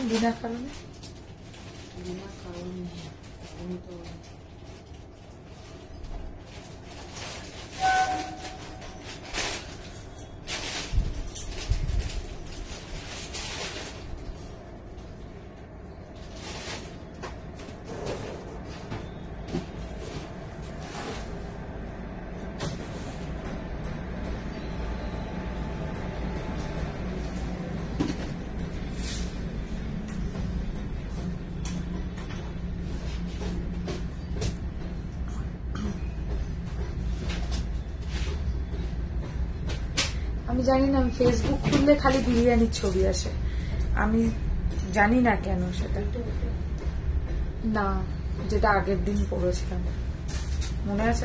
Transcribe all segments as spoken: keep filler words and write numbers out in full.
বিনা কারণে? বিনা কারণে আমি তো আমি জানি না, আমি ফেসবুক খুললে খালি বিরিয়ানির ছবি আসে, আমি জানি না কেন সেটা। না, যেটা আগের দিন পড়েছিলাম মনে আছে?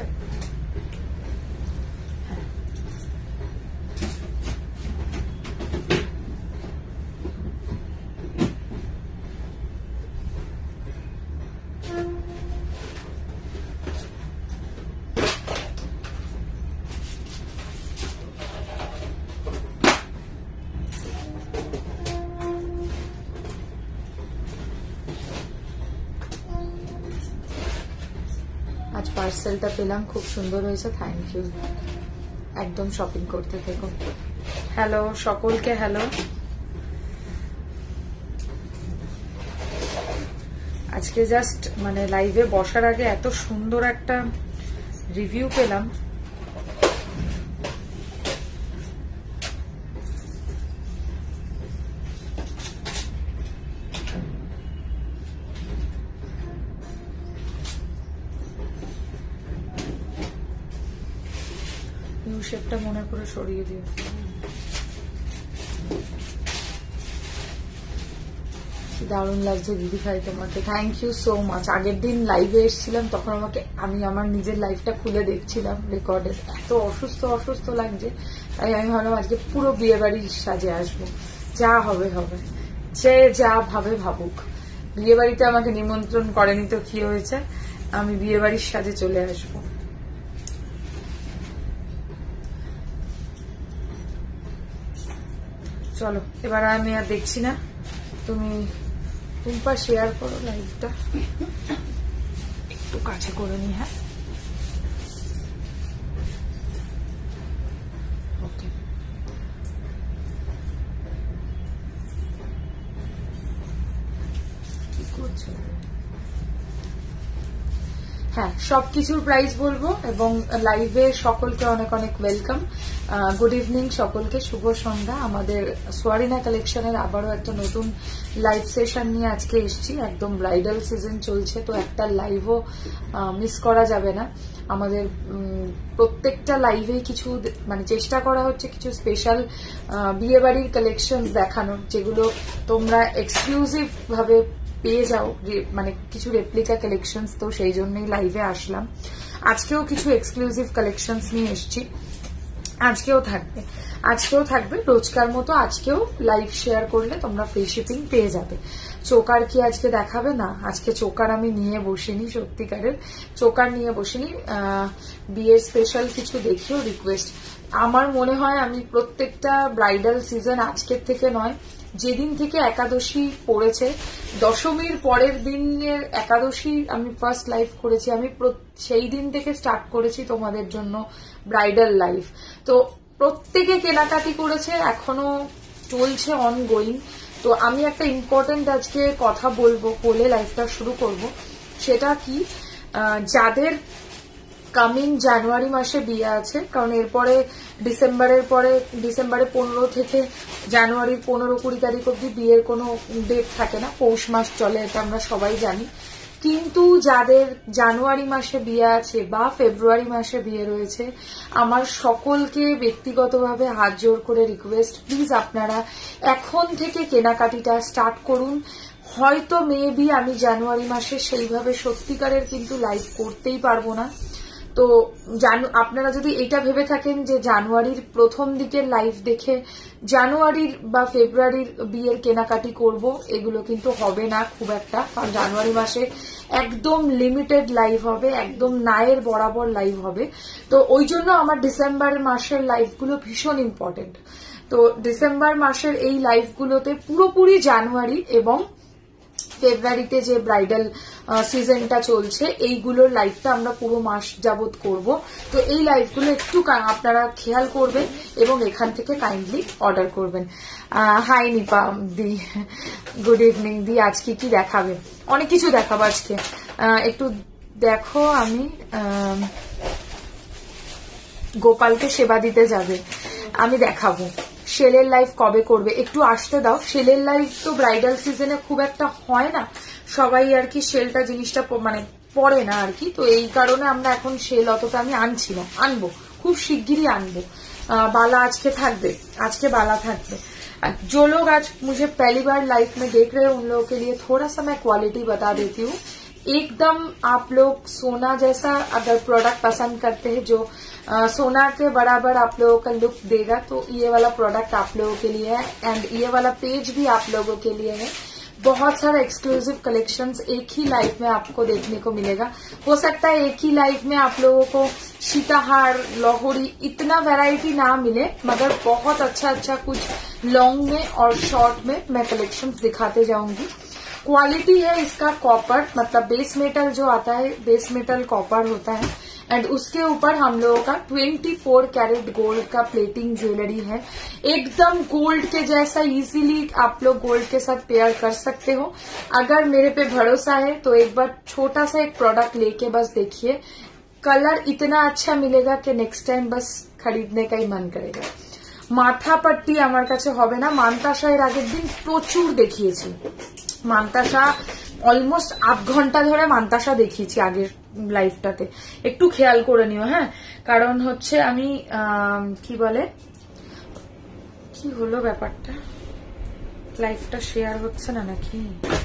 আজ পার্সেলটা পেলাম, খুব সুন্দর হয়েছে, থ্যাংক ইউ। একদম শপিং করতে থেকো। হ্যালো সকলকে, হ্যালো। আজকে জাস্ট মানে লাইভে বসার আগে এত সুন্দর একটা রিভিউ পেলাম, শেপটা মনে করে সরিয়ে দিও। দারুণ লাগছে দিদি ভাই তোমাকে, থ্যাংক ইউ সো মাচ। আগের দিন লাইভে এসেছিলাম, তখন আমাকে আমি আমার নিজের লাইভটা খুলে দেখছিলাম রেকর্ডে, এত অসুস্থ অসুস্থ লাগছে, তাই আমি ভাবলাম আজকে পুরো বিয়ে বাড়ির সাজে আসবো, যা হবে হবে, সে যা ভাবে ভাবুক। বিয়ে বাড়িতে আমাকে নিমন্ত্রণ করেনি তো কি হয়েছে, আমি বিয়ে বাড়ির সাজে চলে আসবো। চলো এবার আমি আর দেখছি না, তুমি টুম্পা শেয়ার করো লাইভটা, একটু কাছে করে নি। হ্যাঁ ওকে, কি করছো? হ্যাঁ, সবকিছুর প্রাইস বলবো এবং লাইভে সকলকে অনেক অনেক ওয়েলকাম। গুড ইভিনিং সকলকে, শুভ সন্ধ্যা। আমাদের সোয়ারিনা কালেকশনের আবারও একটা নতুন লাইভ সেশন নিয়ে আজকে এসেছি। একদম ব্রাইডাল সিজন চলছে, তো একটা লাইভও মিস করা যাবে না। আমাদের প্রত্যেকটা লাইভেই কিছু মানে চেষ্টা করা হচ্ছে কিছু স্পেশাল বিয়ে বাড়ির কালেকশন দেখানোর, যেগুলো তোমরা এক্সক্লুসিভ ভাবে পেয়ে যাও, মানে কিছু রেপ্লিকা কালেকশনস। তো সেই জন্যই লাইভে আসলাম। আজকেও কিছু এক্সক্লুসিভ কালেকশনস নিয়ে এসেছি, আজকেও থাকবে আজকেও থাকবে রোজকার মতো। আজকেও লাইভ শেয়ার করলে তোমরা ফ্রি শিপিং পেয়ে যাবে। চোকার কি আজকে দেখাবে? না, আজকে চোকার আমি নিয়ে বসিনি, সত্যিকারের চোকার নিয়ে বসিনি। বিয়ের স্পেশাল কিছু দেখিও রিকোয়েস্ট। আমার মনে হয় আমি প্রত্যেকটা ব্রাইডাল সিজন আজকের থেকে নয়, যেদিন থেকে একাদশী পড়েছে, দশমীর পরের দিনের একাদশী আমি ফার্স্ট লাইভ করেছি, আমি সেই দিন থেকে স্টার্ট করেছি তোমাদের জন্য ব্রাইডাল লাইভ। তো প্রত্যেকে কেনাকাটি করেছে, এখনো চলছে অনগোয়িং। তো আমি একটা ইম্পর্টেন্ট আজকে কথা বলবো, বলে লাইভটা শুরু করব। সেটা কি, যাদের কামিং জানুয়ারি মাসে বিয়ে আছে, কারণ এরপরে ডিসেম্বরের পরে ডিসেম্বরের পনেরো থেকে জানুয়ারির পনেরো কুড়ি তারিখ অব্দি বিয়ের কোনো ডেট থাকে না, পৌষ মাস চলে, এটা আমরা সবাই জানি। কিন্তু যাদের জানুয়ারি মাসে বিয়ে আছে বা ফেব্রুয়ারি মাসে বিয়ে রয়েছে, আমার সকলকে ব্যক্তিগতভাবে হাত জোর করে রিকোয়েস্ট, প্লিজ আপনারা এখন থেকে কেনাকাটিটা স্টার্ট করুন। হয়তো মেবি আমি জানুয়ারি মাসে সেইভাবে সত্যিকারের কিন্তু লাইভ করতেই পারবো না। তো আপনারা যদি এটা ভেবে থাকেন যে জানুয়ারির প্রথম দিকের লাইভ দেখে জানুয়ারির বা ফেব্রুয়ারির বিয়ের কেনাকাটি করব, এগুলো কিন্তু হবে না খুব একটা, কারণ জানুয়ারি মাসে একদম লিমিটেড লাইভ হবে, একদম নায়ের বরাবর লাইভ হবে। তো ওই জন্য আমার ডিসেম্বর মাসের লাইভগুলো ভীষণ ইম্পর্টেন্ট। তো ডিসেম্বর মাসের এই লাইভগুলোতে পুরোপুরি জানুয়ারি এবং ফেব্রুয়ারিতে যে ব্রাইডাল সিজনটা চলছে এইগুলোর লাইভটা আমরা পুরো মাস যাবত করব। তো এই লাইভগুলো একটু আপনারা খেয়াল করবেন এবং এখান থেকে কাইন্ডলি অর্ডার করবেন। হাই নিপা দি, গুড ইভিনিং দি। আজকে কি দেখাবে? অনেক কিছু দেখাবো আজকে, একটু দেখো। আমি গোপালকে সেবা দিতে যাবে, আমি দেখাবো। সেলের লাইভ কবে করবে? একটু আসতে দাও। সেলের লাইভ তো ব্রাইডাল সিজনে খুব একটা হয় না, সবাই আর কি সেলটা জিনিসটা মানে পড়ে না আর কি। তো এই কারণে আমরা এখন সেল অতটা আমি আনছি না, আনবো খুব শিগগিরই আনবো। बाला आज के থাকবে, আজকে बाला থাকবে। जो लोग आज मुझे पहली बार लाइफ में देख रहे हैं उन लोगों के लिए थोड़ा सा मैं क्वालिटी बता देती हूँ। एकदम आप लोग सोना जैसा अगर प्रोडक्ट पसंद करते हैं जो आ, सोना के बराबर आप लोगों का लुक देगा, तो ये वाला प्रोडक्ट आप लोगों के लिए है। एंड ये वाला पेज भी आप लोगों के लिए है। बहुत सारा एक्सक्लूसिव कलेक्शंस एक ही लाइव में आपको देखने को मिलेगा। हो सकता है एक ही लाइव में आप लोगों को सीताहार, लोहड़ी इतना वैरायटी ना मिले, मगर बहुत अच्छा अच्छा कुछ लॉन्ग में और शॉर्ट में मैं कलेक्शंस दिखाते जाऊंगी। क्वालिटी है इसका कॉपर, मतलब बेस मेटल जो आता है, बेस मेटल कॉपर होता है। एंड उसके ऊपर हम लोगों का चौबीस कैरेट गोल्ड का प्लेटिंग ज्वेलरी है। एकदम गोल्ड के जैसा इजीली आप लोग गोल्ड के साथ पेयर कर सकते हो। अगर मेरे पे भरोसा है तो एक बार छोटा सा एक प्रोडक्ट लेके बस देखिए, कलर इतना अच्छा मिलेगा कि नेक्स्ट टाइम बस खरीदने का ही मन करेगा। माथा पट्टी আমার কাছে হবে না, মান্তাসা এর আগের দিন প্রচুর দেখিয়েছি। মান্তাসা অলমোস্ট আধ ঘন্টা ধরে মান্তাসা দেখিয়েছি আগের লাইভটাতে, একটু খেয়াল করে নিও। হ্যাঁ, কারণ হচ্ছে আমি কি বলে কি হলো ব্যাপারটা, লাইভটা শেয়ার হচ্ছে না নাকি?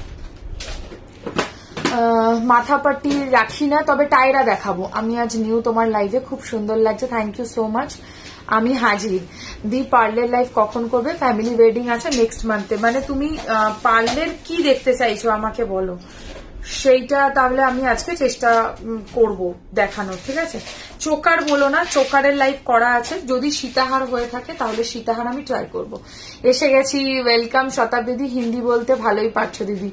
মাথা পাটি রাখি না, তবে টায়রা দেখাবো আমি আজ নিউ তোমার লাইভে, খুব সুন্দর লাগছে, থ্যাংক ইউ সো মাচ। আমি হাজির। দি পার্লের লাইভ কখন করবে? ফ্যামিলি ওয়েডিং আছে নেক্সট মান্থে। মানে তুমি পার্লের কি দেখতে চাইছো আমাকে বলো, সেইটা তাহলে আমি আজকে চেষ্টা করব দেখানোর, ঠিক আছে? চোকার বলো না, চোকারের লাইভ করা আছে, যদি সীতাহার হয়ে থাকে তাহলে সীতাহার আমি ট্রাই করব। এসে গেছি, ওয়েলকাম শতাব্দী। হিন্দি বলতে ভালোই পারছো দিদি।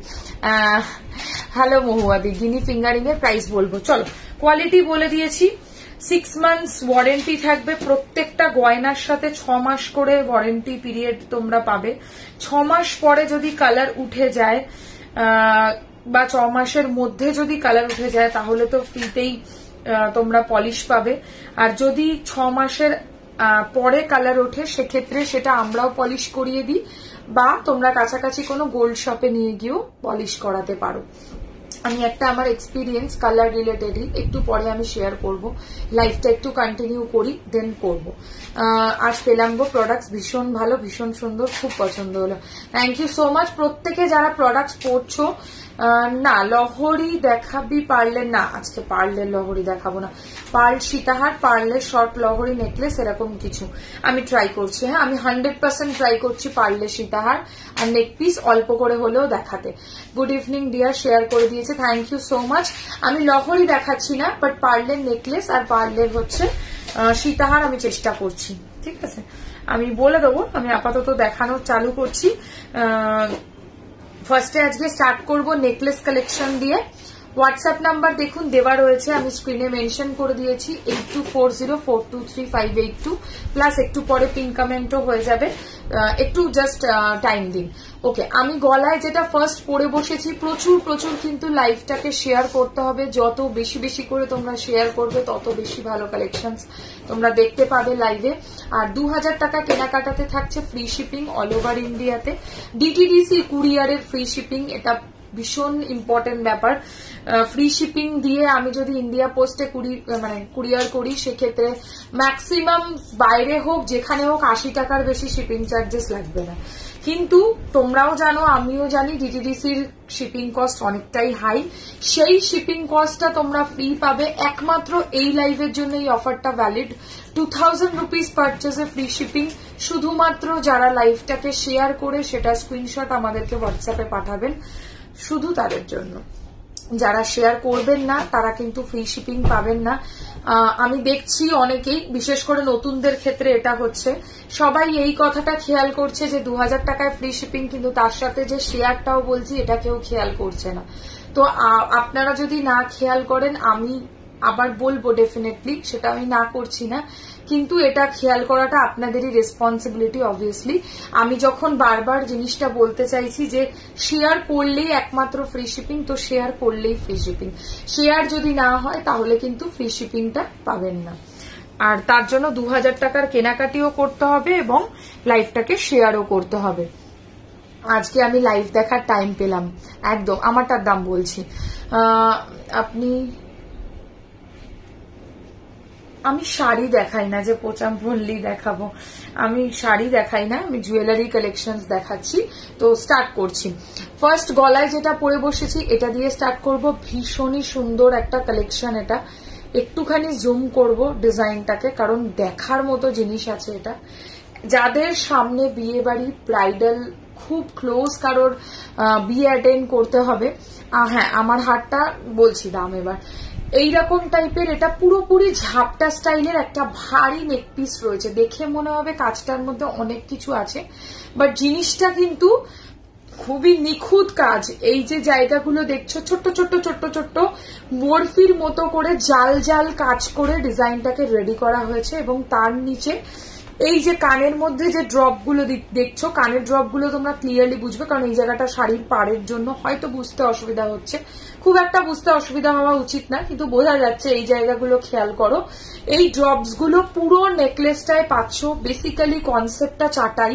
হ্যালো মহুয়াদি, গিনি ফিঙ্গারিং এর প্রাইস বলবো, চলো। কোয়ালিটি বলে দিয়েছি, সিক্স মান্থস ওয়ারেন্টি থাকবে প্রত্যেকটা গয়নার সাথে, ছ মাস করে ওয়ারেন্টি পিরিয়ড তোমরা পাবে। ছ মাস পরে যদি কালার উঠে যায় বা ছ মাসের মধ্যে যদি কালার উঠে যায় তাহলে তো ফ্রিতেই তোমরা পলিশ পাবে। আর যদি ছ মাসের পরে কালার ওঠে সেক্ষেত্রে সেটা আমরাও পলিশ করিয়ে দিই, বা তোমরা কাছাকাছি কোনো গোল্ড শপে নিয়ে গিয়েও পলিশ করাতে পারো। আমি একটা আমার এক্সপিরিয়েন্স কালার রিলেটেডই একটু পরে আমি শেয়ার করব, লাইফটা একটু কন্টিনিউ করি দেন করব। আজ পেলাম গো প্রোডাক্টস ভীষণ ভালো, ভীষণ সুন্দর, খুব পছন্দ হলো, থ্যাংক ইউ সো মাচ। প্রত্যেকে যারা প্রোডাক্টস পড়ছো, না লহরি দেখাবি পারলে না, আজকে পার্লের লহরি দেখাবো না, পার্ল সীতাহার, পার্লের শর্ট লহরি নেকলেস এরকম কিছু আমি ট্রাই করছি। হ্যাঁ, আমি হান্ড্রেড পার্সেন্ট ট্রাই করছি পার্লের সীতাহার আর নেক পিস অল্প করে হলেও দেখাতে। গুড ইভিনিং ডিয়ার, শেয়ার করে দিয়েছে, থ্যাংক ইউ সো মাচ। আমি লহরি দেখাচ্ছি না, বাট পার্লের নেকলেস আর পার্লের হচ্ছে সীতাহার আমি চেষ্টা করছি, ঠিক আছে? আমি বলে দেবো, আমি আপাতত দেখানো চালু করছি। ফার্স্টে আজকে স্টার্ট করব নেকলেস কালেকশন দিয়ে। হোয়াটসঅ্যাপ নাম্বার দেখুন দেওয়া রয়েছে, আমি স্ক্রিনে মেনশন করে দিয়েছি, eight two four zero four two three five eight two, plus একটু পরে পিন কমেন্টও হয়ে যাবে, একটু জাস্ট টাইম দিন। ওকে, আমি গলায় যেটা ফার্স্ট পরে বসেছি, প্রচুর প্রচুর কিন্তু লাইভটাকে শেয়ার করতে হবে, যত বেশি বেশি করে তোমরা শেয়ার করবে তত বেশি ভালো কালেকশন তোমরা দেখতে পাবে লাইভে। আর দু হাজার টাকা কেনাকাটাতে থাকছে ফ্রি শিপিং অল ওভার ইন্ডিয়াতে, ডিটিডিসি কুরিয়ারের ফ্রি শিপিং, এটা ভীষণ ইম্পর্টেন্ট ব্যাপার। ফ্রি শিপিং দিয়ে আমি যদি ইন্ডিয়া পোস্টে মানে কুরিয়ার করি সেক্ষেত্রে ম্যাক্সিমাম বাইরে হোক যেখানে হোক আশি টাকার বেশি শিপিং চার্জেস লাগবে না। কিন্তু তোমরাও জানো আমিও জানি ডিটিডিসির শিপিং কস্ট অনেকটাই হাই, সেই শিপিং কস্টটা তোমরা ফ্রি পাবে একমাত্র এই লাইভের জন্য। এই অফারটা ভ্যালিড, টু থাউজেন্ড রুপিস পারচেজে ফ্রি শিপিং, শুধুমাত্র যারা লাইভটাকে শেয়ার করে সেটা স্ক্রিনশট আমাদেরকে হোয়াটসঅ্যাপে পাঠাবেন, শুধু তাদের জন্য। যারা শেয়ার করবেন না তারা কিন্তু ফ্রি শিপিং পাবেন না। আমি দেখছি অনেকেই, বিশেষ করে নতুনদের ক্ষেত্রে এটা হচ্ছে, সবাই এই কথাটা খেয়াল করছে যে দু হাজার টাকায় ফ্রি শিপিং, কিন্তু তার সাথে যে শেয়ারটাও বলছি এটা কেউ খেয়াল করছে না। তো আপনারা যদি না খেয়াল করেন, আমি আবার বলবো ডেফিনেটলি, সেটা আমি না করছি না, কিন্তু এটা খেয়াল করাটা আপনাদেরই রেসপন্সিবিলিটি অবভিয়াসলি। আমি যখন বারবার জিনিসটা বলতে চাইছি যে শেয়ার করলেই একমাত্র ফ্রি শিপিং, তো শেয়ার করলেই ফ্রি শিপিং, শেয়ার যদি না হয় তাহলে কিন্তু ফ্রি শিপিংটা পাবেন না। আর তার জন্য দু হাজার টাকার কেনাকাটিও করতে হবে এবং লাইভটাকে শেয়ারও করতে হবে। আজকে আমি লাইভ দেখার টাইম পেলাম, একদম আমারটার দাম বলছি। আপনি, আমি শাড়ি দেখাই না যে পোচাম পল্লি দেখাবো, আমি শাড়ি দেখাই না, আমি জুয়েলারি কালেকশন দেখাচ্ছি। তো স্টার্ট করছি। ফার্স্ট গলায় যেটা পরে বসেছি এটা দিয়ে স্টার্ট করব। ভীষণই সুন্দর একটা কালেকশন, এটা একটুখানি জুম করব ডিজাইনটাকে, কারণ দেখার মতো জিনিস আছে এটা। যাদের সামনে বিয়ে বাড়ি, ব্রাইডাল, খুব ক্লোজ কারোর বিয়ে অ্যাটেন্ড করতে হবে, হ্যাঁ আমার হারটা বলছি দাম এবার, এইরকম টাইপের এটা পুরোপুরি ঝাপটা স্টাইলের একটা ভারী নেক পিস রয়েছে। দেখে মনে হবে কাজটার মধ্যে অনেক কিছু আছে, বাট জিনিসটা কিন্তু খুবই নিখুঁত কাজ। এই যে জায়গাগুলো দেখছো ছোট্ট ছোট্ট ছোট্ট ছোট্ট বরফির মতো করে জাল জাল কাজ করে ডিজাইনটাকে রেডি করা হয়েছে, এবং তার নিচে এই যে কানের মধ্যে যে ড্রপ গুলো দেখছো, কানের ড্রপ গুলো তোমরা ক্লিয়ারলি বুঝবে, কারণ এই জায়গাটা শাড়ির পাড়ের জন্য হয়তো বুঝতে অসুবিধা হচ্ছে, খুব একটা বুঝতে অসুবিধা হওয়া উচিত না, কিন্তু বোঝা যাচ্ছে। এই জায়গাগুলো খেয়াল করো, এই ড্রপস গুলো পুরো নেকলেসটায় পাচ্ছ। বেসিক্যালি কনসেপ্টটা চাটাই,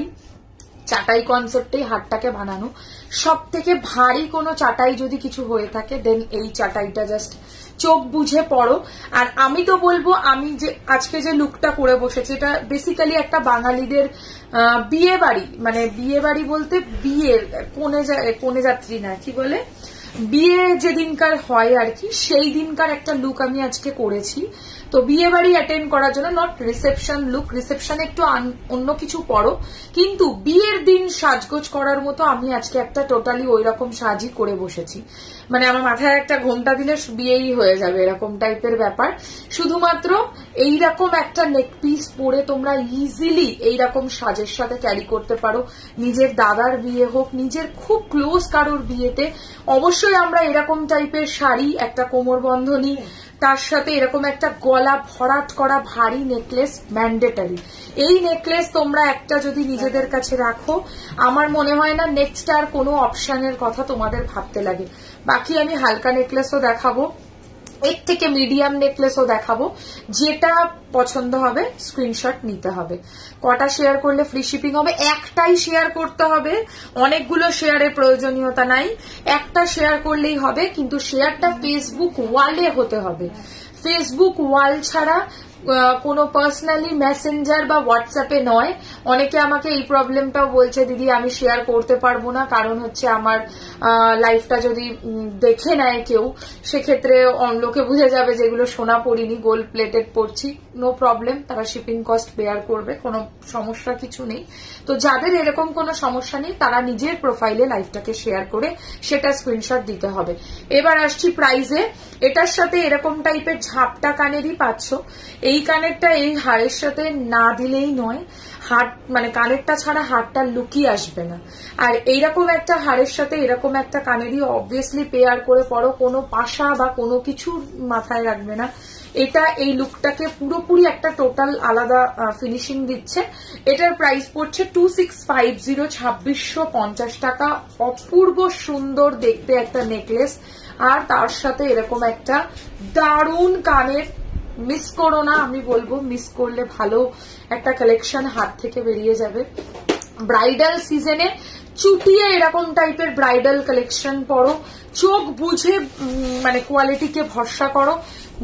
চাটাই কনসেপ্টেই হারটাকে বানানো। সব থেকে ভারী কোনো চাটাই যদি কিছু হয়ে থাকে, দেন এই চাটাইটা জাস্ট চোখ বুঝে পড়ো। আর আমি তো বলবো, আমি যে আজকে যে লুকটা করে বসেছি, এটা বেসিক্যালি একটা বাঙালিদের বিয়ে বাড়ি, মানে বিয়ে বাড়ি বলতে বিয়ের কোনে কোনে যাত্রী না, কি বলে, বিয়ে যেদিনকার হয় আর কি, সেই দিনকার একটা লুক আমি আজকে করেছি। তো বিয়ে বাড়ি অ্যাটেন্ড করার জন্য, নট রিসেপশন লুক, রিসেপশনে একটু অন্য কিছু পরো, কিন্তু বিয়ের দিন সাজগোজ করার মতো আমি আজকে একটা টোটালি ওই রকম সাজই করে বসেছি। মানে আমার মাথায় একটা ঘোমটা দিলে বিয়েই হয়ে যাবে, এরকম টাইপের ব্যাপার। শুধুমাত্র এইরকম একটা নেক পিস পরে তোমরা ইজিলি এইরকম সাজের সাথে ক্যারি করতে পারো। নিজের দাদার বিয়ে হোক, নিজের খুব ক্লোজ কারোর বিয়েতে অবশ্যই আমরা এরকম টাইপের শাড়ি, একটা কোমর বন্ধনী, তার সাথে এরকম একটা গলা ভরাট করা ভারী নেকলেস ম্যান্ডেটারি। এই নেকলেস তোমরা একটা যদি নিজেদের কাছে রাখো, আমার মনে হয় না নেক্সট আর কোনো অপশনের কথা তোমাদের ভাবতে লাগে। বাকি আমি হালকা নেকলেসও দেখাবো, এর থেকে মিডিয়াম নেকলেসও দেখাবো, যেটা পছন্দ হবে স্ক্রিনশট নিতে হবে। কটা শেয়ার করলে ফ্রি শিপিং হবে? একটাই শেয়ার করতে হবে, অনেকগুলো শেয়ারের প্রয়োজনীয়তা নাই, একটা শেয়ার করলেই হবে, কিন্তু শেয়ারটা ফেসবুক ওয়ালে হতে হবে। ফেসবুক ওয়াল ছাড়া কোনো পার্সোনালি মেসেঞ্জার বা হোয়াটসঅ্যাপে নয়। অনেকে আমাকে এই প্রবলেমটাও বলছে, দিদি আমি শেয়ার করতে পারবো না, কারণ হচ্ছে আমার লাইফটা যদি দেখে নেয় কেউ, সেক্ষেত্রে লোকে বুঝে যাবে যেগুলো সোনা পরিনি, গোল্ড প্লেটেড পরছি। নো প্রবলেম, তারা শিপিং কস্ট বেয়ার করবে, কোনো সমস্যা কিছু নেই। তো যাদের এরকম কোনো সমস্যা নেই, তারা নিজের প্রোফাইলে লাইফটাকে শেয়ার করে সেটা স্ক্রিনশট দিতে হবে। এবার আসছি প্রাইজে। এটার সাথে এরকম টাইপের ঝাপটা কানেরই পাচ্ছ। এই কানেরটা এই হারের সাথে না দিলেই নয়, হার মানে কানেরটা ছাড়া হারটা লুকিয়ে আসবে না। আর এইরকম একটা হারের সাথে এরকম একটা কানেরই অবভিয়াসলি পেয়ার করে পড়ো, কোনো পাশা বা কোনো কিছু মাথায় রাখবে না। এটা এই লুকটাকে পুরোপুরি একটা টোটাল আলাদা ফিনিশিং দিচ্ছে। এটার প্রাইস পড়ছে টু সিক্স ফাইভ জিরো ছাব্বিশশো পঞ্চাশ টাকা। অপূর্ব সুন্দর দেখতে একটা নেকলেস, আর তার সাথে এরকম একটা দারুণ কানের। মিস করো না, আমি বলবো মিস করলে ভালো একটা কালেকশন হাত থেকে বেরিয়ে যাবে। ব্রাইডাল সিজনে চুটিয়ে এরকম টাইপের ব্রাইডাল কালেকশন পরো, চোখ বুঝে মানে কোয়ালিটিকে ভরসা করো।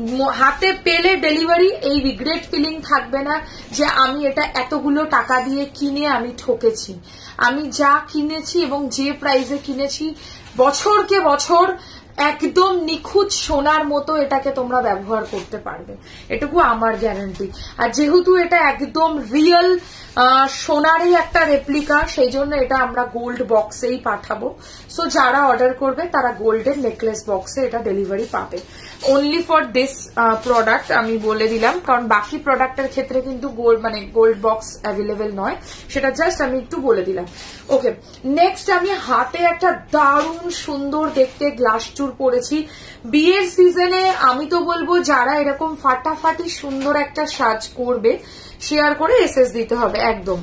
হাতে পেলে ডেলিভারি এই রিগ্রেট ফিলিং থাকবে না যে আমি এটা এতগুলো টাকা দিয়ে কিনে আমি ঠকেছি। আমি যা কিনেছি এবং যে প্রাইসে কিনেছি, বছরকে বছর একদম নিখুঁত সোনার মতো এটাকে তোমরা ব্যবহার করতে পারবে, এটুকু আমার গ্যারান্টি। আর যেহেতু এটা একদম রিয়েল সোনারই একটা রেপ্লিকা, সেই জন্য এটা আমরা গোল্ড বক্সেই পাঠাবো। সো যারা অর্ডার করবে তারা গোল্ডের নেকলেস বক্সে এটা ডেলিভারি পাবে। অনলি ফর দিস প্রোডাক্ট আমি বলে দিলাম, কারণ বাকি প্রোডাক্টের ক্ষেত্রে কিন্তু গোল্ড মানে গোল্ড বক্স অ্যাভেলেবেল নয়, সেটা জাস্ট আমি একটু বলে দিলাম। ওকে, নেক্সট আমি হাতে একটা দারুণ সুন্দর দেখতে গ্লাস চুর পরেছি। বিয়ের সিজনে আমি তো বলবো যারা এরকম ফাটাফাটি সুন্দর একটা সাজ করবে শেয়ার করে এসএস দিতে হবে একদম।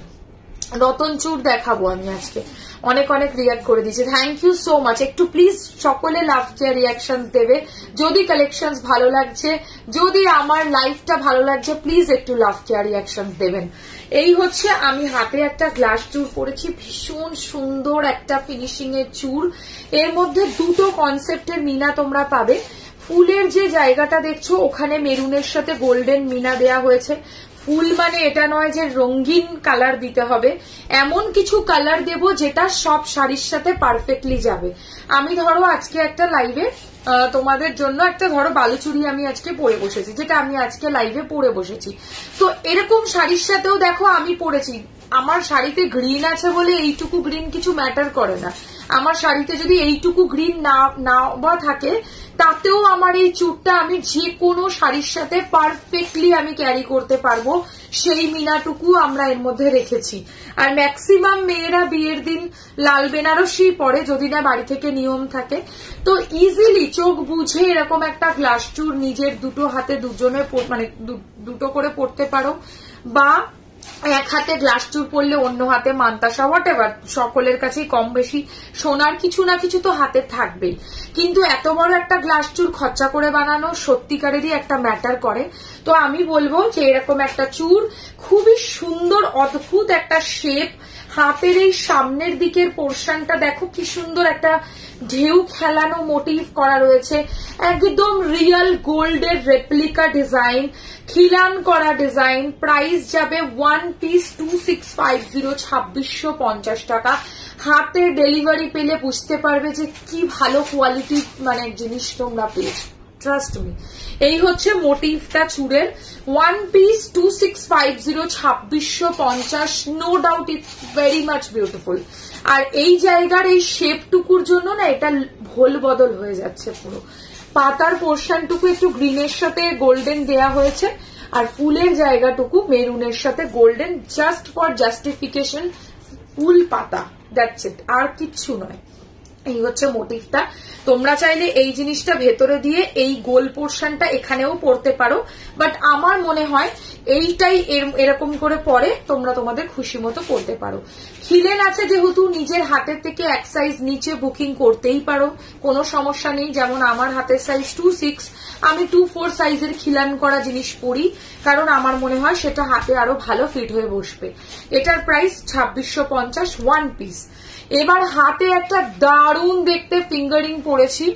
রতন চুর দেখাবো আমি আজকে, অনেক অনেক রিয়াক্ট করে দিয়েছে, থ্যাংক ইউ সো মাচ। একটু প্লিজ সকলে লাভ কেয়ার রিয়াকশন দেবে, যদি কালেকশন ভালো লাগছে, যদি আমার লাইফটা ভালো লাগছে, প্লিজ একটু লাভ কেয়ার রিয়াকশন দেবেন। এই হচ্ছে আমি হাতে একটা গ্লাস চুর পরেছি, ভীষণ সুন্দর একটা ফিনিশিং এর চুর। এর মধ্যে দুটো কনসেপ্টের মিনা তোমরা পাবে। ফুলের যে জায়গাটা দেখছো ওখানে মেরুনের সাথে গোল্ডেন মিনা দেয়া হয়েছে। ফুল মানে এটা নয় যে রঙিন কালার দিতে হবে, এমন কিছু কালার দেব যেটা সব শাড়ির সাথে পারফেক্টলি যাবে। আমি ধরো আজকে একটা লাইভে তোমাদের জন্য একটা ধরো বালুচুরি আমি আজকে পরে বসেছি, যেটা আমি আজকে লাইভে পরে বসেছি, তো এরকম শাড়ির সাথেও দেখো আমি পরেছি। আমার শাড়িতে গ্রিন আছে বলে এইটুকু গ্রিন কিছু ম্যাটার করে না, আমার শাড়িতে যদি এইটুকু গ্রিন না না বা থাকে তাতেও আমার এই চুরটা আমি যে কোনো শাড়ির সাথে পারফেক্টলি আমি ক্যারি করতে পারবো, সেই মিনাটুকু আমরা এর মধ্যে রেখেছি। আর ম্যাক্সিমাম মেয়েরা বিয়ের দিন লাল বেনারসি পরে, যদি না বাড়ি থেকে নিয়ম থাকে, তো ইজিলি চোখ বুঝে এরকম একটা গ্লাস চুর নিজের দুটো হাতে দুজনে মানে দুটো করে পরতে পারো, বা এক হাতে গ্লাস চুর পরলে অন্য হাতে মান্তাসা, হোয়াট এভার, সকলের কাছেই কম বেশি সোনার কিছু না কিছু তো হাতে থাকবেই। কিন্তু এত বড় একটা গ্লাস চুর খরচা করে বানানো সত্যিকারেরই একটা ম্যাটার করে। তো আমি বলবো যে এরকম একটা চুর, খুবই সুন্দর অদ্ভুত একটা শেপ, হাতের এই সামনের দিকের পোর্শনটা দেখো কি সুন্দর একটা ঢেউ খেলানো মোটিভ করা রয়েছে, একদম রিয়েল গোল্ডের রেপ্লিকা ডিজাইন, খিলান করা ডিজাইন। প্রাইস যাবে one piece two six five zero ছাব্বিশশো পঞ্চাশ টাকা। হাতে ডেলিভারি পেলে বুঝতে পারবে যে কি ভালো কোয়ালিটি মানে জিনিস তোমরা পেয়েছো, ট্রাস্ট মি। এই হচ্ছে মোটিভটা চুরের, one piece two six five zero ছাব্বিশশো পঞ্চাশ, no doubt it's very much beautiful. আর এই জায়গার এই শেপটুকুর জন্য না এটা ভোল বদল হয়ে যাচ্ছে পুরো। পাতার পোর্শনটুকু একটু গ্রিনের সাথে গোল্ডেন দেয়া হয়েছে, আর ফুলের জায়গাটুকু মেরুনের সাথে গোল্ডেন, জাস্ট ফর জাস্টিফিকেশন, ফুল পাতা, দ্যাটস ইট, আর কিচ্ছু নয়। এই হচ্ছে মোটিভটা। তোমরা চাইলে এই জিনিসটা ভেতরে দিয়ে এই গোল পোর্শনটা এখানেও পড়তে পারো, বাট আমার মনে হয় এইটাই এরকম করে পরে তোমরা তোমাদের খুশি মতো পড়তে পারো। খিলেন আছে যেহেতু নিজের হাতের থেকে এক সাইজ নিচে বুকিং করতেই পারো, কোনো সমস্যা নেই। যেমন আমার হাতের সাইজ টু সিক্স, আমি টু ফোর সাইজের খিলান করা জিনিস পরি, কারণ আমার মনে হয় সেটা হাতে আরো ভালো ফিট হয়ে বসবে। এটার প্রাইস ছাব্বিশশো পঞ্চাশ ওয়ান পিস। এবার হাতে একটা দারুণ দেখতে ফিঙ্গারিং পরেছি,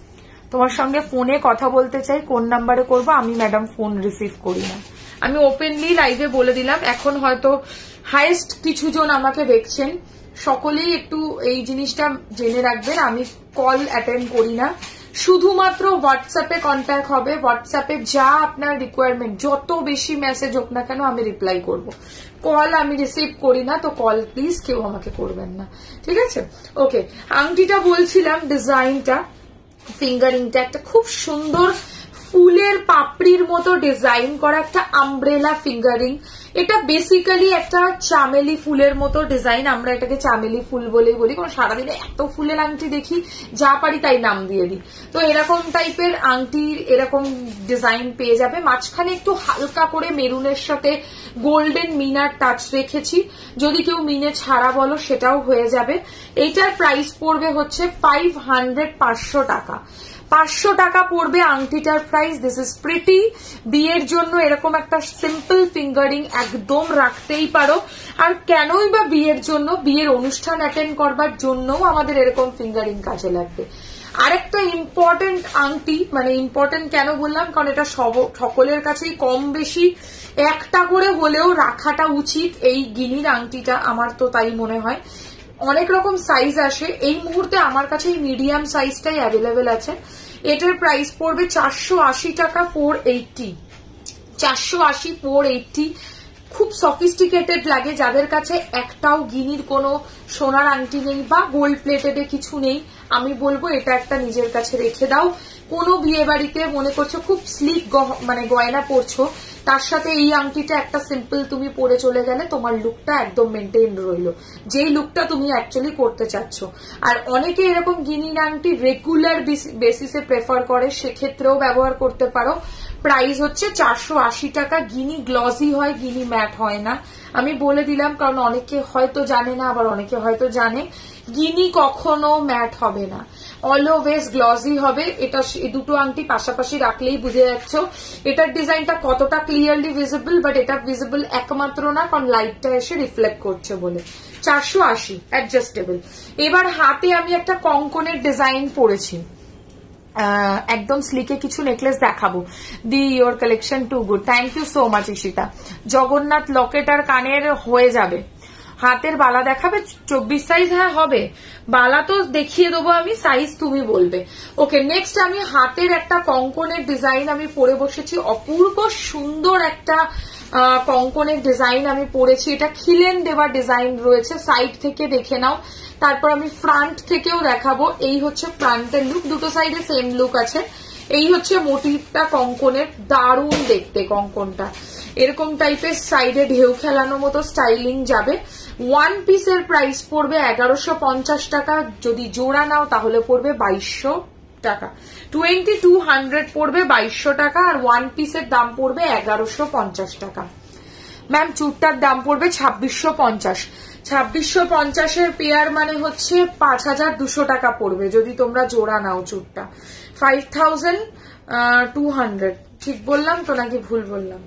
তোমার সঙ্গে ফোনে কথা বলতে চাই, কোন নাম্বারে করবো? আমি ম্যাডাম ফোন রিসিভ করি না, আমি ওপেনলি লাইভে বলে দিলাম। এখন হয়তো হাইয়েস্ট কিছু জন আমাকে দেখছেন, সকলেই একটু এই জিনিসটা জেনে রাখবেন, আমি কল অ্যাটেন্ড করি না, শুধুমাত্র হোয়াটসঅ্যাপে কন্ট্যাক্ট হবে। হোয়াটসঅ্যাপে যা আপনার রিকোয়ারমেন্ট, যত বেশি মেসেজ হোক না কেন আমি রিপ্লাই করব, কল আমি রিসিভ করি না, তো কল প্লিজ কেউ আমাকে করবেন না, ঠিক আছে? ওকে, আংটিটা বলছিলাম, ডিজাইনটা ফিঙ্গারিংটা একটা খুব সুন্দর ফুলের পাপড়ির মতো ডিজাইন করা একটা আমব্রেলা ফিঙ্গারিং। এটা বেসিক্যালি একটা চামেলি ফুলের মতো ডিজাইন, আমরা এটাকে চামেলি ফুল বলেই বলি, কারণ সারাদিনে এত ফুলের আংটি দেখি, যা পারি তাই নাম দিয়ে দিই। তো এরকম টাইপের আংটির এরকম ডিজাইন পেয়ে যাবে। মাঝখানে একটু হালকা করে মেরুনের সাথে গোল্ডেন মিনার টাচ রেখেছি, যদি কেউ মিনে ছাড়া বলো সেটাও হয়ে যাবে। এইটার প্রাইস পড়বে হচ্ছে ফাইভ হান্ড্রেড পাঁচশো টাকা পাঁচশো টাকা পড়বে আংটিটার প্রাইস। This is pretty. বিয়ের জন্য এরকম একটা সিম্পল ফিঙ্গারিং একদম রাখতেই পারো। আর কেনই বা বিয়ের জন্য, বিয়ের অনুষ্ঠান অ্যাটেন্ড করবার জন্যও আমাদের এরকম ফিঙ্গারিং কাজে লাগবে। আরেকটা ইম্পর্টেন্ট আংটি, মানে ইম্পর্টেন্ট কেন বললাম, কারণ এটা সকলের কাছেই কম বেশি একটা করে হলেও রাখাটা উচিত, এই গিনির আংটিটা, আমার তো তাই মনে হয়। অনেক রকম সাইজ আসে, এই মুহূর্তে আমার কাছে এই মিডিয়াম সাইজটাই অ্যাভেলেবেল আছে। এটার প্রাইস পড়বে চারশো আশি টাকা ফোর এইটটি চারশো আশি ফোর এইটটি খুব সফিস্টিকেটেড লাগে, যাদের কাছে একটাও গিনির কোনো সোনার আংটি নেই বা গোল্ড প্লেটেডে কিছু নেই, আমি বলবো এটা একটা নিজের কাছে রেখে দাও। কোনো বিয়ে বাড়িতে মনে করছো খুব স্লিক মানে গয়না পরছো, তার সাথে এই আংটিটা একটা সিম্পল তুমি পরে চলে গেলে তোমার লুকটা একদম মেনটেন রইলো, যেই লুকটা তুমি অ্যাকচুয়ালি করতে চাচ্ছ। আর অনেকে এরকম গিনির আংটি রেগুলার বেসিসে প্রেফার করে, সেক্ষেত্রেও ব্যবহার করতে পারো। প্রাইস হচ্ছে চারশো আশি টাকা। গিনি গ্লসি হয়, গিনি ম্যাট হয় না, আমি বলে দিলাম, কারণ অনেকে হয়তো জানে না, আবার অনেকে হয়তো জানে। গিনি কখনো ম্যাট হবে না, অলওয়েজ গ্লসি হবে। এটা দুটো আংটি পাশাপাশি রাখলেই বুঝে যাচ্ছ এটার ডিজাইনটা কতটা ক্লিয়ারলি ভিজিবল, বাট এটা ভিজিবল একমাত্র না, কারণ লাইটটা এসে রিফ্লেক্ট করছে বলে। চারশো আশি অ্যাডজাস্টেবল। এবার হাতে আমি একটা কঙ্কনের ডিজাইন পরেছি, একদম স্লিকে কিছু নেকলেস দেখাবো। The your collection too good, thank you so much Ishita. Jagannath locket আর কানের হয়ে যাবে। হাতের বালা দেখাবে চব্বিশ সাইজ? হ্যাঁ হবে, বালা তো দেখিয়ে দেবো আমি, সাইজ তুমি বলবে। ওকে, নেক্সট আমি হাতের একটা কঙ্কনের ডিজাইন আমি পরে বসেছি, অপূর্ব সুন্দর একটা কঙ্কনের ডিজাইন আমি পরেছি। এটা খিলেন দেওয়া ডিজাইন রয়েছে, সাইড থেকে দেখে নাও, তারপর আমি ফ্রন্ট থেকেও দেখাবো। এই হচ্ছে ফ্রন্টের লুক, দুটো সাইডে সেম লুক আছে। এই হচ্ছে মোটিভটা কঙ্কনের, দারুণ দেখতে কঙ্কনটা, এরকম টাইপের সাইডে ঢেউ খেলানো মতো স্টাইলিং যাবে। ওয়ান পিসের প্রাইস পড়বে এগারোশো পঞ্চাশ টাকা, যদি জোড়া নাও তাহলে পড়বে বাইশশো টাকা। টোয়েন্টি টু হান্ড্রেড পড়বে বাইশশো টাকা, আর ওয়ান পিসের দাম পড়বে এগারোশো পঞ্চাশ টাকা। ম্যাম চুটটার দাম পড়বে ছাব্বিশশো পঞ্চাশ। ছাব্বিশশো পঞ্চাশের পেয়ার মানে হচ্ছে পাঁচ হাজার দুশো টাকা পড়বে যদি তোমরা জোড়া নাও। চুটটা ফাইভ থাউজেন্ড টু হান্ড্রেড, ঠিক বললাম তো নাকি ভুল বললাম?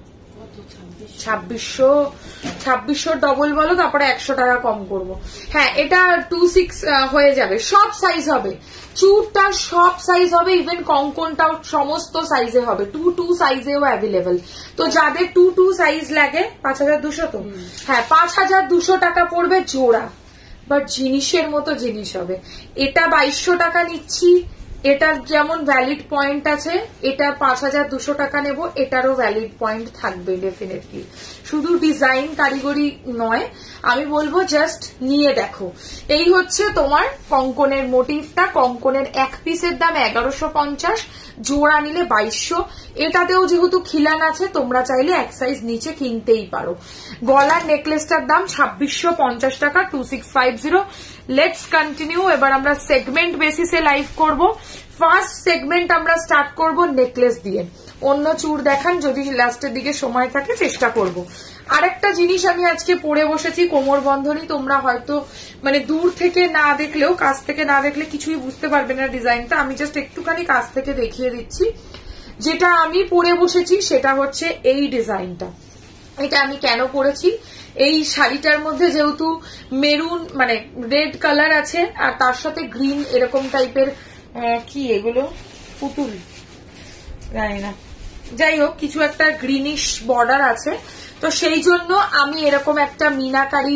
ছাব্বিশশো ছাব্বিশশো ডবল বলো, তারপরে একশো টাকা কম করবো। হ্যাঁ, এটা টু সিক্স হয়ে যাবে, সব সাইজ হবে, চুটটা সব সাইজ হবে, ইভেন কঙ্কনটাও সমস্ত সাইজে হবে, টু টু সাইজেও অ্যাভেলেবেল। তো যাদের টু টু সাইজ লাগে, পাঁচ হাজার দুশো তো হ্যাঁ পাঁচ হাজার দুশো টাকা পড়বে জোড়া, বাট জিনিসের মতো জিনিস হবে। এটা বাইশশো টাকা নিচ্ছি, এটার যেমন ভ্যালিড পয়েন্ট আছে, এটা পাঁচ হাজার দুশো টাকা নেব, এটারও ভ্যালিড পয়েন্ট থাকবে ডেফিনেটলি। শুধু ডিজাইন কারিগরি নয়, আমি বলবো জাস্ট নিয়ে দেখো। এই হচ্ছে তোমার কঙ্কনের মোটিভটা। কঙ্কনের এক পিসের দাম এগারোশো পঞ্চাশ, জোড়া নিলে বাইশশো। এটাতেও যেহেতু খিলান আছে, তোমরা চাইলে এক সাইজ নিচে কিনতেই পারো। গলার নেকলেসটার দাম ছাব্বিশশো পঞ্চাশ টাকা, two six five zero. Let's continue. এবার আমরা সেগমেন্ট বেসিসে লাইভ করব। ফার্স্ট সেগমেন্ট আমরা স্টার্ট করব নেকলেস দিয়ে। অন্য চূড় দেখান, যদি লাস্টের দিকে সময় থাকে চেষ্টা করব। আরেকটা জিনিস আমি আজকে পরে বসেছি, কোমর বন্ধনী। তোমরা হয়তো মানে দূর থেকে না দেখলেও, কাছ থেকে না দেখলে কিছুই বুঝতে পারবে না ডিজাইনটা। আমি জাস্ট একটুখানি কাছ থেকে দেখিয়ে দিচ্ছি। যেটা আমি পরে বসেছি সেটা হচ্ছে এই ডিজাইনটা। এটা আমি কেন পরেছি, এই শাড়িটার মধ্যে যেহেতু মেরুন মানে রেড কালার আছে, আর তার সাথে গ্রিন এরকম টাইপের, কি এগুলো পুতুল জানি না, যাই হোক কিছু একটা গ্রিনিশ বর্ডার আছে, তো সেই জন্য আমি এরকম একটা মিনাকারি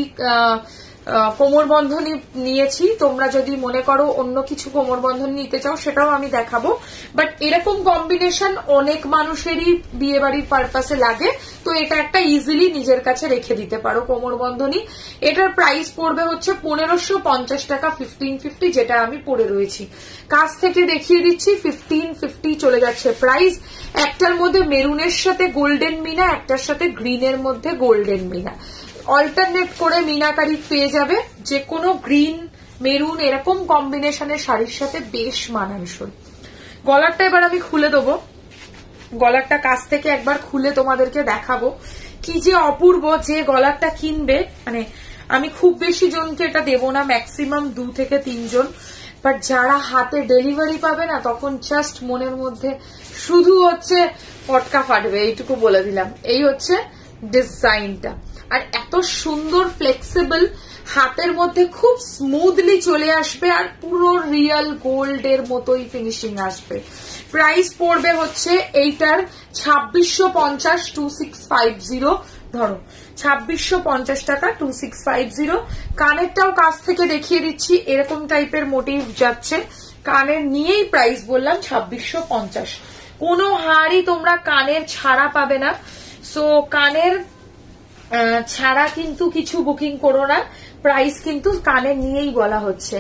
কোমর বন্ধনী নিয়েছি। তোমরা যদি মনে করো অন্য কিছু কোমর বন্ধনী নিতে চাও সেটাও আমি দেখাবো, বাট এরকম কম্বিনেশন অনেক মানুষেরই বিয়ে বাড়ির পারপাসে লাগে, তো এটা একটা ইজিলি নিজের কাছে রেখে দিতে পারো কোমর বন্ধনী। এটার প্রাইস পড়বে হচ্ছে পনেরোশো পঞ্চাশ টাকা, ফিফটিন ফিফটি, যেটা আমি পরে রয়েছি। কাছ থেকে দেখিয়ে দিচ্ছি, ফিফটিন ফিফটি চলে যাচ্ছে প্রাইস। একটার মধ্যে মেরুনের সাথে গোল্ডেন মিনা, একটার সাথে গ্রিনের মধ্যে গোল্ডেন মিনা, অল্টারনেট করে মিনাকারি পেয়ে যাবে। যে কোনো গ্রিন মেরুন এরকম কম্বিনেশনের শাড়ির সাথে বেশ মানানসই। গলারটা এবার আমি খুলে দেবো, গলারটা কাছ থেকে একবার খুলে তোমাদেরকে দেখাবো কি যে অপূর্ব। যে গলারটা কিনবে, মানে আমি খুব বেশি জনকে এটা দেবো না, ম্যাক্সিমাম দু থেকে তিনজন, বাট যারা হাতে ডেলিভারি পাবে না, তখন জাস্ট মনের মধ্যে শুধু হচ্ছে পটকা ফাটবে, এইটুকু বলে দিলাম। এই হচ্ছে ডিজাইনটা, আর এত সুন্দর ফ্লেক্সিবল, হাতের মধ্যে খুব স্মুথলি চলে আসবে, আর পুরো রিয়েল গোল্ড এর মতোই ফিনিশিং আসবে। প্রাইস পড়বে হচ্ছে এইটার ছাব্বিশশো পঞ্চাশ, টু সিক্স ফাইভ জিরো। ধরো ছাব্বিশশো পঞ্চাশ টাকা, টু সিক্স ফাইভ জিরো। কানেরটাও কাছ থেকে দেখিয়ে দিচ্ছি, এরকম টাইপের মোটিভ যাচ্ছে। কানের নিয়েই প্রাইস বললাম ছাব্বিশশো পঞ্চাশ। কোনো হারই তোমরা কানের ছাড়া পাবে না। সো কানের ছাড়া কিন্তু কিছু বুকিং করো না, প্রাইস কিন্তু কানে নিয়েই বলা হচ্ছে।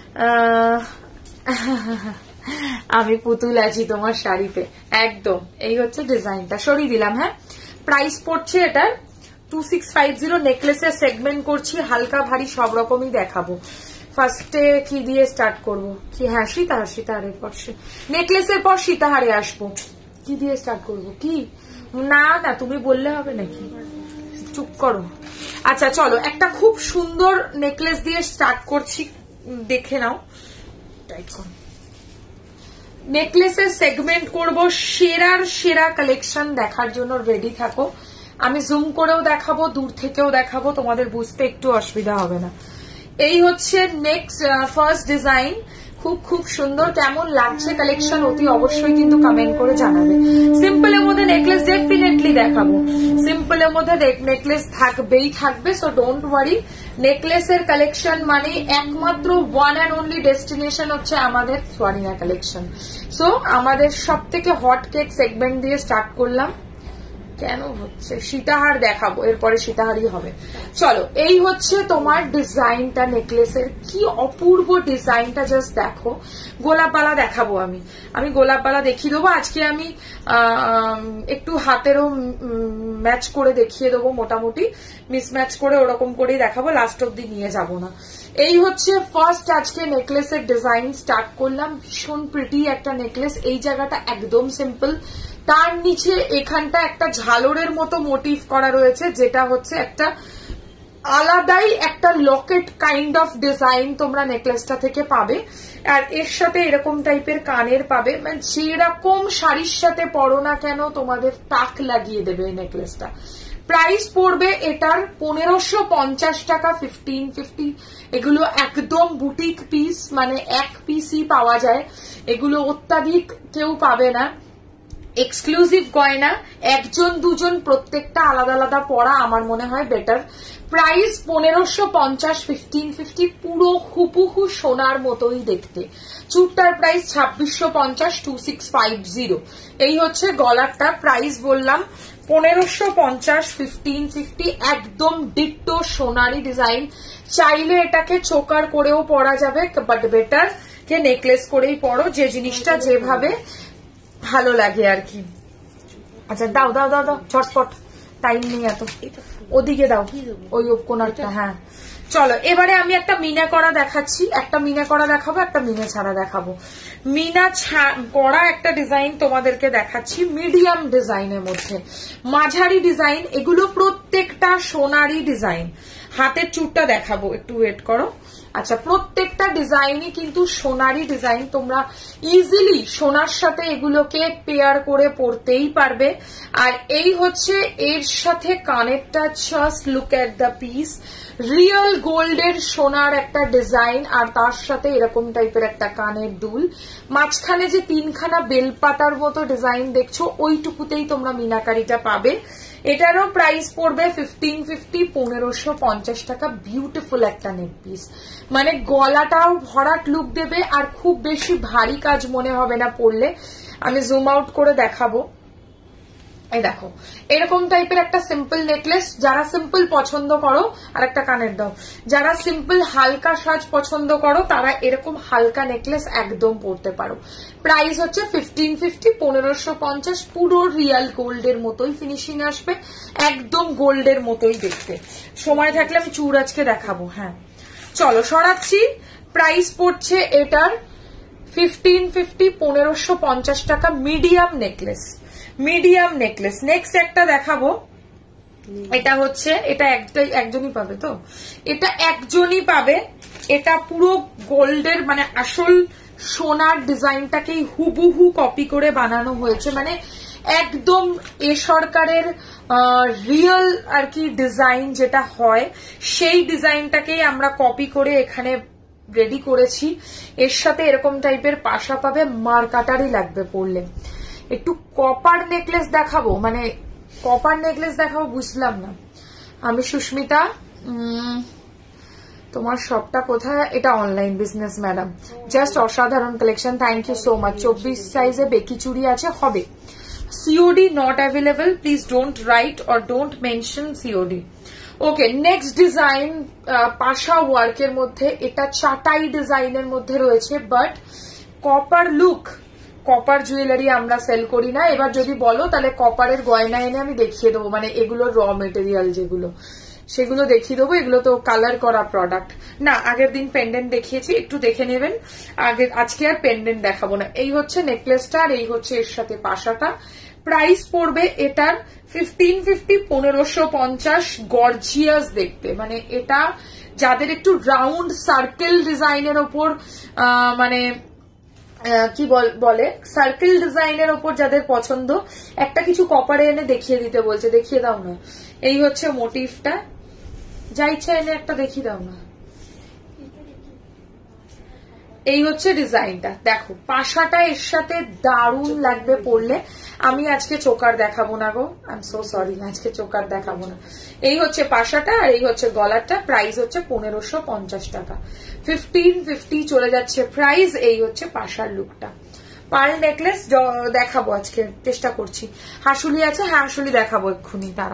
আমি পুতুল আছি তোমার শাড়িতে, একদম। এই হচ্ছে ডিজাইনটা, সরিয়ে দিলাম। হ্যাঁ, প্রাইস পড়ছে এটার টু সিক্স ফাইভ জিরো। নেকলেসের সেগমেন্ট করছি, হালকা ভারী সব রকমই দেখাবো। ফার্স্টে কি দিয়ে স্টার্ট করব? কি, হ্যাঁ সীতাহার, সীতাহারের পর নেকলেসের পর সীতাহারে আসবো। কি দিয়ে স্টার্ট করব? কি না না তুমি বললে হবে নাকি, চুপ করো। আচ্ছা চলো, একটা খুব সুন্দর নেকলেস দিয়ে স্টার্ট করছি, দেখে নাও। টাইট করো। নেকলেসের সেগমেন্ট করব, সেরার সেরা কালেকশন দেখার জন্য রেডি থাকো। আমি জুম করেও দেখাবো, দূর থেকেও দেখাবো, তোমাদের বুঝতে একটু অসুবিধা হবে না। এই হচ্ছে নেক্সট ফার্স্ট ডিজাইন, খুব খুব সুন্দর। কেমন লাগছে কালেকশন অতি অবশ্যই কিন্তু কমেন্ট করে জানাবে। সিম্পলের মধ্যে নেকলেস ডেফিনেটলি দেখাবো, সিম্পলের মধ্যে নেকলেস থাকবেই থাকবে, সো ডোন্ট ওয়ারি। নেকলেসের কালেকশন মানে একমাত্র ওয়ান অ্যান্ড অনলি ডেস্টিনেশন হচ্ছে আমাদের সোয়ারিনা কালেকশন। সো আমাদের সব থেকে হট কেক সেগমেন্ট দিয়ে স্টার্ট করলাম। কেন হচ্ছে সীতাহার দেখাবো, এরপরে সীতাহারই হবে। চলো, এই হচ্ছে তোমার ডিজাইনটা নেকলেসের, কি অপূর্ব ডিজাইনটা, জাস্ট দেখো। গোলাপালা দেখাবো আমি, আমি গোলাপালা দেখিয়ে দেবো আজকে। আমি একটু হাতেরও ম্যাচ করে দেখিয়ে দেবো, মোটামুটি মিসম্যাচ করে ওরকম করেই দেখাবো, লাস্ট অব্দি নিয়ে যাব না। এই হচ্ছে ফার্স্ট আজকে নেকলেসের ডিজাইন স্টার্ট করলাম। ভীষণ প্রিটি একটা নেকলেস, এই জায়গাটা একদম সিম্পল, তার নিচে এখানটা একটা ঝালরের মতো মোটিভ করা রয়েছে, যেটা হচ্ছে একটা আলাদাই একটা লকেট কাইন্ড অফ ডিজাইন তোমরা নেকলেসটা থেকে পাবে। আর এর সাথে এরকম টাইপের কানের পাবে, মানে যেরকম শাড়ির সাথে পরো না কেন তোমাদের তাক লাগিয়ে দেবে এই নেকলেসটা। প্রাইস পড়বে এটার পনেরোশো পঞ্চাশ টাকা, ফিফটিন ফিফটি। এগুলো একদম বুটিক পিস, মানে এক পিসই পাওয়া যায়, এগুলো অত্যাধিক কেউ পাবে না। এক্সক্লুসিভ গয়না, একজন দুজন প্রত্যেকটা আলাদা আলাদা পরা আমার মনে হয় বেটার। প্রাইস পনেরোশো পঞ্চাশ, ফিফটিন ফিফটি, পুরো হুবহু সোনার মতোই দেখতে। চুটটার প্রাইস ছাব্বিশশো পঞ্চাশ, টু সিক্স ফাইভ জিরো। এই হচ্ছে গলারটা, প্রাইস বললাম পনেরোশো পঞ্চাশ, ফিফটিন ফিফটি, একদম ডিট্টো সোনারি ডিজাইন। চাইলে এটাকে চোকার করেও পরা যাবে, বাট বেটার কে নেকলেস করেই পরো, যে জিনিসটা যেভাবে ভালো লাগে আর কি। আচ্ছা দাও দাও দাও দাও ঝটপট, টাইম নেই এত, ওদিকে দাও ওই কোনারটা। হ্যাঁ চলো, এবারে আমি একটা মিনা করা দেখাচ্ছি, একটা মিনা করা দেখাবো, একটা মিনা ছাড়া দেখাবো। মিনা করা একটা ডিজাইন তোমাদেরকে দেখাচ্ছি, মিডিয়াম ডিজাইনের মধ্যে, মাঝারি ডিজাইন। এগুলো প্রত্যেকটা সোনারি ডিজাইন। হাতের চুটটা দেখাবো, একটু ওয়েট করো। আচ্ছা, প্রত্যেকটা ডিজাইনই কিন্তু সোনারি ডিজাইন, তোমরা ইজিলি সোনার সাথে এগুলোকে পেয়ার করে পরতেই পারবে। আর এই হচ্ছে এর সাথে কানেরটা, just look at the piece, real গোল্ডের সোনার একটা ডিজাইন, আর তার সাথে এরকম টাইপের একটা কানের দুল। মাঝখানে যে তিনখানা বেলপাতার মতো ডিজাইন দেখছো, ওইটুকুতেই তোমরা মিনাকারিটা পাবে। এটারও প্রাইস পড়বে ফিফটিন ফিফটি, পনেরোশো পঞ্চাশ টাকা। বিউটিফুল একটা নেক পিস, মানে গলাটাও ভরাট লুক দেবে, আর খুব বেশি ভারী কাজ মনে হবে না পরলে। আমি জুম আউট করে দেখাবো। এই দেখো, এরকম টাইপের একটা সিম্পল নেকলেস। যারা সিম্পল পছন্দ করো, আর একটা কানের দাও, যারা সিম্পল হালকা সাজ পছন্দ করো তারা এরকম হালকা নেকলেস একদম পরতে পারো। প্রাইস হচ্ছে ফিফটিন ফিফটি, পনেরোশো পঞ্চাশ। পুরো রিয়াল গোল্ডের মতোই ফিনিশিং আসবে, একদম গোল্ডের মতোই দেখতে। সময় থাকলে আমি চূড় আজকে দেখাবো। হ্যাঁ চলো সরাচ্ছি। প্রাইস পড়ছে এটার ফিফটিন ফিফটি, পনেরোশো পঞ্চাশ টাকা। Medium necklace, medium necklace. Next একটা দেখাবো, এটা হচ্ছে, এটা একটাই একজনই পাবে, তো এটা একজনই পাবে। এটা পুরো গোল্ডের, মানে আসল সোনার ডিজাইনটাকেই হুবহু কপি করে বানানো হয়েছে, মানে একদম এ সরকারের রিয়েল আর কি ডিজাইন যেটা হয়, সেই ডিজাইনটাকেই আমরা কপি করে এখানে রেডি করেছি। এর সাথে এরকম টাইপের পাশা পাবে, মার কাটারই লাগবে পরলে। একটু কপার নেকলেস দেখাবো, মানে কপার নেকলেস দেখাবো, বুঝলাম না। আমি সুস্মিতা, তোমার শপটা কোথায়? এটা অনলাইন বিজনেস ম্যাডাম, জাস্ট অসাধারণ collection, thank you so much. চব্বিশ সাইজে বেকি চুড়ি আছে, হবে COD not available, please don't write or don't mention COD. Okay, next design পাশা ওয়ার্কের মধ্যে, এটা চাটাই ডিজাইনের মধ্যে রয়েছে, but copper look. Copper jewellery আমরা সেল করি না। এবার যদি বলো তাহলে কপারের গয়না এনে আমি দেখিয়ে দেবো, মানে এগুলো র মেটেরিয়াল যেগুলো সেগুলো দেখিয়ে দেবো। এগুলো তো কালার করা প্রোডাক্ট না। আগের দিন পেন্ডেন্ট দেখিয়েছি, একটু দেখে নেবেন। আগে আজকে আর পেন্ডেন্ট দেখাবো না। এই হচ্ছে নেকলেসটা, আর এই হচ্ছে এর সাথে পাশাটা। প্রাইস পড়বে এটার ফিফটিন ফিফটি, পনেরোশো পঞ্চাশ। গর্জিয়াস দেখতে, মানে এটা যাদের একটু রাউন্ড সার্কেল ডিজাইনের ওপর মানে কি বলে সার্কেল ডিজাইনের ওপর যাদের পছন্দ, একটা কিছু কপারে এনে দেখিয়ে দিতে বলছে, দেখিয়ে দাও না। এই হচ্ছে মোটিভটা, যা ইচ্ছা এনে একটা দেখিয়ে দাও না। এই হচ্ছে ডিজাইনটা, দেখো পাশাটা এর সাথে দারুণ লাগবে পরলে। আমি আজকে চোকার দেখাবো না গো, আই এম সো সরি, আজকে চোকার দেখাবো না। এই হচ্ছে পাশাটা, আর এই হচ্ছে গলারটা। প্রাইস হচ্ছে পনেরোশো পঞ্চাশ টাকা, ফিফটিন ফিফটি চলে যাচ্ছে প্রাইস। এই হচ্ছে পাশার লুকটা। পার্ল নেকলেস দেখাবো আজকে, চেষ্টা করছি। হাসুলি আছে, হ্যাঁ হাসুলি দেখাবো এক্ষুনি, তারা।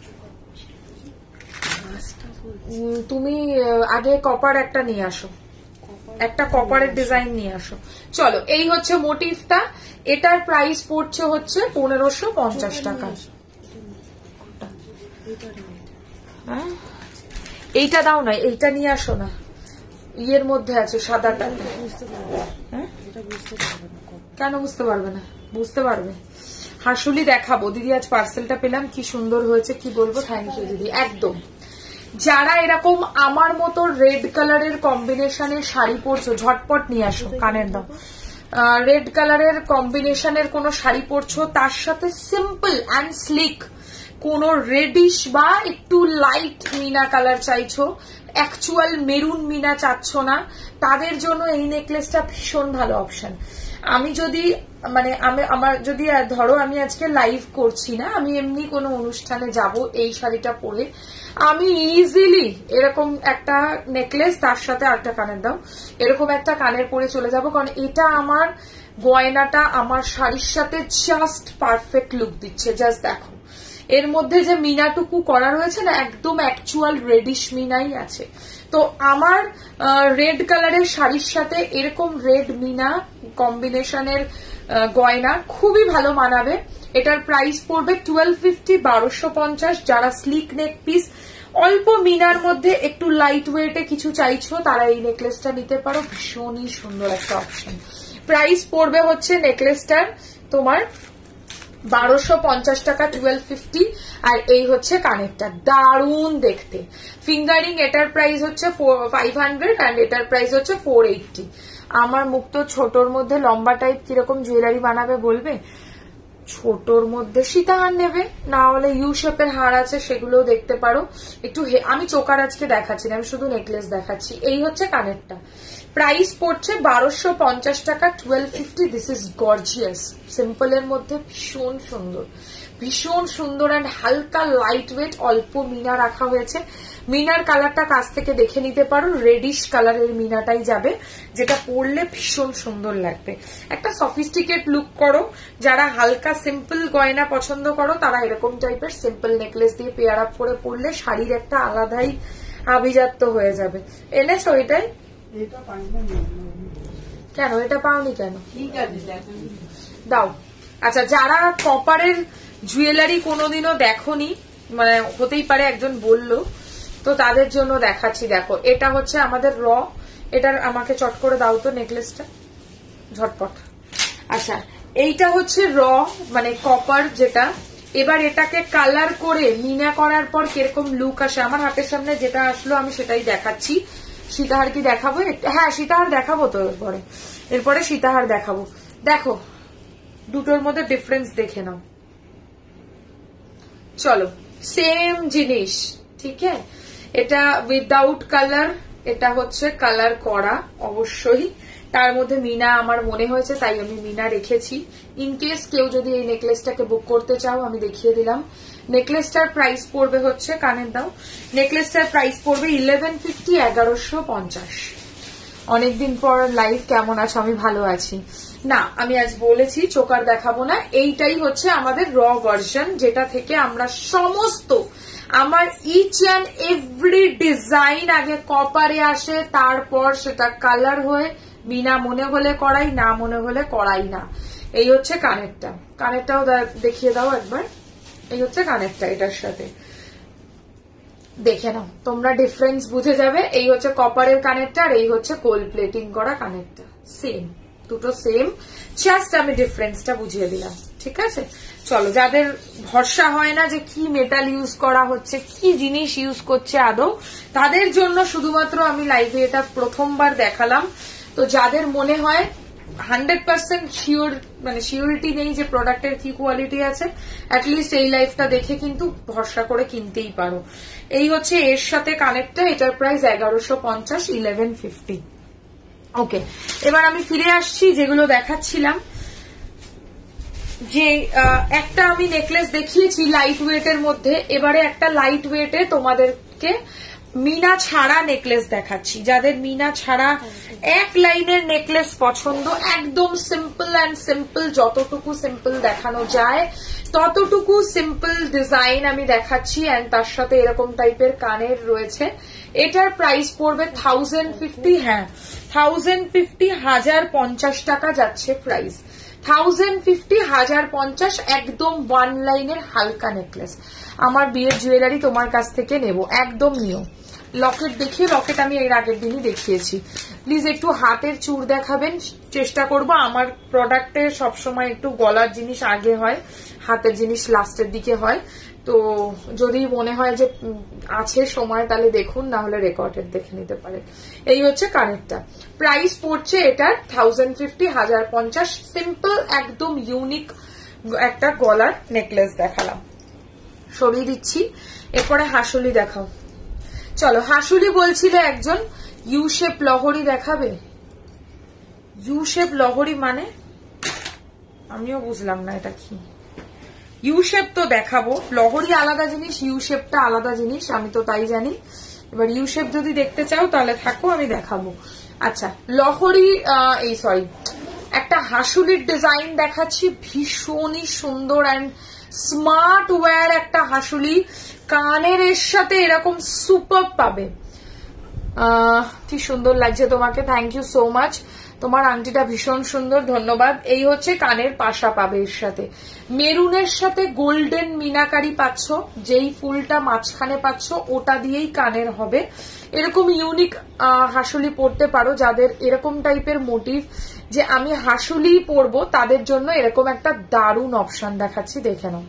তুমি আগে কপার একটা নিয়ে আসো, একটা কপারের ডিজাইন নিয়ে আসো। চলো, এই হচ্ছে মোটিভটা। এটার প্রাইস পড়ছে হচ্ছে পনেরোশো পঞ্চাশ টাকা। এইটা দাও না, এইটা নিয়ে আসো না। ইয়ের মধ্যে আছে সাদাটা। কেন বুঝতে পারবে না? বুঝতে পারবে। হাসুলি দেখাবো দিদি, আজ পার্সেলটা পেলাম, কি সুন্দর হয়েছে, কি বলবো। থ্যাংক ইউ দিদি। একদম যারা এরকম আমার মতো রেড কালারের কম্বিনেশনের শাড়ি পরছো, ঝটপট নিয়ে আসো। কানের দাও। রেড কালারের কম্বিনেশনের কোন শাড়ি পরছো, তার সাথে সিম্পল অ্যান্ড স্লিক কোন রেডিশ বা একটু লাইট মিনা কালার চাইছো, অ্যাকচুয়াল মেরুন মিনা চাচ্ছ না, তাদের জন্য এই নেকলেসটা ভীষণ ভালো অপশন। আমি যদি মানে আমি আমার যদি ধরো আমি আজকে লাইভ করছি না, আমি এমনি কোনো অনুষ্ঠানে যাব এই শাড়িটা পরে, আমি ইজিলি এরকম একটা নেকলেস, তার সাথে আরেকটা কানের দাও, এরকম একটা কানের পরে চলে যাব। কারণ এটা আমার গয়নাটা আমার শাড়ির সাথে জাস্ট পারফেক্ট লুক দিচ্ছে। জাস্ট দেখো এর মধ্যে যে মিনাটুকু করা রয়েছে না, একদম অ্যাকচুয়াল রেডিশ মিনাই আছে। তো আমার রেড কালারের শাড়ির সাথে এরকম রেড মিনা কম্বিনেশনের গয়না খুবই ভালো মানাবে। এটার প্রাইস পড়বে টুয়েলভ ফিফটি, বারোশো পঞ্চাশ। যারা স্লিক নেক পিস অল্প মিনার মধ্যে একটু লাইট ওয়েটে কিছু চাইছো, তারা এই নেকলেসটা নিতে পারো, ভীষণই সুন্দর একটা অপশন। প্রাইস পড়বে হচ্ছে নেকলেসটার তোমার বারোশো পঞ্চাশ টাকা, টুয়েলভ ফিফটি। আর এই হচ্ছে কানেরটা, দারুণ দেখতে। ফিঙ্গারিং এটার প্রাইস হচ্ছে ফাইভ হান্ড্রেড, অ্যান্ড এটার প্রাইস হচ্ছে ফোর এইটটি। আমার মুখ তো ছোটর মধ্যে লম্বা টাইপ কিরকম জুয়েলারি বানাবে বলবে? ছোটর মধ্যে সীতাহার নেবে, না হলে ইউ শেপের হার আছে, সেগুলোও দেখতে পারো। একটু আমি চোকার আজকে দেখাচ্ছি না, আমি শুধু নেকলেস দেখাচ্ছি। এই হচ্ছে কানেরটা, প্রাইস পড়ছে বারোশো পঞ্চাশ টাকা, twelve fifty. This is gorgeous, simple এর মধ্যে ভীষণ সুন্দর, ভীষণ সুন্দর অ্যান্ড হালকা লাইট ওয়েট, অল্প মিনা রাখা হয়েছে। মিনার কালারটা কাছ থেকে দেখে নিতে পারো, রেডিশ কালারের মিনাটাই যাবে, যেটা পরলে ভীষণ সুন্দর লাগবে। একটা সফিস্টিকেট লুক করো, যারা হালকা সিম্পল গয়না পছন্দ করো, তারা এরকম টাইপের সিম্পল নেকলেস দিয়ে পেয়ার আপ করে পরলে শাড়ির একটা আলাদাই আভিজাত্য হয়ে যাবে। এনেছো এটাই? কেন এটা পাওনি কেন? দাও। আচ্ছা, যারা কপারের জুয়েলারি কোনোদিনও দেখোনি, মানে হতেই পারে একজন বললো, তো তাদের জন্য দেখাচ্ছি। দেখো এটা হচ্ছে আমাদের র, এটার আমাকে চট করে দাও তো নেকলেসটা, ঝটপট। আচ্ছা, এইটা হচ্ছে র মানে কপার যেটা। এবার এটাকে কালার করে মিনা করার পর কিরকম লুক আসে, আমার হাতের সামনে যেটা আসলো আমি সেটাই দেখাচ্ছি। সীতাহার কি দেখাবো? হ্যাঁ সীতাহার দেখাবো তো, এরপরে এরপরে সীতাহার দেখাবো। দেখো দুটোর মধ্যে ডিফারেন্স দেখে নাও। চলো, সেম জিনিস, ঠিক আছে। এটা উইদাউট কালার, এটা হচ্ছে কালার করা অবশ্যই। তার মধ্যে মিনা আমার মনে হয়েছে, তাই আমি মিনা রেখেছি। ইনকেস কেউ যদি এই নেকলেসটাকে বুক করতে চাও, আমি দেখিয়ে দিলাম। নেকলেসটার প্রাইস পড়বে হচ্ছে, কানের দাও, নেকলেসটার প্রাইস পড়বে ইলেভেন ফিফটি, এগারোশো পঞ্চাশ। অনেকদিন পর লাইভ, কেমন আছো? আমি ভালো আছি। না, আমি আজ বলেছি চোকার দেখাবো না। এইটাই হচ্ছে আমাদের র ভার্সন, যেটা থেকে আমরা সমস্ত আমার ইচ অ্যান্ড এভরি ডিজাইন আগে কপারে আসে, তারপর সেটা কালার হয়ে বিনা মনে হলে করাই, না মনে হলে করাই না। এই হচ্ছে কানেরটা, কানেরটাও দেখিয়ে দাও একবার। এই হচ্ছে কানেরটা, এটার সাথে দেখে নাও, তোমরা ডিফারেন্স বুঝে যাবে। এই হচ্ছে কপারের কানেরটা, আর এই হচ্ছে গোল্ড প্লেটিং করা কানেরটা। সেম, দুটো সেম, জাস্ট আমি ডিফারেন্সটা বুঝিয়ে দিলাম। ঠিক আছে, চলো, যাদের ভরসা হয় না যে কি মেটাল ইউজ করা হচ্ছে, কি জিনিস ইউজ করছে আদৌ, তাদের জন্য শুধুমাত্র আমি লাইভে এটা প্রথমবার দেখালাম। তো যাদের মনে হয় হান্ড্রেড পার্সেন্ট শিওর, মানে শিওরিটি নেই যে প্রোডাক্টের কি কোয়ালিটি আছে, অ্যাটলিস্ট এই লাইভটা দেখে কিন্তু ভরসা করে কিনতেই পারো। এই হচ্ছে এর সাথে কানেক্টটা, এটার প্রাইস এগারোশো পঞ্চাশ, ইলেভেন ফিফটি। ওকে, এবার আমি ফিরে আসছি যেগুলো দেখাচ্ছিলাম। যে একটা আমি নেকলেস দেখিয়েছি লাইট ওয়েটের মধ্যে, এবারে একটা লাইট ওয়েটে তোমাদেরকে মিনা ছাড়া নেকলেস দেখাচ্ছি। যাদের মিনা ছাড়া এক লাইনের নেকলেস পছন্দ, একদম সিম্পল অ্যান্ড সিম্পল, যতটুকু সিম্পল দেখানো যায় ততটুকু সিম্পল ডিজাইন আমি দেখাচ্ছি। অ্যান্ড তার সাথে এরকম টাইপের কানের রয়েছে। এটার প্রাইস পড়বে থাউজেন্ড ফিফটি। হ্যাঁ, থাউজেন্ড ফিফটি, হাজার পঞ্চাশ টাকা যাচ্ছে প্রাইস। থাউজেন্ড ফিফটি, হাজার পঞ্চাশ, একদম ওয়ান লাইনের হালকা নেকলেস। আমার বিয়ের জুয়েলারি তোমার কাছ থেকে নেব, একদম নিও। লকেট দেখিয়ে, লকেট আমি এর আগের দিনই দেখিয়েছি। প্লিজ একটু হাতের চূড় দেখাবেন, চেষ্টা করব। আমার প্রোডাক্টে সবসময় একটু গলার জিনিস আগে হয়, হাতের জিনিস লাস্টের দিকে হয়। তো যদি মনে হয় যে আছে সময় তাহলে দেখুন, না হলে রেকর্ডেড দেখে নিতে পারেন। এই হচ্ছে কানেরটা, প্রাইস পড়ছে এটার থাউজেন্ড ফিফটি, হাজার পঞ্চাশ। সিম্পল একদম ইউনিক একটা গলার নেকলেস দেখালাম, সরিয়ে দিচ্ছি। এরপরে হাসুলি দেখাও। চলো, হাসুলি বলছিলে একজন ইউ শেপ লহরি দেখাবে। ইউ শেপ লহরি মানে আমিও বুঝলাম না এটা কি। ইউ শেপ তো দেখাবো, লহরি আলাদা জিনিস, ইউ শেপটা আলাদা জিনিস, আমি তো তাই জানি। এবার ইউ শেপ যদি দেখতে চাও তাহলে থাকো, আমি দেখাবো। আচ্ছা, লহরি এই সরি একটা হাসুলির ডিজাইন দেখাচ্ছি, ভীষণই সুন্দর অ্যান্ড স্মার্ট ওয়্যার একটা হাসুলি। কানের এর সাথে এরকম সুপার পাবে, কি সুন্দর লাগছে তোমাকে, থ্যাংক ইউ সো মাচ। তোমার আংটিটা ভীষণ সুন্দর, ধন্যবাদ। এই হচ্ছে কানের পাশা পাবে এর সাথে, মেরুনের সাথে গোল্ডেন মিনাকারি পাচ্ছ, যেই ফুলটা মাঝখানে পাচ্ছ ওটা দিয়েই কানের হবে। এরকম ইউনিক হাসুলি পরতে পারো যাদের এরকম টাইপের মোটিভ যে আমি হাসুলি পরবো, তাদের জন্য এরকম একটা দারুণ অপশন দেখাচ্ছি, দেখে নাও।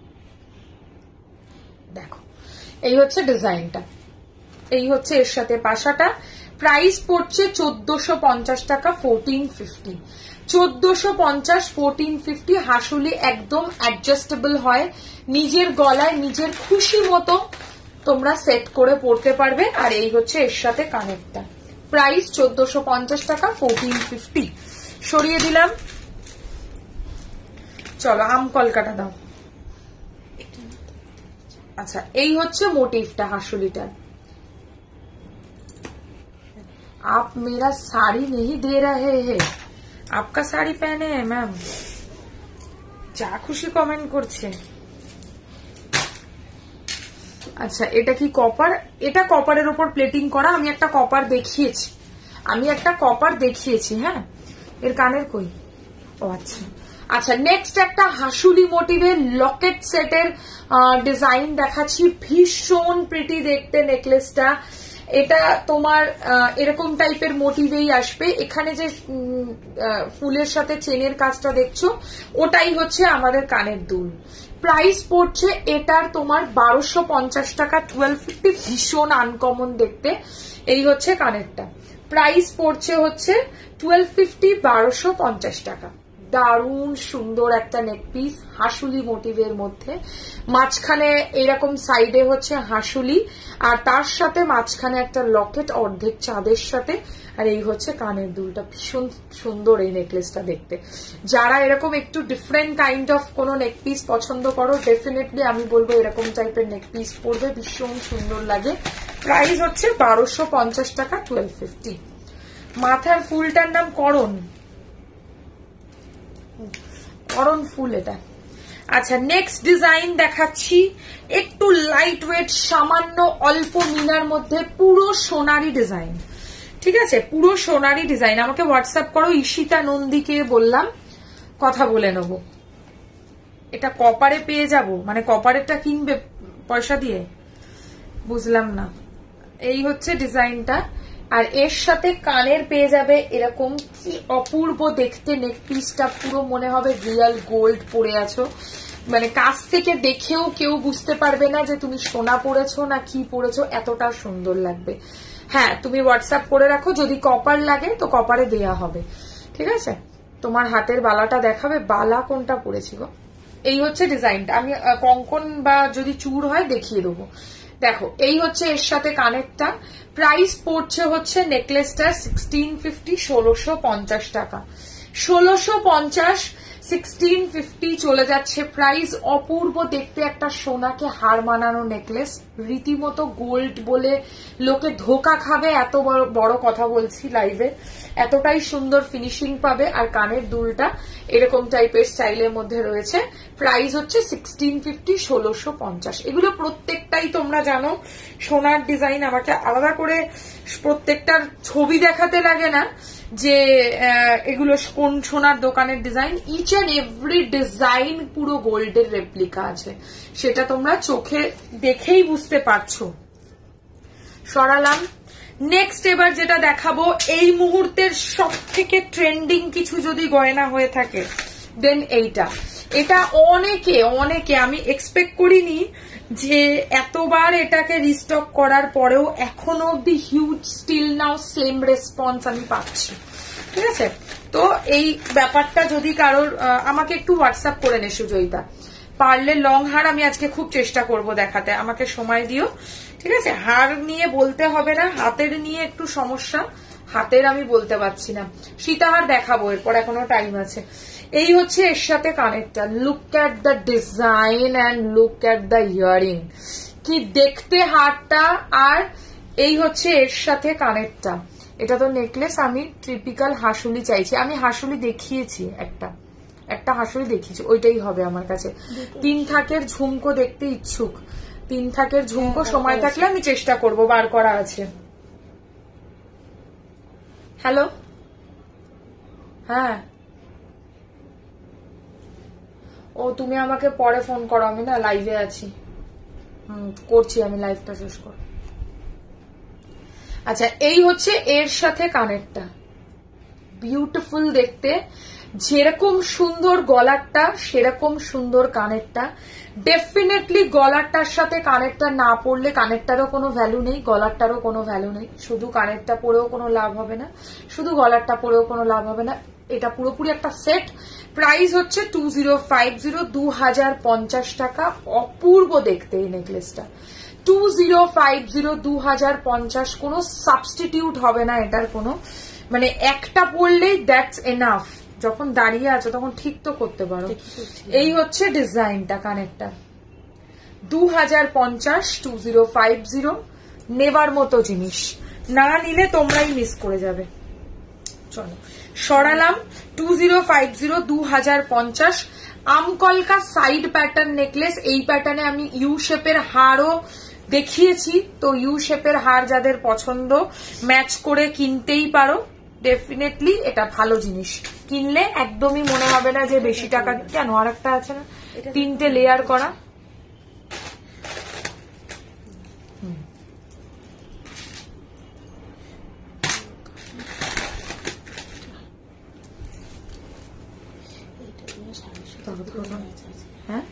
দেখো, এই হচ্ছে ডিজাইনটা, এই হচ্ছে এর সাথে পাশাটা। প্রাইস পড়ছে চোদ্দশো পঞ্চাশ টাকা, ফোরটিন ফিফটি। চোদ্দশো পঞ্চাশ, ফোরটিন ফিফটি। হাসুলি একদম অ্যাডজাস্টেবল হয়, নিজের গলায় নিজের খুশি মতো তোমরা সেট করে পড়তে পারবে। আর এই হচ্ছে এর সাথে কানেরটা, প্রাইস চোদ্দশো পঞ্চাশ টাকা, ফোরটিন ফিফটি। সরিয়ে দিলাম। চলো, আম কলকাটা দাও। আচ্ছা, এই হচ্ছে মোটিভটা হাসুলিটার। आप मेरा साड़ी नहीं दे रहे हैं, आपका साड़ी पहने हैं मैम। যা খুশি কমেন্ট করছে। আচ্ছা, এটা কি কপার? এটা কপারের উপর প্লেটিং করা। আমি একটা কপার দেখিয়েছি, আমি একটা কপার দেখিয়েছি। হ্যাঁ, এর কানের কই? ও আচ্ছা আচ্ছা, নেক্সট একটা হাসুলি মোটিভের লকেট সেটের ডিজাইন দেখাচ্ছি, ভীষণ প্রিটি দেখতে নেকলেসটা। এটা তোমার এরকম টাইপের মোটিভেই আসবে। এখানে যে ফুলের সাথে চেনের কাজটা দেখছো ওটাই হচ্ছে আমাদের কানের দুল। প্রাইস পড়ছে এটার তোমার বারোশো পঞ্চাশ টাকা, টুয়েলভ ফিফটি। ভীষণ আনকমন দেখতে। এই হচ্ছে কানেরটা, প্রাইস পড়ছে হচ্ছে টুয়েলভ ফিফটি, বারোশো পঞ্চাশ টাকা। দারুণ সুন্দর একটা নেক পিস হাসুলি মোটিভের মধ্যে, মাঝখানে এরকম সাইডে হচ্ছে হাসুলি, আর তার সাথে মাঝখানে একটা লকেট অর্ধেক চাঁদের সাথে। আর এই হচ্ছে কানের দুলটা, ভীষণ সুন্দর এই নেকলেসটা দেখতে। যারা এরকম একটু ডিফারেন্ট কাইন্ড অফ কোন নেক পিস পছন্দ করো, ডেফিনেটলি আমি বলবো এরকম টাইপের নেক পিস পরবে, ভীষণ সুন্দর লাগে। প্রাইস হচ্ছে বারোশো পঞ্চাশ টাকা, টুয়েলভ ফিফটি। মাথার ফুলটার নাম করণ। করন ফুল এটা। আচ্ছা নেক্সট ডিজাইন দেখাচ্ছি, একটু লাইট ওয়েট, সামান্য অল্প মিনার মধ্যে, পুরো সোনারি ডিজাইন। ঠিক আছে, পুরো সোনারি ডিজাইন। আমাকে হোয়াটসঅ্যাপ করো, ঈশিতা নন্দীকে বললাম, কথা বলে নেব। এটা কপারে পেয়ে যাব, মানে কপারেরটা কিনবে পয়সা দিয়ে, বুঝলাম না। এই হচ্ছে ডিজাইনটা, আর এর সাথে কানের পেয়ে যাবে এরকম, কি অপূর্ব দেখতে নেক পিসটা, পুরো মনে হবে রিয়েল গোল্ড পরে আছো, মানে কাছ থেকে দেখেও কেউ বুঝতে পারবে না যে তুমি সোনা পরেছো না কি পরেছো, এতটা সুন্দর লাগবে। হ্যাঁ তুমি হোয়াটসঅ্যাপ করে রাখো, যদি কপার লাগে তো কপারে দেয়া হবে। ঠিক আছে, তোমার হাতের বালাটা দেখাবে, বালা কোনটা পরেছি গো। এই হচ্ছে ডিজাইনটা, আমি কঙ্কন বা যদি চূড় হয় দেখিয়ে দেবো। দেখো এই হচ্ছে এর সাথে কানেরটা, প্রাইস পড়ছে হচ্ছে নেকলেসটা সিক্সটিন ফিফটি, ষোলোশো পঞ্চাশ টাকা, ষোলোশো পঞ্চাশ, সিক্সটিন ফিফটি চলে যাচ্ছে প্রাইস। অপূর্ব দেখতে একটা সোনাকে হার মানানো নেকলেস, রীতিমতো গোল্ড বলে লোকে ধোকা খাবে, এত বড় বড় কথা বলছি লাইভে, এতটাই সুন্দর ফিনিশিং পাবে। আর কানের দুলটা এরকম টাইপের স্টাইলের মধ্যে রয়েছে, প্রাইস হচ্ছে সিক্সটিন ফিফটি, ষোলোশো পঞ্চাশ। এগুলো প্রত্যেকটাই তোমরা জানো সোনার ডিজাইন, আমাকে আলাদা করে প্রত্যেকটার ছবি দেখাতে লাগে না যে এগুলো কোন সোনার দোকানের design. Each and every design পুরো গোল্ডের রেপ্লিকা আছে, সেটা তোমরা চোখে দেখেই বুঝতে পারছো। সরালাম। নেক্সট এবার যেটা দেখাবো, এই মুহূর্তের সব থেকে ট্রেন্ডিং কিছু যদি গয়না হয়ে থাকে দেন এইটা। এটা অনেকে অনেকে আমি এক্সপেক্ট করিনি যে এতবার এটাকে রিস্টক করার পরেও এখনো অব্দি huge still now same response আমি পাচ্ছি। ঠিক আছে, তো এই ব্যাপারটা যদি কারোর, আমাকে একটু হোয়াটসঅ্যাপ করে নে সুজয়িতা, পারলে লং হার আমি আজকে খুব চেষ্টা করব দেখাতে, আমাকে সময় দিও। ঠিক আছে, হার নিয়ে বলতে হবে না, হাতের নিয়ে একটু সমস্যা, হাতের আমি বলতে পারছি না। সীতাহার দেখাবো এরপর, এখনো টাইম আছে। এই হচ্ছে এর সাথে কানেরটা, look at the design and look at the earring, কি দেখতে হারটা। আর এই হচ্ছে এর সাথে কানেরটা, এটা তো নেকলেস, আমি ট্রিপিক্যাল হাসুলি চাইছি, আমি হাসুলি দেখিয়েছি একটা একটা হাসুলি দেখিয়েছি, ওইটাই হবে আমার কাছে। তিন থাকের ঝুমকো দেখতে ইচ্ছুক, তিন থাকের ঝুমকো সময় থাকলে আমি চেষ্টা করব, বার করা আছে। হ্যালো, হ্যাঁ ও তুমি আমাকে পরে ফোন করো, আমি না লাইভে আছি। হুম করছি, আমি লাইভটা শেষ করব। আচ্ছা এই হচ্ছে এর সাথে কানেরটা, বিউটিফুল দেখতে, যেরকম সুন্দর গলারটা সেরকম সুন্দর কানেরটা। ডেফিনেটলি গলারটার সাথে কানেরটা না পড়লে কানেরটারও কোনো ভ্যালু নেই, গলারটারও কোনো ভ্যালু নেই। শুধু কানেরটা পরেও কোনো লাভ হবে না, শুধু গলারটা পরেও কোনো লাভ হবে না, এটা পুরোপুরি একটা সেট। প্রাইস হচ্ছে টু জিরো ফাইভ জিরো, দু হাজার পঞ্চাশ টাকা। অপূর্ব দেখতে এই নেকলেসটা, টু জিরো ফাইভ জিরো, দু হাজার পঞ্চাশ, কোনো সাবস্টিটিউট হবে না এটার কোনো, মানে একটা পড়লেই দ্যাটস এনাফ। যখন দাঁড়িয়ে আছো তখন ঠিক তো করতে পারো। এই হচ্ছে ডিজাইনটা কানেরটা, দু হাজার পঞ্চাশ, টু জিরো ফাইভ জিরো, নেবার মতো জিনিস, না নিলে তোমরাই মিস করে যাবে। চলো সরালাম, টু জিরো ফাইভ জিরো, দু হাজার পঞ্চাশ। আমকলকা সাইড প্যাটার্ন নেকলেস, এই প্যাটার্নে আমি ইউ শেপের হারও দেখিয়েছি, তো ইউ শেপের হার যাদের পছন্দ ম্যাচ করে কিনতেই পারো। ডেফিনেটলি এটা ভালো জিনিস, কিনলে একদমই মনে হবে না যে বেশি টাকা। কেন আর একটা আছে না, তিনটে লেয়ার করা। হ্যাঁ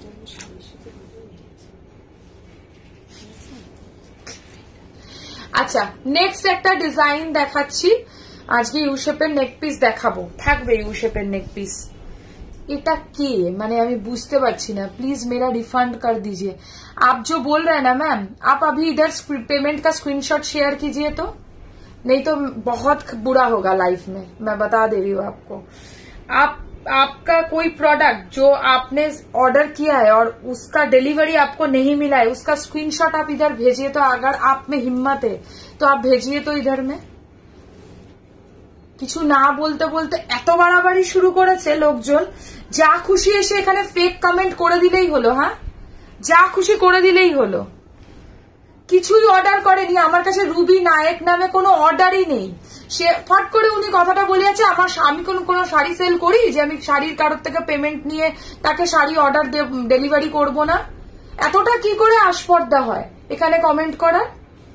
আচ্ছা নেক্সট একটা ডিজাইন দেখাচ্ছি, আজকে ইউ শেপের নেক পিস দেখাবো, থাকবে ইউ শেপের নেক পিস। এটা কি মানে আমি বুঝতে পারছি না, প্লিজ मेरा रिफंड कर दीजिए। आप जो बोल रहे हैं ना मैम, आप अभी इधर पेमेंट का स्क्रीनशॉट शेयर कीजिए, तो नहीं तो बहुत बुरा होगा लाइफ में, मैं बता दे रही हूँ आपको। आप आपका कोई प्रोडक्ट जो आपने ऑर्डर किया है और उसका डिलीवरी आपको नहीं मिला है, उसका स्क्रीनशॉट आप इधर भेजिए। तो अगर आप में हिम्मत है तो आप भेजिए तो इधर में, কিছু না বলতে বলতে এত বাড়াবাড়ি শুরু করেছে লোকজন, যা খুশি এসে এখানে ফেক কমেন্ট করে দিলেই হলো। হ্যাঁ, যা খুশি করে দিলেই হলো, কিছুই অর্ডার করেনি। আমার কাছে রুবি নায়েক নামে কোনো অর্ডারই নেই। সে ফট করে উনি কথাটা বলে আছে, আমার আমি কোন কোনো শাড়ি সেল করি যে আমি শাড়ির কারোর থেকে পেমেন্ট নিয়ে তাকে শাড়ি অর্ডার ডেলিভারি করব না? এতটা কি করে আস্পর্ধা হয় এখানে কমেন্ট করার?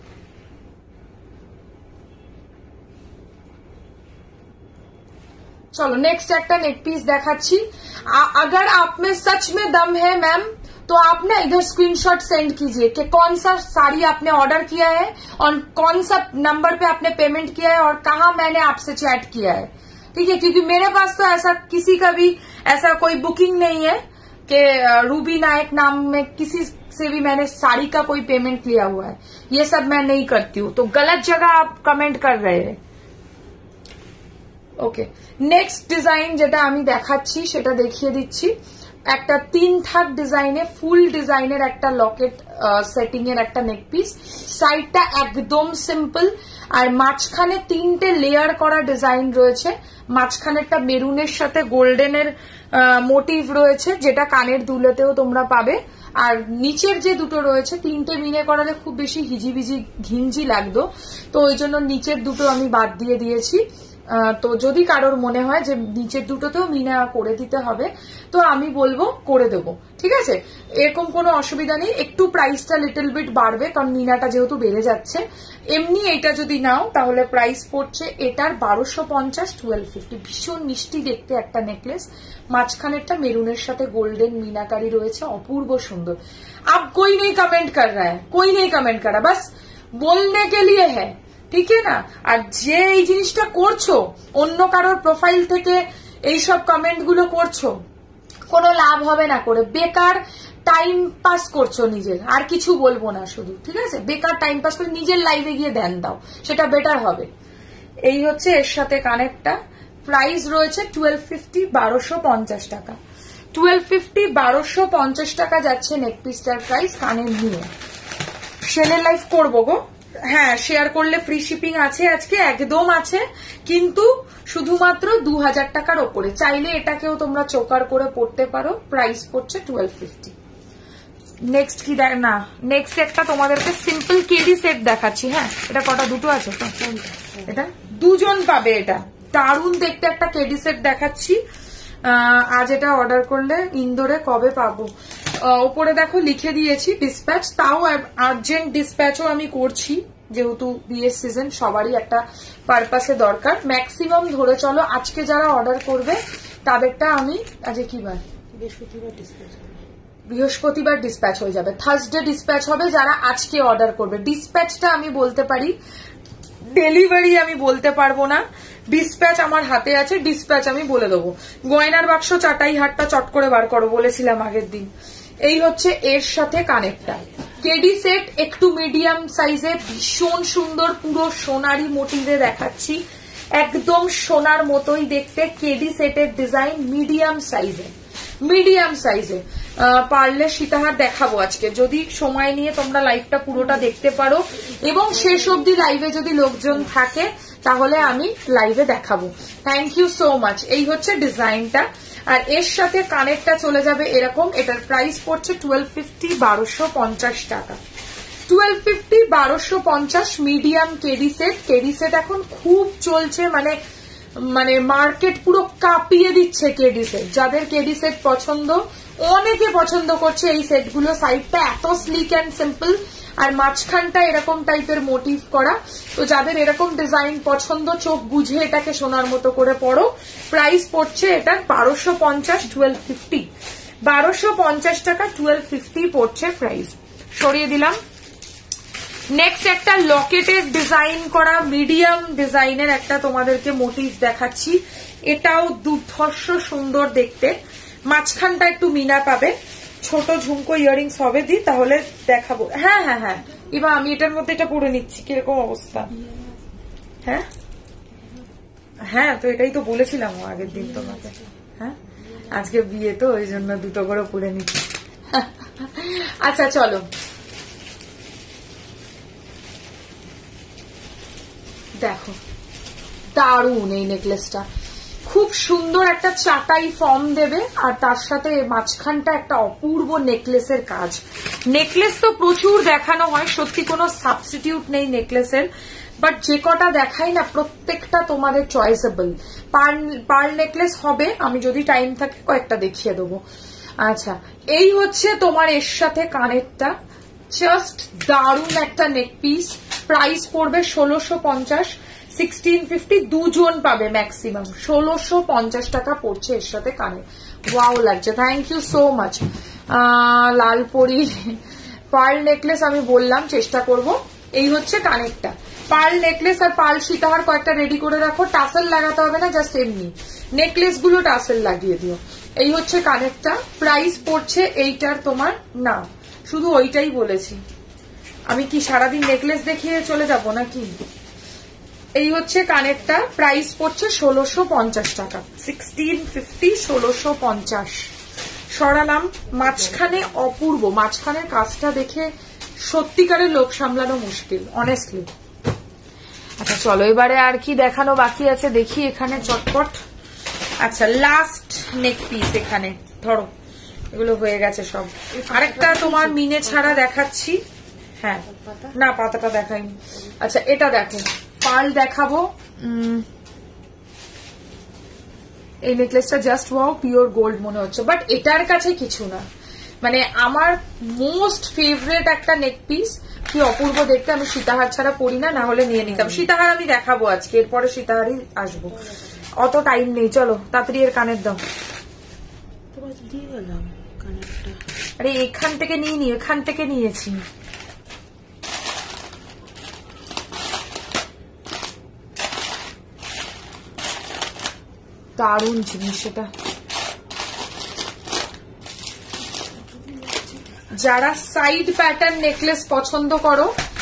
चलो नेक्स्ट একটা नेक पीस দেখাচ্ছি। अगर आप में सच में दम है मैम तो आप ना इधर स्क्रीनशॉट सेंड कीजिए कि कौन सा साड़ी आपने ऑर्डर किया है और कौन सा नंबर पे आपने पेमेंट किया है और कहाँ मैंने आपसे चैट किया है, ठीक है? क्योंकि मेरे पास तो ऐसा किसी का भी ऐसा कोई बुकिंग नहीं है कि रूबी नायक नाम में किसी से भी मैंने साड़ी का कोई पेमेंट लिया हुआ है। ये सब मैं नहीं करती हूँ। तो गलत जगह आप कमेंट कर रहे हैं। ওকে, নেক্সট ডিজাইন যেটা আমি দেখাচ্ছি সেটা দেখিয়ে দিচ্ছি। একটা তিন থাক ডিজাইনে ফুল ডিজাইনের একটা লকেট সেটিং এর একটা নেক পিস। সাইডটা একদম সিম্পল আর মাঝখানে তিনটে লেয়ার করা ডিজাইন রয়েছে। মাঝখানেরটা মেরুনের সাথে গোল্ডেনের মোটিভ রয়েছে, যেটা কানের দুলেতেও তোমরা পাবে। আর নিচের যে দুটো রয়েছে তিনটে মিনে করালে খুব বেশি হিজিবিজি ঘিঞ্জি লাগতো, তো ওই জন্য নিচের দুটো আমি বাদ দিয়ে দিয়েছি। তো যদি কারোর মনে হয় যে নিচের দুটোতেও মিনা করে দিতে হবে তো আমি বলবো করে দেব, ঠিক আছে? এরকম কোনো অসুবিধা নেই। একটু প্রাইসটা লিটল বিট বাড়বে কারণ মিনাটা যেহেতু বেড়ে যাচ্ছে। এমনি এটা যদি নাও তাহলে প্রাইস পড়ছে এটার বারোশো পঞ্চাশ, টুয়েলভ ফিফটি। ভীষণ মিষ্টি দেখতে একটা নেকলেস, মাঝখানেরটা মেরুনের সাথে গোল্ডেন মিনাকারি রয়েছে, অপূর্ব সুন্দর। আব कोई नहीं कमेंट कर रहा है, कोई नहीं कमेंट कर रहा, बस बोलने के लिए है, ঠিক না? আর যে এই জিনিসটা করছো অন্য কারোর প্রোফাইল থেকে এইসব কমেন্ট গুলো করছো, কোনো লাভ হবে না করে, বেকার টাইম পাস করছো নিজের। আর কিছু বলবো না, শুধু ঠিক আছে বেকার টাইম পাস করে নিজের লাইভে গিয়ে ধ্যান দাও, সেটা বেটার হবে। এই হচ্ছে এর সাথে কানেক্টটা। প্রাইস রয়েছে টুয়েলভ ফিফটি, বারোশো পঞ্চাশ টাকা। টুয়েলভ ফিফটি বারোশো পঞ্চাশ টাকা যাচ্ছে নেক পিসটার প্রাইস। কানের নিয়ে সেলের লাইভ করবো গো। হ্যাঁ, শেয়ার করলে ফ্রি শিপিং আছে আজকে, একদম আছে, কিন্তু শুধুমাত্র দু হাজার টাকার ওপরে। চাইলে এটাকেও তোমরা চোকার করে পড়তে পারো। প্রাইস পড়ছে টুয়েলভ ফিফটি। নেক্সট কি দেখ না, নেক্সট একটা তোমাদেরকে সিম্পল কেডি সেট দেখাচ্ছি। হ্যাঁ, এটা কটা, দুটো আছে তো? এটা দুজন পাবে। এটা দারুণ দেখতে একটা কেডি সেট দেখাচ্ছি। আজ এটা অর্ডার করলে ইন্দোরে কবে পাবো? ওপরে দেখো লিখে দিয়েছি ডিসপ্যাচ, তাও আর্জেন্ট ডিসপ্যাচও আমি করছি যেহেতু বিয়ের সিজন, সবারই একটা পারপাসে দরকার। ম্যাক্সিমাম ধরে চলো আজকে যারা অর্ডার করবে তাদেরটা আমি, আজকে কি বার? বৃহস্পতিবার ডিসপ্যাচ বৃহস্পতিবার ডিসপ্যাচ হয়ে যাবে, থার্সডে ডিসপ্যাচ হবে যারা আজকে অর্ডার করবে। ডিসপ্যাচটা আমি বলতে পারি, ডেলিভারি আমি বলতে পারবো না। ডিসপ্যাচ আমার হাতে আছে, ডিসপ্যাচ আমি বলে দেবো। গয়নার বাক্স চাটাই হাটটা চট করে বার করো বলেছিলাম আগের দিন। এই হচ্ছে এর সাথে কানেক্টটা। কেডি সেট একটু মিডিয়াম সাইজে, ভীষণ সুন্দর, পুরো সোনারি মোটিভে দেখাচ্ছি, একদম সোনার মতোই দেখতে। কেডি সেটের ডিজাইন মিডিয়াম সাইজে, মিডিয়াম সাইজে। পারলে সীতাহার দেখাবো আজকে, যদি সময় নিয়ে তোমরা লাইভটা পুরোটা দেখতে পারো এবং শেষ অব্দি লাইভে যদি লোকজন থাকে তাহলে আমি লাইভে দেখাবো। Thank you so much. এই হচ্ছে ডিজাইনটা। আর এর সাথে কানেরটা চলে যাবে এরকম। এটার প্রাইস পড়ছে টুয়েলভ ফিফটি, বারোশো পঞ্চাশ টাকা। টুয়েলভ ফিফটি, বারোশো পঞ্চাশ medium KD set. KD set এখন খুব চলছে, মানে মানে মার্কেট পুরো কাঁপিয়ে দিচ্ছে কেডি সেট। যাদের কেডি সেট পছন্দ, অনেকে পছন্দ করছে এই সেটগুলো। সাইডটা এত স্লিক অ্যান্ড সিম্পল আর মাঝখানটা এরকম টাইপের মোটিভ করা। তো যাদের এরকম ডিজাইন পছন্দ, চোখ বুঝে এটাকে সোনার মতো করে পড়ো। প্রাইস পড়ছে এটার বারোশো পঞ্চাশ, টুয়েলভ ফিফটি। বারোশো পঞ্চাশ টাকা, টুয়েলভ ফিফটি পড়ছে প্রাইস। সরিয়ে দিলাম। নেক্সট একটা লকেটের ডিজাইন করা মিডিয়াম ডিজাইনের একটা তোমাদেরকে মোটিভ দেখাচ্ছি। এটাও দুর্ধর্ষ সুন্দর দেখতে, মাঝখানটা একটু মিনা পাবে। ছোট ঝুমকো ইয়ারিংস হবে দি, তাহলে দেখাবো। হ্যাঁ হ্যাঁ হ্যাঁ, এবার আমি এটার মধ্যে এটা পরে নিচ্ছি। কিরকম অবস্থা? হ্যাঁ হ্যাঁ, তো এটাই তো বলেছিলাম আগের দিন তোমাকে। হ্যাঁ, আজকে বিয়ে তো ওই জন্য দুটো করে পরে নিচ্ছি। আচ্ছা চলো, দেখো দারুণ এই নেকলেসটা, খুব সুন্দর একটা চাটাই ফর্ম দেবে আর তার সাথে মাঝখানটা একটা অপূর্ব নেকলেসের কাজ। নেকলেস তো প্রচুর দেখানো হয়, সত্যি কোনো সাবস্টিটিউট নেই নেকলেসের, বাট যে কটা দেখাই না প্রত্যেকটা তোমাদের চয়েসেবল। পার্ল পার্ল নেকলেস হবে, আমি যদি টাইম থাকে কয়েকটা দেখিয়ে দেবো। আচ্ছা, এই হচ্ছে তোমার এর সাথে কানেরটা, জাস্ট দারুণ একটা নেক পিস। প্রাইস পড়বে ষোলোশো পঞ্চাশ, সিক্সটিন ফিফটি, দুজন পাবে ম্যাক্সিমাম। ষোলোশো পঞ্চাশ টাকা পড়ছে এর সাথে কানের। ওয়াও লাগছে, thank you so much. Lalpari pearl necklace আমি বললাম চেষ্টা করব। এই হচ্ছে কানেরটা, পার্ল নেকলেস আর পার্ল সীতাহার কয়েকটা রেডি করে রাখো, টাসেল লাগাতে হবে না, জাস্ট এমনি নেকলেস গুলো টাসেল লাগিয়ে দিও। এই হচ্ছে কানেরটা, প্রাইস পড়ছে এইটার তোমার, না শুধু ওইটাই বলেছি আমি, কি সারাদিন নেকলেস দেখিয়ে চলে যাব নাকি? এই হচ্ছে কানেরটা, প্রাইস পড়ছে ষোলোশো পঞ্চাশ টাকা, সিক্সটিন ফিফটি, ষোলোশো পঞ্চাশ। সরালাম, মাঝখানে অপূর্ব, মাঝখানের কাজটা দেখে সত্যিকারের লোক সামলানো মুশকিল অনেস্টলি। আচ্ছা চলো এবারে আর কি দেখানো বাকি আছে দেখি এখানে চটপট। আচ্ছা লাস্ট নেক পিস এখানে ধরো, এগুলো হয়ে গেছে সব। আরেকটা তোমার মিনে ছাড়া দেখাচ্ছি, হ্যাঁ না পাতাটা দেখাইনি। আচ্ছা এটা দেখো, পার্ল দেখাবো। এই নেকলেসটা জাস্ট ওয়াও, পিওর গোল্ড মনে হচ্ছে, বাট এটার কাছে কিছু না, মানে আমার মোস্ট ফেভারিট একটা নেক পিস। কি অপূর্ব দেখতে, আমি সীতাহার ছাড়া পরি না, না হলে নিয়ে নিতাম। সীতাহার আমি দেখাবো আজকে, এরপরে সীতাহারই আসবো, অত টাইম নেই। চলো তাড়াতাড়ি এর কানের দাও। আরে এখান থেকে নিয়ে নি, এখান থেকে নিয়েছি। দারুণ জিনিস এটা, যারা সাইড প্যাটার্ন নেকলেস পছন্দ করো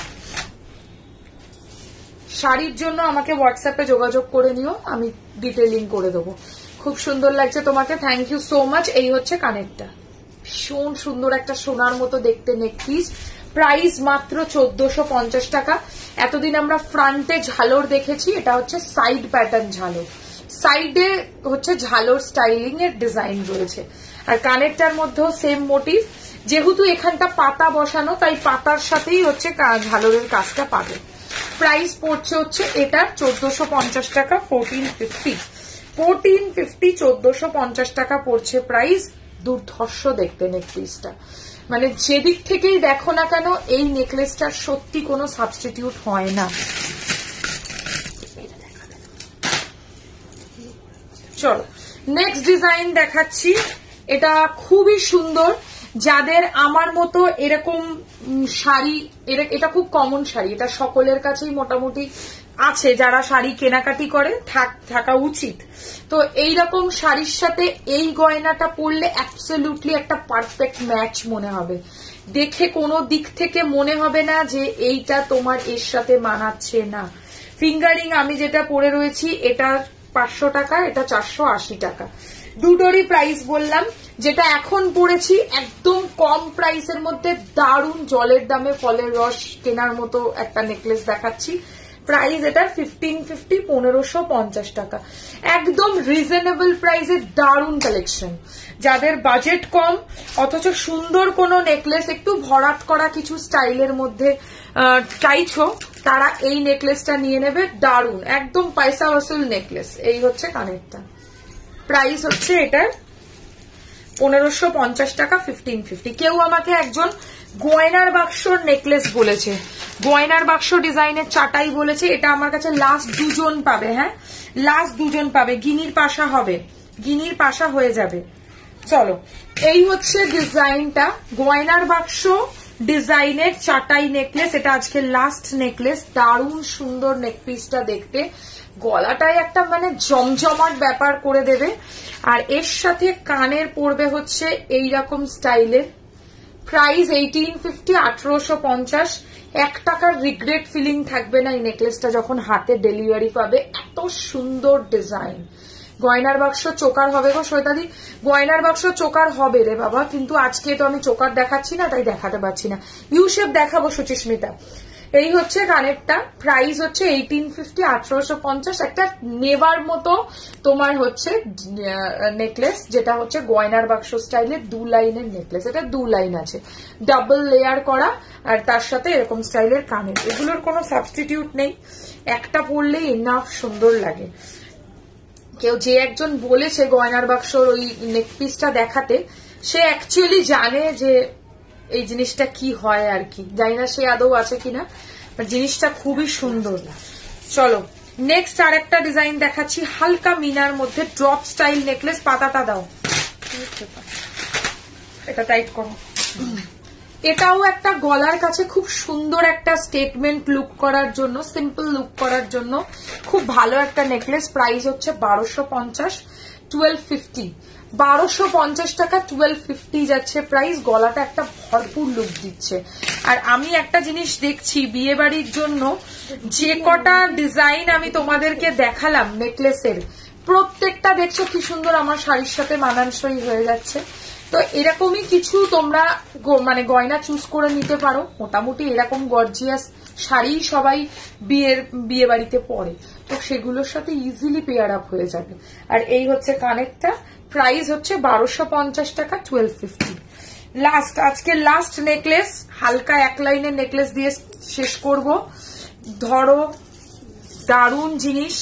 শাড়ির জন্য আমাকে হোয়াটসঅ্যাপে যোগাযোগ করে নিও, আমি ডিটেইলিং করে দেবো। খুব সুন্দর লাগছে তোমাকে, থ্যাংক ইউ সো মাচ। এই হচ্ছে কানেরটা, ভীষণ সুন্দর একটা সোনার মতো দেখতে নেক পিস, প্রাইস মাত্র চোদ্দশো পঞ্চাশ টাকা। এতদিন আমরা ফ্রন্টে ঝালর দেখেছি, এটা হচ্ছে সাইড প্যাটার্ন ঝালর, সাইডে হচ্ছে ঝালর স্টাইলিং এর ডিজাইন রয়েছে। আর কানেরটার মধ্যেও সেম মোটিভ, যেহেতু এখানটা পাতা বসানো তাই পাতার সাথেই হচ্ছে ঝালরের কাজটা পাবে। প্রাইস পড়ছে হচ্ছে এটার চোদ্দশো পঞ্চাশ টাকা, ফোরটিন ফিফটি, ফোরটিন ফিফটি, চোদ্দশো পঞ্চাশ টাকা পড়ছে প্রাইস। দুর্ধর্ষ দেখতে নেক পিসটা, মানে যেদিক থেকেই দেখো না কেন এই নেকলেসটার সত্যি কোনো সাবস্টিটিউট হয় না। চলো নেক্সট ডিজাইন দেখাচ্ছি, এটা খুবই সুন্দর। যাদের আমার মতো এরকম শাড়ি, এটা খুব কমন শাড়ি, এটা সকলের কাছেই মোটামুটি আছে, যারা শাড়ি কেনাকাটি করে থাকা উচিত। তো এইরকম শাড়ির সাথে এই গয়নাটা পরলে অ্যাবসলিউটলি একটা পারফেক্ট ম্যাচ মনে হবে, দেখে কোনো দিক থেকে মনে হবে না যে এইটা তোমার এর সাথে মানাচ্ছে না। ফিঙ্গারিং আমি যেটা পরে রয়েছি এটা পাঁচশো টাকা, এটা চারশো আশি টাকা, দুটোরই প্রাইস বললাম। যেটা এখন পড়েছি একদম কম প্রাইসের মধ্যে দারুণ জলের দামে ফলের রস কেনার মতো একটা নেকলেস দেখাচ্ছি, প্রাইস এটার ফিফটিন ফিফটি, পনেরোশো পঞ্চাশ টাকা, একদম রিজনেবল প্রাইসে দারুণ কালেকশন। যাদের বাজেট কম অথচ সুন্দর কোনো নেকলেস একটু ভরাট করা কিছু স্টাইলের মধ্যে চাইছো, তারা এই নেকলেসটা নিয়ে নেবে, দারুণ একদম পয়সা ওসুল নেকলেস। এই হচ্ছে কানেরটা, প্রাইস হচ্ছে এটার পনেরোশো পঞ্চাশ টাকা, ফিফটিন ফিফটি। কেউ আমাকে একজন গয়নার বাক্সর নেকলেস বলেছে, গয়নার বাক্স ডিজাইনের চাটাই বলেছে, এটা আমার কাছে লাস্ট দুজন পাবে, হ্যাঁ লাস্ট দুজন পাবে, গিনির পাশা হবে, গিনির পাশা হয়ে যাবে। চলো এই হচ্ছে ডিজাইনটা, গয়নার বাক্স ডিজাইনের চাটাই নেকলেস, এটা আজকে লাস্ট নেকলেস, দারুণ সুন্দর নেক পিসটা দেখতে, গলাটায় একটা মানে জমজমাট ব্যাপার করে দেবে। আর এর সাথে কানের পড়বে হচ্ছে এইরকম স্টাইলের, প্রাইস এইটিন ফিফটি, আঠারোশো পঞ্চাশ। এক টাকার রিগ্রেট ফিলিং থাকবে না এই নেকলেসটা যখন হাতে ডেলিভারি পাবে, এত সুন্দর ডিজাইন। গয়নার বাক্স চোকার হবে গো শ্বেতাদি, গয়নার বাক্স চোকার হবে রে বাবা, কিন্তু আজকে তো আমি চোকার দেখাচ্ছি না তাই দেখাতে পারছি না। ইউ শেপ দেখাবো সুচিস্মিতা, এই হচ্ছে কানেরটা, প্রাইস হচ্ছে এইটিন ফিফটি, আঠারোশো পঞ্চাশ। একটা নেবার মতো তোমার হচ্ছে নেকলেস, যেটা হচ্ছে গয়নার বাক্স স্টাইলের দু লাইনের নেকলেস। এটা দু লাইন আছে, ডাবল লেয়ার করা, আর তার সাথে এরকম স্টাইলের কানের। এগুলোর কোনো সাবস্টিটিউট নেই, একটা পরলেই এনাফ সুন্দর লাগে। কেউ যে একজন বলেছে গয়নার বাক্সর ওই নেকপিসটা দেখাতে, সে অ্যাকচুয়ালি জানে যে এই জিনিসটা কি হয় আর কি, জানি না সে আদৌ আছে কিনা, জিনিসটা খুবই সুন্দর। চলো নেক্সট আর একটা ডিজাইন দেখাচ্ছি, হালকা মিনার মধ্যে ড্রপ স্টাইল নেকলেস। পাতাটা দাও, এটা টাইট করো। এটাও একটা গলার কাছে খুব সুন্দর একটা স্টেটমেন্ট লুক করার জন্য, সিম্পল লুক করার জন্য খুব ভালো একটা নেকলেস। প্রাইস হচ্ছে বারোশো পঞ্চাশ, টুয়েলভ ফিফটি। বারোশো পঞ্চাশ টাকা, টুয়েলভ ফিফটি যাচ্ছে প্রাইস। গলাটা একটা ভরপুর লুক দিচ্ছে। আর আমি একটা জিনিস দেখছি, বিয়ে বাড়ির জন্য যে কটা ডিজাইন আমি তোমাদেরকে দেখালাম নেকলেসের, প্রত্যেকটা দেখছো কি সুন্দর আমার শাড়ির সাথে মানানসই হয়ে যাচ্ছে। তো এরকমই কিছু তোমরা মানে গয়না চুজ করে নিতে পারো। মোটামুটি এরকম গর্জিয়াস শাড়ি সবাই বিয়ের বিয়ে বাড়িতে পরে, তো সেগুলোর সাথে ইজিলি পেয়ার আপ হয়ে যাবে। আর এই হচ্ছে কানেরটা, প্রাইস হচ্ছে বারোশো পঞ্চাশ টাকা, টুয়েলভ ফিফটি। লাস্ট আজকে লাস্ট নেকলেস, হালকা এক লাইনের নেকলেস দিয়ে শেষ করব। ধরো দারুণ জিনিস,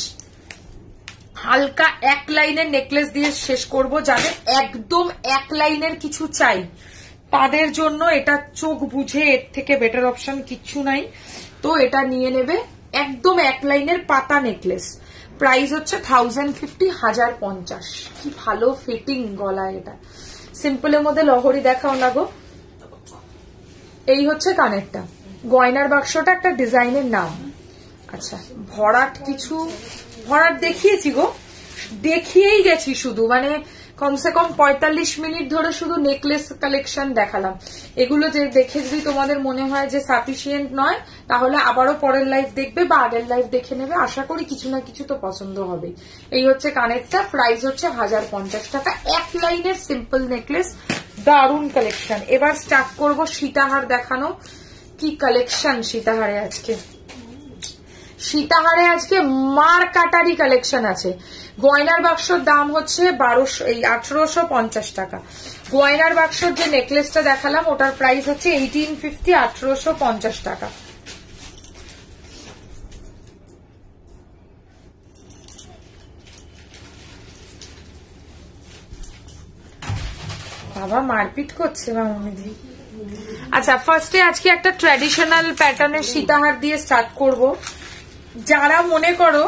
হালকা এক লাইনের নেকলেস দিয়ে শেষ করব। যাদের একদম এক লাইনের কিছু চাই তাদের জন্য এটা চোখ বুঝে, এর থেকে বেটার অপশন কিচ্ছু নাই। তো এটা নিয়ে নেবে, একদম এক লাইনের পাতা নেকলেস। প্রাইস হচ্ছে থাউজেন্ড ফিফটি, হাজার পঞ্চাশ। কি ভালো ফিটিং গলায় এটা। সিম্পলের মধ্যে লহরি দেখাও না গো। এই হচ্ছে কানেরটা, গয়নার বাক্সটা একটা ডিজাইনের নাম। আচ্ছা ভরাট কিছু, ভরাট দেখিয়েছি গো, দেখিয়েই গেছি শুধু, মানে কমসে কম পঁয়তাল্লিশ মিনিট ধরে শুধু নেকলেস কালেকশন দেখালাম। এগুলো যে দেখে যদি তোমাদের মনে হয় যে সাফিসিয়েন্ট নয়, তাহলে আবারও পরের লাইভ দেখবে বা আগের লাইভ দেখে নেবে। আশা করি কিছু না কিছু তো পছন্দ হবে। এই হচ্ছে কানেরটা, প্রাইস হচ্ছে হাজার পঞ্চাশ টাকা, এক লাইনের সিম্পল নেকলেস, দারুণ কালেকশন। এবার স্টার্ট করব সীতাহার দেখানো। কি কালেকশন সীতাহারে আজকে, সীতাহারে আজকে মার কাটারি কালেকশন আছে। গয়নার বাক্সর দাম হচ্ছে বারোশো এই আঠারোশো পঞ্চাশ টাকা। গয়নার বাক্সর যে নেকলেসটা দেখালাম ওটার প্রাইস হচ্ছে এইটিন ফিফটি, আঠারোশো পঞ্চাশ টাকা। বাবা মারপিট করছে মামুনিদি। আচ্ছা ফার্স্টে আজকে একটা ট্র্যাডিশনাল প্যাটার্নের সীতাহার দিয়ে স্টার্ট করব। যারা মনে করো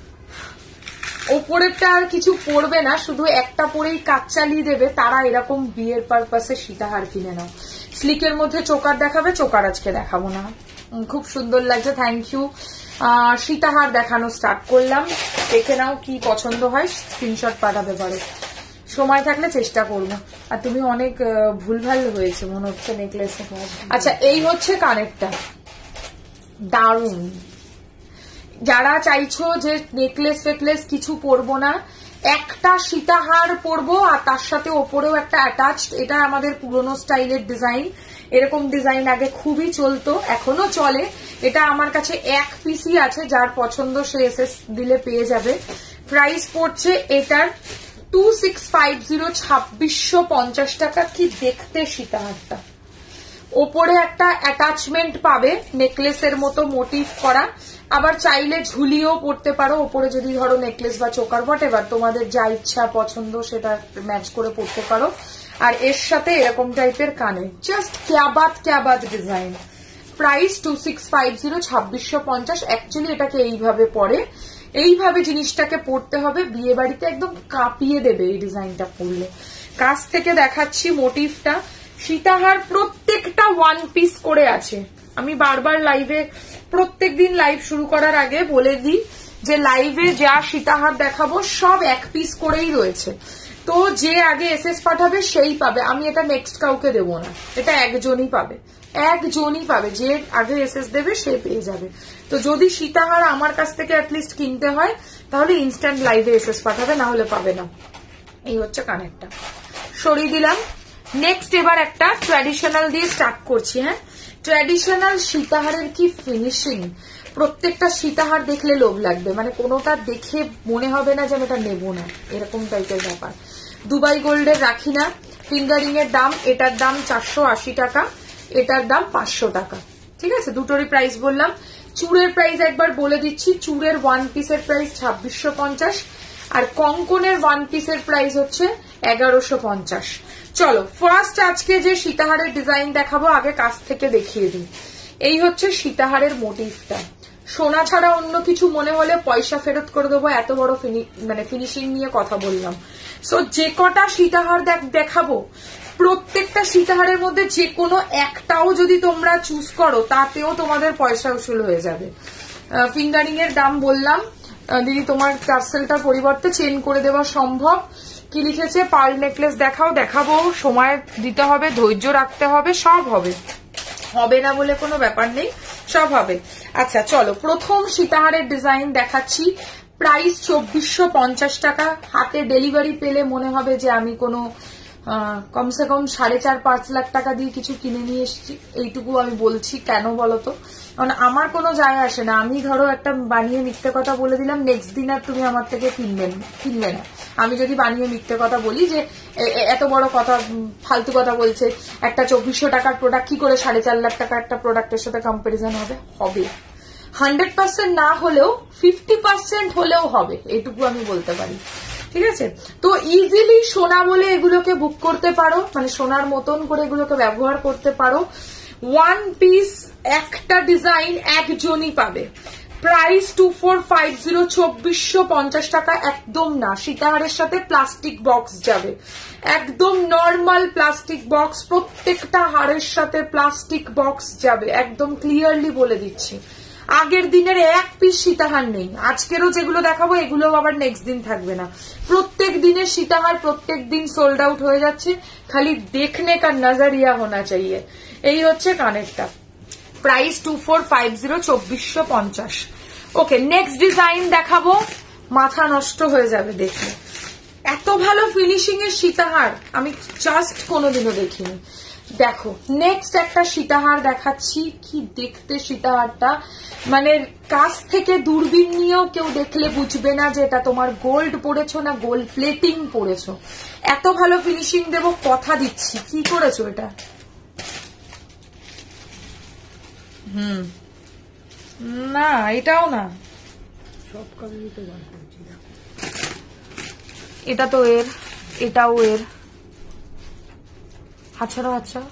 ওপরেরটা আর কিছু পরবে না, শুধু একটা পরেই কাজ চালিয়ে দেবে, তারা এরকম বিয়ের পারপাসে সীতাহার কিনে নাও। স্লিকের মধ্যে চোকার দেখাবে, চোকার আজকে দেখাবো না। খুব সুন্দর লাগছে, থ্যাংক ইউ। সীতাহার দেখানো স্টার্ট করলাম, দেখে নাও কি পছন্দ হয়, স্ক্রিনশট পাঠাতে পারো। সময় থাকলে চেষ্টা করবো। আর তুমি অনেক ভুলভাল হয়েছে মনে হচ্ছে নেকলেসে। আচ্ছা এই হচ্ছে কানেরটা, দারুণ। যারা চাইছো যে নেকলেস ফেকলেস কিছু পরবো না, একটা সীতাহার পরবো আর তার সাথে ওপরেও একটা অ্যাটাচড, এটা আমাদের পুরনো স্টাইলের ডিজাইন। এরকম ডিজাইন আগে খুবই চলতো, এখনো চলে। এটা আমার কাছে এক পিসই আছে, যার পছন্দ সে এসএস দিলে পেয়ে যাবে। প্রাইস পড়ছে এটার টু সিক্স ফাইভ জিরো, ছাব্বিশশো পঞ্চাশ টাকা। কি দেখতে সীতাহারটা, ওপরে একটা অ্যাটাচমেন্ট পাবে নেকলেসের মতো মোটিভ করা। আবার চাইলে ঝুলিয়েও পড়তে পারো, ওপরে যদি ধরো নেকলেস বা চোকার বট, এবার তোমাদের যা ইচ্ছা পছন্দ সেটা ম্যাচ করে পড়তে পারো। আর এর সাথে এরকম টাইপের কানে, জাস্ট ক্যাবাত ক্যাবাত design. Price two six five zero, ছাব্বিশশো পঞ্চাশ। অ্যাকচুয়ালি এটাকে এইভাবে পরে, এইভাবে জিনিসটাকে পড়তে হবে, বিয়ে বাড়িতে একদম কাঁপিয়ে দেবে এই ডিজাইনটা পরলে। কাছ থেকে দেখাচ্ছি মোটিভটা। সীতাহার প্রত্যেকটা ওয়ান পিস করে আছে। আমি বারবার লাইভে, প্রত্যেক দিন লাইভ শুরু করার আগে বলে দিই যে লাইভে যা সীতাহার দেখাবো সব এক পিস করেই রয়েছে। তো যে আগে এসএস পাঠাবে সেই পাবে, আমি এটা নেক্সট কাউকে দেবো না, এটা একজনই পাবে, একজনই পাবে। যে আগে এসএস দেবে সে পেয়ে যাবে। তো যদি সীতাহার আমার কাছ থেকে অ্যাটলিস্ট কিনতে হয় তাহলে ইনস্ট্যান্ট লাইভে এসএস পাঠাবে, না হলে পাবে না। এই হচ্ছে কানেরটা, সরিয়ে দিলাম। নেক্সট এবার একটা ট্র্যাডিশনাল দিয়ে স্টার্ট করছি। হ্যাঁ ট্র্যাডিশনাল সীতাহারের কি ফিনিশিং, প্রত্যেকটা সীতাহার দেখলে লোভ লাগবে, মানে কোনোটা দেখে মনে হবে না যে আমি এটা নেবো না, এরকম টাইপের ব্যাপার। দুবাই গোল্ডের রাখি না, ফিঙ্গারিং এর দাম, এটার দাম চারশো আশি টাকা, এটার দাম পাঁচশো টাকা, ঠিক আছে, দুটোরই প্রাইস বললাম। চুড়ের প্রাইস একবার বলে দিচ্ছি, চুড়ের ওয়ান পিসের প্রাইস ছাব্বিশশো পঞ্চাশ, আর কঙ্কনের ওয়ান পিসের প্রাইস হচ্ছে এগারোশো পঞ্চাশ। চলো ফার্স্ট আজকে যে সীতাহারের ডিজাইন দেখাবো আগে কাছ থেকে দেখিয়ে দিই। এই হচ্ছে সীতাহারের মোটিভটা, সোনা ছাড়া অন্য কিছু মনে হলে পয়সা ফেরত করে দেবো, এত বড় মানে ফিনিশিং নিয়ে কথা বললাম। সো যে কটা সীতাহার দেখাবো প্রত্যেকটা সীতাহারের মধ্যে যে কোনো একটাও যদি তোমরা চুজ করো তাতেও তোমাদের পয়সা উসুল হয়ে যাবে। ফিঙ্গারিং এর দাম বললাম, দিদি তোমার টার্সেলটার পরিবর্তে চেন করে দেওয়া সম্ভব। কি লিখেছে, পার্ল নেকলেস দেখাও, দেখাবো, সময় দিতে হবে, ধৈর্য রাখতে হবে, সব হবে, হবে না বলে কোনো ব্যাপার নেই, সব হবে। আচ্ছা চলো প্রথম সীতাহারের ডিজাইন দেখাচ্ছি, প্রাইস চব্বিশশো পঞ্চাশ টাকা। হাতে ডেলিভারি পেলে মনে হবে যে আমি কোনো কমসে কম সাড়ে চার পাঁচ লাখ টাকা দিয়ে কিছু কিনে নিয়ে এসেছি, এইটুকু আমি বলছি। কেন বলতো, কারণ আমার কোনো যায় আসে না, আমি ধরো একটা বানিয়ে মিথ্যে কথা বলে দিলাম, নেক্সট দিন আর তুমি আমার থেকে কিনবে কিনবে না। আমি যদি বানিয়ে মিথ্যে কথা বলি যে এত বড় কথা, ফালতু কথা বলছে, একটা চব্বিশশো টাকার প্রোডাক্ট কি করে সাড়ে চার লাখ টাকার একটা প্রোডাক্টের সাথে কম্পারিজন হবে? হবে, হান্ড্রেড পার্সেন্ট না হলেও ফিফটি পার্সেন্ট হলেও হবে, এইটুকু আমি বলতে পারি, ঠিক আছে। তো ইজিলি সোনা বলে এগুলোকে বুক করতে পারো, মানে সোনার মতন করে এগুলোকে ব্যবহার করতে পারো। ওয়ান পিস একটা ডিজাইন একজনই পাবে, price two four five zero, চব্বিশশো পঞ্চাশ টাকা। একদম না, সীতাহারের সাথে প্লাস্টিক বক্স যাবে, একদম নর্মাল প্লাস্টিক বক্স, প্রত্যেকটা হারের সাথে প্লাস্টিক বক্স যাবে, একদম ক্লিয়ারলি বলে দিচ্ছি। আগের দিনের এক পিস সীতাহার নেই, আজকেরও যেগুলো দেখাবো এগুলো আবার নেক্সট দিন থাকবে না। প্রত্যেক দিনের সীতাহার প্রত্যেক দিন সোল্ড আউট হয়ে যাচ্ছে, খালি দেখনে কা নজরিয়া হোনা চাইয়ে। এই হচ্ছে কানেরটা, price two four five zero, চব্বিশশো পঞ্চাশ। ওকে নেক্সট ডিজাইন দেখাবো, মাথা নষ্ট হয়ে যাবে দেখে, এত ভালো ফিনিশিং এর সীতাহার আমি জাস্ট কোনোদিনও দেখিনি। দেখো নেক্সট একটা সীতাহার দেখাচ্ছি, কি দেখতে সীতাহারটা, মানে কাছ থেকে দূরবীন নিয়েও কেউ দেখলে বুঝবে না যে এটা তোমার গোল্ড পড়েছো না গোল্ড প্লেটিং পড়েছো, এত ভালো ফিনিশিং দেব, কথা দিচ্ছি। কি করেছো এটা? হুম না এটাও না, সব কালারই তো বার করছি, এটা তো এর, এটাও এর, আচ্ছা আচ্ছা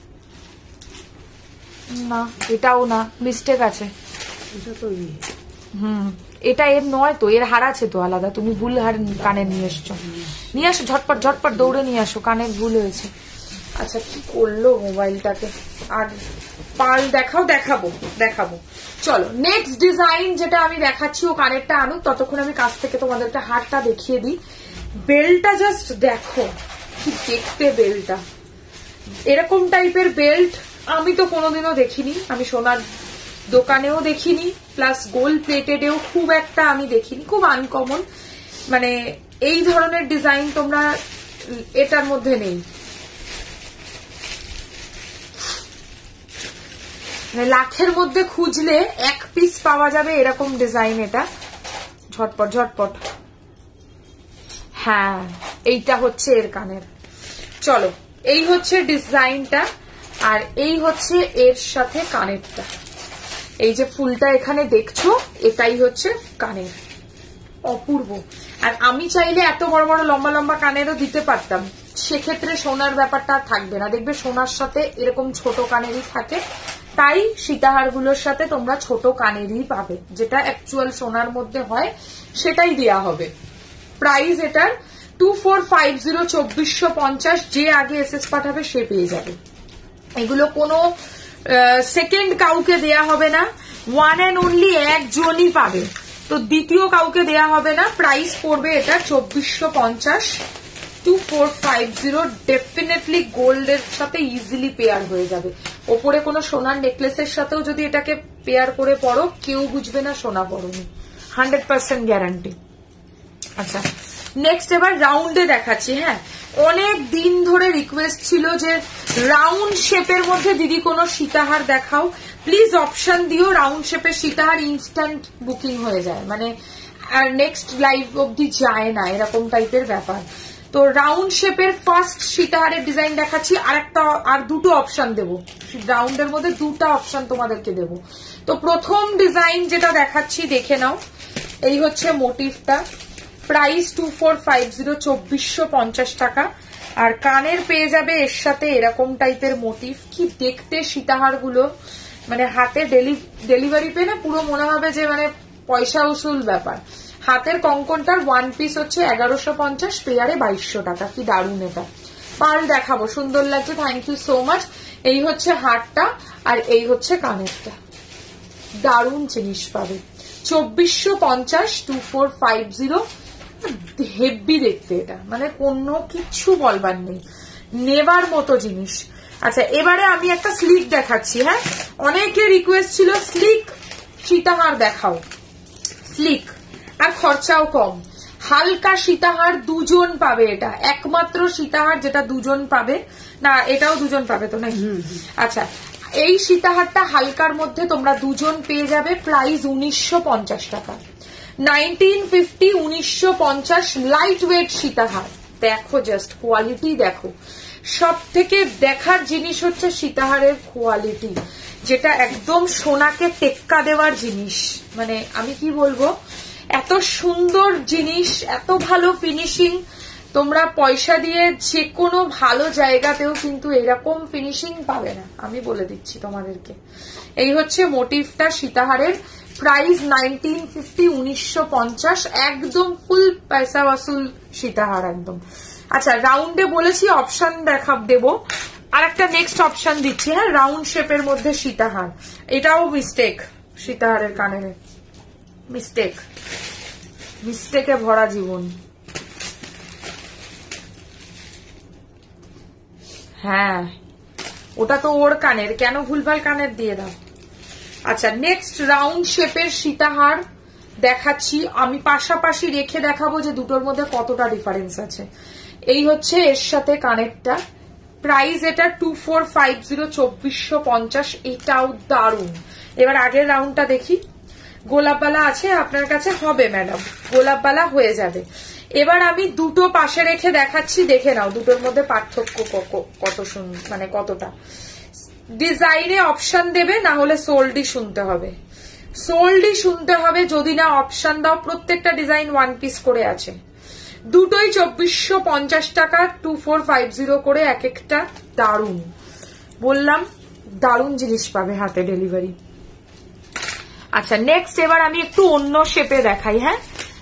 না এটাও না, মিস্টেক আছে, এটা তো হুম এটা এর নয় তো, এর হার আছে তো আলাদা, তুমি ভুল হার কানে নিয়ে এসছো, নিয়ে আসো ঝটপট ঝটপট দৌড়ে নিয়ে আসো, কানের ভুল হয়েছে। আচ্ছা কি করলো মোবাইলটাকে, আর পার্ল দেখাও, দেখাবো দেখাবো। চলো নেক্সট ডিজাইন যেটা আমি দেখাচ্ছি, ও কানেরটা আনুক, ততক্ষণ আমি কাছ থেকে তোমাদেরকে হারটা দেখিয়ে দিই। বেল্টটা জাস্ট দেখো, কি দেখতে বেল্টটা, এরকম টাইপের বেল্ট আমি তো কোনোদিনও দেখিনি, আমি সোনার দোকানেও দেখিনি, প্লাস গোল্ড প্লেটেডেও খুব একটা আমি দেখিনি, খুব আনকমন, মানে এই ধরনের ডিজাইন তোমরা এটার মধ্যে নেই, লাখের মধ্যে খুঁজলে এক পিস পাওয়া যাবে এরকম ডিজাইন, এটা ঝটপট ঝটপট। হ্যাঁ এইটা হচ্ছে এর কানের, চলো এই হচ্ছে ডিজাইনটা, আর এই হচ্ছে এর সাথে কানেরটা, এই যে ফুলটা এখানে দেখছো এটাই হচ্ছে কানের, অপূর্ব। আর আমি চাইলে এত বড় বড় লম্বা লম্বা কানেরও দিতে পারতাম, সেক্ষেত্রে সোনার ব্যাপারটা থাকবে না, দেখবে সোনার সাথে এরকম ছোট কানেরই থাকে, তাই সীতাহার গুলোর সাথে তোমরা ছোট কানেরই পাবে, যেটা অ্যাকচুয়াল সোনার মধ্যে হয় সেটাই দেয়া হবে। প্রাইস এটার টু ফোর ফাইভ জিরো, চব্বিশশো পঞ্চাশ, যে আগে এস এস পাঠাবে সে পেয়ে যাবে। এগুলো কোনো সেকেন্ড কাউকে দেয়া হবে না, ওয়ান অ্যান্ড অনলি একজনই পাবে, তো দ্বিতীয় কাউকে দেয়া হবে না। প্রাইস পড়বে এটা চব্বিশশো পঞ্চাশ, two four five zero, definitely গোল্ডের সাথে ইজিলি পেয়ার হয়ে যাবে। ওপরে কোনো সোনার নেকলেসের সাথেও যদি এটাকে পেয়ার করে পড়ো কেউ বুঝবে না সোনা পড়োনি, হান্ড্রেড পার্সেন্ট গ্যারান্টি। আচ্ছা নেক্সট এবার রাউন্ডে দেখাচ্ছি। হ্যাঁ, অনেক দিন ধরে রিকোয়েস্ট ছিল যে রাউন্ড শেপের মধ্যে দিদি কোনো সীতাহার দেখাও, প্লিজ অপশন দিও। রাউন্ড শেপের সীতাহার ইনস্ট্যান্ট বুকিং হয়ে যায়, মানে আর নেক্সট লাইভ অবধি যায় না, এরকম টাইপের ব্যাপার। তো রাউন্ড শেপের ফার্স্ট সীতাহারের ডিজাইন দেখাচ্ছি, আর একটা আর দুটো অপশন দেবো রাউন্ডের মধ্যে, দুটা অপশন তোমাদেরকে দেবো। তো প্রথম ডিজাইন যেটা দেখাচ্ছি দেখে নাও, এই হচ্ছে মোটিভটা, price two four five zero চব্বিশশো পঞ্চাশ টাকা। আর কানের পেয়ে যাবে এর সাথে এরকম টাইপের মোটিভ। কি দেখতে সীতাহার গুলো, মানে হাতে ডেলিভারি পেয়ে না পুরো মনে হবে যে মানে পয়সা উসুল ব্যাপার। হাতের কঙ্কনটার ওয়ান পিস হচ্ছে এগারোশো পঞ্চাশ, পেয়ারে বাইশশো টাকা। কি দারুণ এটা, পার্ল দেখাবো, সুন্দর লাগছে, থ্যাংক ইউ সো মাচ। এই হচ্ছে হারটা আর এই হচ্ছে কানেরটা, দারুণ জিনিস পাবে। চব্বিশশো পঞ্চাশ, two four five zero, heavy দেখতে এটা, মানে কোনো কিছু বলবার নেই, নেবার মতো জিনিস। আচ্ছা, এবারে আমি একটা স্লিক দেখাচ্ছি। হ্যাঁ, অনেকে রিকোয়েস্ট ছিল স্লিক সীতাহার দেখাও, স্লিক আর খরচাও কম, হালকা সীতাহার দুজন পাবে। এটা একমাত্র সীতাহার যেটা দুজন পাবে, না এটাও দুজন পাবে তো নাকি? আচ্ছা, এই সীতাহারটা হালকার মধ্যে তোমরা দুজন পেয়ে যাবে, প্রাইস উনিশশো পঞ্চাশ টাকা, নাইনটিন ফিফটি, উনিশশো পঞ্চাশ, লাইট ওয়েট সীতাহার। দেখো জাস্ট কোয়ালিটি দেখো, সব থেকে দেখার জিনিস হচ্ছে সীতাহারের কোয়ালিটি, যেটা একদম সোনাকে টেক্কা দেওয়ার জিনিস। মানে আমি কি বলবো, এত সুন্দর জিনিস, এত ভালো ফিনিশিং, তোমরা পয়সা দিয়ে যে কোনো ভালো জায়গাতেও কিন্তু এরকম ফিনিশিং পাবে না, আমি বলে দিচ্ছি তোমাদেরকে। এই হচ্ছে মোটিভটা সীতাহারের, প্রাইস নাইনটিন ফিফটি, উনিশশো পঞ্চাশ, একদম ফুল পয়সা ওয়াসুল সীতাহার একদম। আচ্ছা, রাউন্ডে বলেছি অপশন দেখা দেবো, আর একটা নেক্সট অপশন দিচ্ছি। হ্যাঁ, রাউন্ড শেপের মধ্যে সীতাহার, এটাও মিস্টেক, সীতাহারের কানের মিস্টেক, মিস্টেকে ভরা জীবন। হ্যাঁ, ওটা তো ওর কানের, কেন ভুলভাল কানের দিয়ে দাও। আচ্ছা, নেক্সট রাউন্ড শেপের সীতাহার দেখাচ্ছি, আমি পাশাপাশি রেখে দেখাবো যে দুটোর মধ্যে কতটা ডিফারেন্স আছে। এই হচ্ছে এর সাথে কানেরটা, প্রাইস এটা টু ফোর ফাইভ জিরো চব্বিশশো পঞ্চাশ, এটাও দারুণ। এবার আগের রাউন্ডটা দেখি, গোলাপবালা আছে আপনার কাছে? হবে ম্যাডাম, গোলাপবালা হয়ে যাবে। এবার আমি দুটো পাশে রেখে দেখাচ্ছি, দেখে নাও দুটোর মধ্যে পার্থক্য কত সুন্দর, মানে কতটা। ডিজাইনে অপশন দেবে, না হলে সোল্ডই শুনতে হবে, সোল্ডই শুনতে হবে, যদি না অপশন দাও। প্রত্যেকটা ডিজাইন ওয়ান পিস করে আছে, দুটোই চব্বিশশো পঞ্চাশ টাকা, টু ফোর ফাইভ জিরো করে এক একটা। দারুণ বললাম, দারুণ জিনিস পাবে হাতে ডেলিভারি। আচ্ছা, নেক্সট এবার আমি একটু অন্য শেপে দেখাই। হ্যাঁ,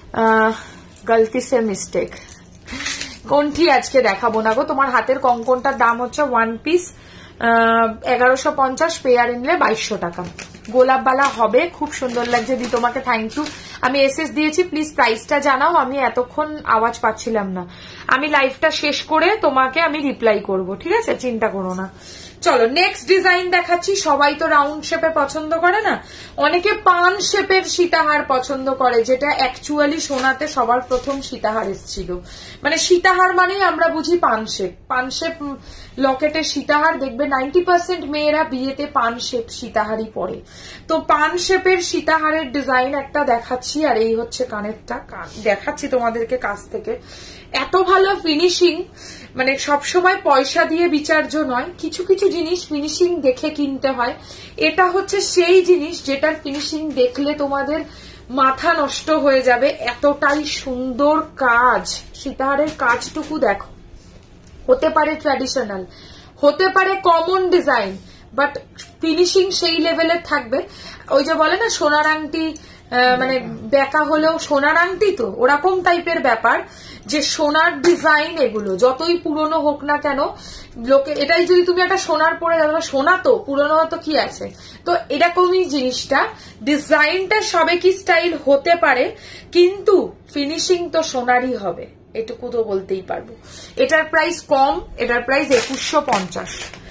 গলতি সে মিস্টেক, কোনটি আজকে দেখাবো না গো। তোমার হাতের কঙ্কনটার দাম হচ্ছে ওয়ান পিস এগারোশো পঞ্চাশ, পেয়ার নিলে বাইশশো টাকা। গোলাপবালা হবে, খুব সুন্দর লাগছে দি, তোমাকে থ্যাংক ইউ। আমি এসএস দিয়েছি, প্লিজ প্রাইসটা জানাও, আমি এতক্ষণ আওয়াজ পাচ্ছিলাম না। আমি লাইভটা শেষ করে তোমাকে আমি রিপ্লাই করব, ঠিক আছে, চিন্তা করো না। চলো নেক্সট ডিজাইন দেখাচ্ছি। সবাই তো রাউন্ড শেপে পছন্দ করে না, অনেকে পান শেপের সীতাহার পছন্দ করে, যেটা অ্যাকচুয়ালি সোনাতে সবার প্রথম সীতাহার এসেছিল। মানে সীতাহার মানেই আমরা বুঝি পান শেপ, পান শেপ লকেটের সীতাহার। দেখবে নাইনটি পার্সেন্ট মেয়েরা বিয়েতে পান শেপ সীতাহারই পরে। তো পান শেপের সীতাহারের ডিজাইন একটা দেখাচ্ছি, আর এই হচ্ছে কানেরটা দেখাচ্ছি তোমাদেরকে কাছ থেকে। এত ভালো ফিনিশিং, মানে সবসময় পয়সা দিয়ে বিচার্য নয়, কিছু কিছু জিনিস ফিনিশিং দেখে কিনতে হয়। এটা হচ্ছে সেই জিনিস যেটার ফিনিশিং দেখলে তোমাদের মাথা নষ্ট হয়ে যাবে, এতটাই সুন্দর কাজ। সীতাহারের কাজটুকু দেখো, হতে পারে ট্র্যাডিশনাল, হতে পারে কমন ডিজাইন, বাট ফিনিশিং সেই লেভেলের থাকবে। ওই যে বলে না সোনার আংটি, মানে বেকা হলেও সোনার আংটি, তো ওরকম টাইপের ব্যাপার, যে সোনার ডিজাইন এগুলো যতই পুরনো হোক না কেন, লোকে এটাই যদি তুমি একটা সোনার পরে যাবে, সোনা তো পুরনো হতো কি আছে, তো এরকমই জিনিসটা। ডিজাইনটা সবে কি স্টাইল হতে পারে, কিন্তু ফিনিশিং তো সোনারই হবে, এটুকু তো বলতেই পারবো। এটার প্রাইস কম, এটার প্রাইস একুশশো পঞ্চাশ,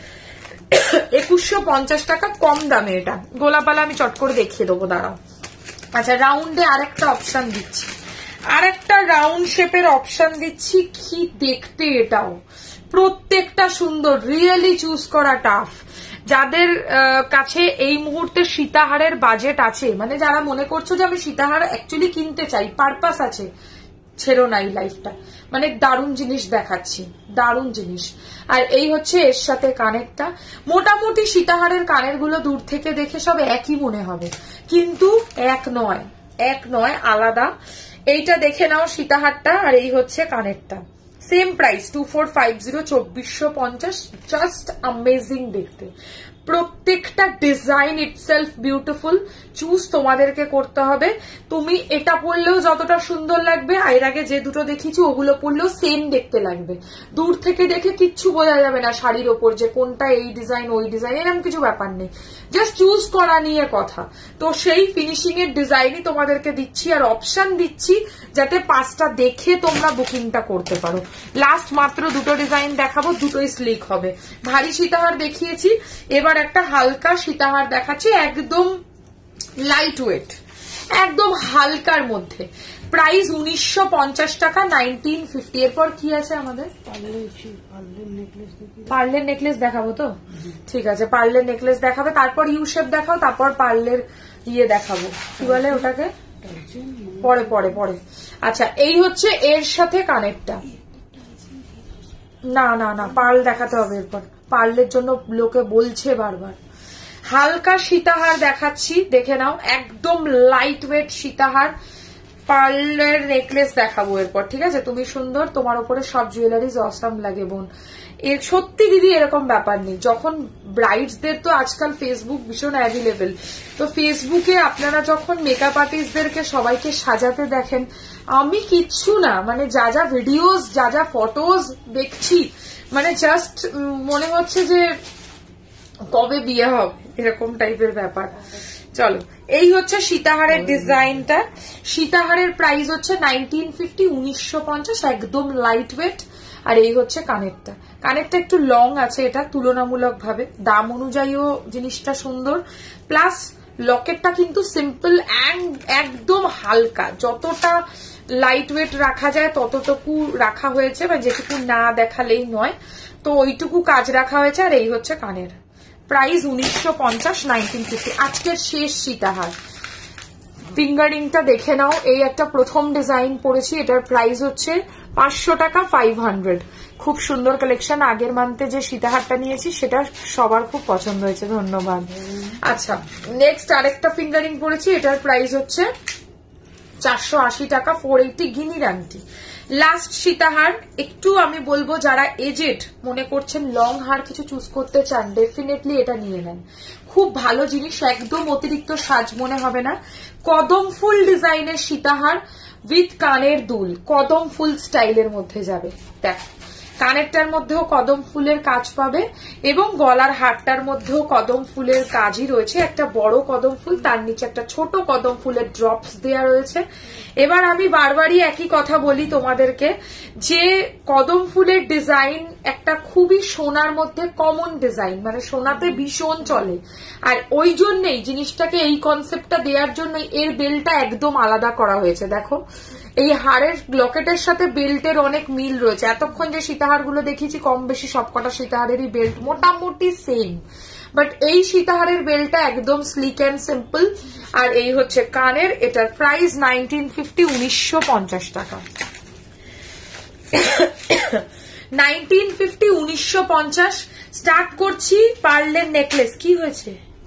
একুশশো পঞ্চাশ টাকা, কম দামে এটা। গোলাপবালা আমি চট করে দেখিয়ে দেবো, দাঁড়াও। আচ্ছা, রাউন্ডে আরেকটা অপশন দিচ্ছি, আরেকটা রাউন্ড শেপের অপশন দিচ্ছি, কি দেখতে এটাও প্রত্যেকটা সুন্দর, রিয়েলি চুজ করা টাফ। যাদের কাছে এই মুহূর্তে সীতাহারের বাজেট আছে, মানে যারা মনে করছো যে আমি সীতাহার অ্যাকচুয়ালি কিনতে চাই, পারপাস আছে, ছেড়ো না এই লাইফটা, মানে দারুণ জিনিস দেখাচ্ছি, দারুণ জিনিস। আর এই হচ্ছে এর সাথে কানেরটা। মোটামুটি সীতাহারের কানের গুলো দূর থেকে দেখে সব একই মনে হবে, কিন্তু এক নয়, এক নয়, আলাদা। এইটা দেখে নাও সীতাহারটা, আর এই হচ্ছে কানেরটা, same price two four five zero, চব্বিশশো পঞ্চাশ। জাস্ট অ্যামেজিং দেখতে, প্রত্যেকটা ডিজাইন ইটসেলফ বিউটিফুল। চুজ তোমাদেরকে করতে হবে। তুমি এটা পরলেও যতটা সুন্দর লাগবে, এর আগে যে দুটো দেখিয়েছি ওগুলো পরলেও সেম দেখতে লাগবে। দূর থেকে দেখে কিচ্ছু বোঝা যাবে না শাড়ির ওপর যে কোনটা এই ডিজাইন ওই ডিজাইন, এরকম কিছু ব্যাপার নেই, জাস্ট চুজ করা নিয়ে কথা। তো সেই ফিনিশিং এর ডিজাইনই তোমাদেরকে দিচ্ছি, আর অপশন দিচ্ছি যাতে পাঁচটা দেখে তোমরা বুকিংটা করতে পারো। লাস্ট মাত্র দুটো ডিজাইন দেখাবো, দুটোই স্লিক হবে। ভারী সীতাহার দেখিয়েছি, এবার একটা হালকা সীতাহার দেখাচ্ছি, একদম লাইট ওয়েট, একদম হালকার মধ্যে। প্রাইস উনিশশো পঞ্চাশ টাকা, নাইনটিন ফিফটি। এরপর কি আছে আমাদের? পার্লের নেকলেস দেখাবো তো, ঠিক আছে, পার্লের নেকলেস দেখাবে, তারপর ইউ শেপ দেখাও, তারপর পার্লের ইয়ে দেখাবো, কি বলে ওটাকে, পরে পরে পরে। আচ্ছা, এই হচ্ছে এর সাথে কানেরটা। না না না, পার্ল দেখাতে হবে এরপর, পার্লের জন্য লোকে বলছে বারবার। হালকা সীতাহার দেখাচ্ছি, দেখে নাও, একদম লাইট ওয়েট সীতাহার, পার্লের নেকলেস দেখাবো এরপর, ঠিক আছে। তুমি সুন্দর, তোমার উপরে সব জুয়েলারিজ অসাম লাগে বোন। এর সত্যি দিদি এরকম ব্যাপার নেই, যখন ব্রাইডসদের তো আজকাল ফেসবুক ভীষণ অ্যাভেলেবেল, তো ফেসবুকে আপনারা যখন মেকআপ আর্টিস্টদেরকে সবাইকে সাজাতে দেখেন, আমি কিচ্ছু না, মানে যা যা ভিডিওস যা যা ফটোজ দেখছি, মানে জাস্ট মনে হচ্ছে যে কবে বিয়ে হবে এরকম টাইপের ব্যাপার। চলো, এই হচ্ছে সীতাহারের ডিজাইনটা। সীতাহারের প্রাইস হচ্ছে নাইনটিন ফিফটি, উনিশশো পঞ্চাশ, একদম লাইট ওয়েট। আর এই হচ্ছে কানেরটা, কানেরটা একটু লং আছে, এটা তুলনামূলক ভাবে দাম অনুযায়ীও জিনিসটা সুন্দর, প্লাস লকেটটা কিন্তু সিম্পল অ্যান্ড একদম হালকা, যতটা লাইট ওয়েট রাখা যায় ততটুকু রাখা হয়েছে, বা যেটুকু না দেখালেই নয়, তো ওইটুকু কাজ রাখা হয়েছে। আর এই হচ্ছে কানের, প্রাইস উনিশশো পঞ্চাশ, নাইনটিন ফিফটি। আজকের শেষ সীতাহার, ফিঙ্গারিংটা দেখে নাও, এই একটা প্রথম ডিজাইন পড়েছি, এটার প্রাইস হচ্ছে পাঁচশো টাকা, ফাইভ হান্ড্রেড। খুব সুন্দর কালেকশন, আগের মান্থে যে সীতাহারটা নিয়েছি সেটা সবার খুব পছন্দ হয়েছে, ধন্যবাদ। আচ্ছা, নেক্সট আরেকটা ফিঙ্গারিং পড়েছি, এটার প্রাইস হচ্ছে চারশো আশি টাকা, ফোর এইটি, গিনির আংটি। লাস্ট সীতাহার, একটু আমি বলবো যারা এজেড মনে করছেন লং হার কিছু চুজ করতে চান, ডেফিনেটলি এটা নিয়ে নেন, খুব ভালো জিনিস, একদম অতিরিক্ত সাজ মনে হবে না। কদম ফুল ডিজাইনের সীতাহার উইথ কানের দুল, কদম ফুল স্টাইলের মধ্যে যাবে। দেখ, কানেরটার মধ্যেও কদম ফুলের কাজ পাবে, এবং গলার হারটার মধ্যেও কদম ফুলের কাজই রয়েছে, একটা বড় কদম ফুল, তার নিচে একটা ছোট কদম ফুলের ড্রপস দেয়া রয়েছে। এবার আমি বারবারই একই কথা বলি তোমাদেরকে, যে কদম ফুলের ডিজাইন একটা খুবই সোনার মধ্যে কমন ডিজাইন, মানে সোনাতে ভীষণ চলে, আর ওই জন্যই জিনিসটাকে এই কনসেপ্টটা দেওয়ার জন্য এর বেলটা একদম আলাদা করা হয়েছে। দেখো, এই হারের লকেটের সাথে বেল্টের অনেক মিল রয়েছে। এতক্ষণ যে সীতাহার গুলো দেখিয়েছি কম বেশি সবকটা সীতাহারেরই বেল্ট মোটামুটি সেম, বাট এই সীতাহারের বেল্টটা একদম স্লিক অ্যান্ড সিম্পল। আর এই হচ্ছে কানের, এটার প্রাইস নাইনটিন ফিফটি, উনিশশো পঞ্চাশ টাকা, নাইনটিন ফিফটি, উনিশশো পঞ্চাশ। স্টার্ট করছি পার্লের নেকলেস। কি হয়েছে?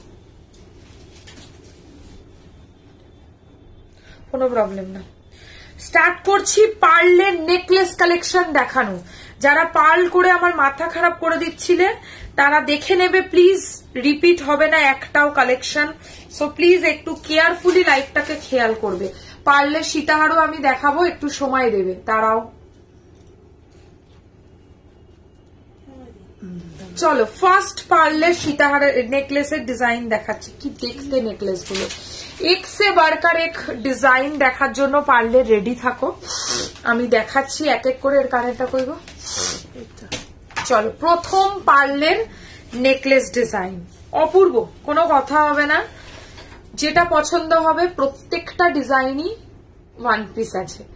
কোনো প্রবলেম না। স্টার্ট করছি পার্লের নেকলেস কালেকশন দেখানো। যারা পার্ল করে আমার মাথা খারাপ করে দিচ্ছিলে তারা দেখে নেবে প্লিজ, রিপিট হবে না একটাও কালেকশন, সো প্লিজ একটু কেয়ারফুলি লাইফটাকে খেয়াল করবে। পার্লের সীতাহারও আমি দেখাবো, একটু সময় দেবে, তারাও। চলো, ফার্স্ট পার্লের সীতাহারের নেকলেসের ডিজাইন দেখাচ্ছি। কি দেখতে নেকলেস গুলো, এক সে বারকার এক ডিজাইন দেখার জন্য পার্লে রেডি থাকো। আমি দেখাচ্ছি এক এক করে। এর কানেরটা কইব। চলো, প্রথম পার্লের নেকলেস ডিজাইন অপূর্ব, কোনো কথা হবে না, যেটা পছন্দ হবে। প্রত্যেকটা ডিজাইনই ওয়ান পিস আছে,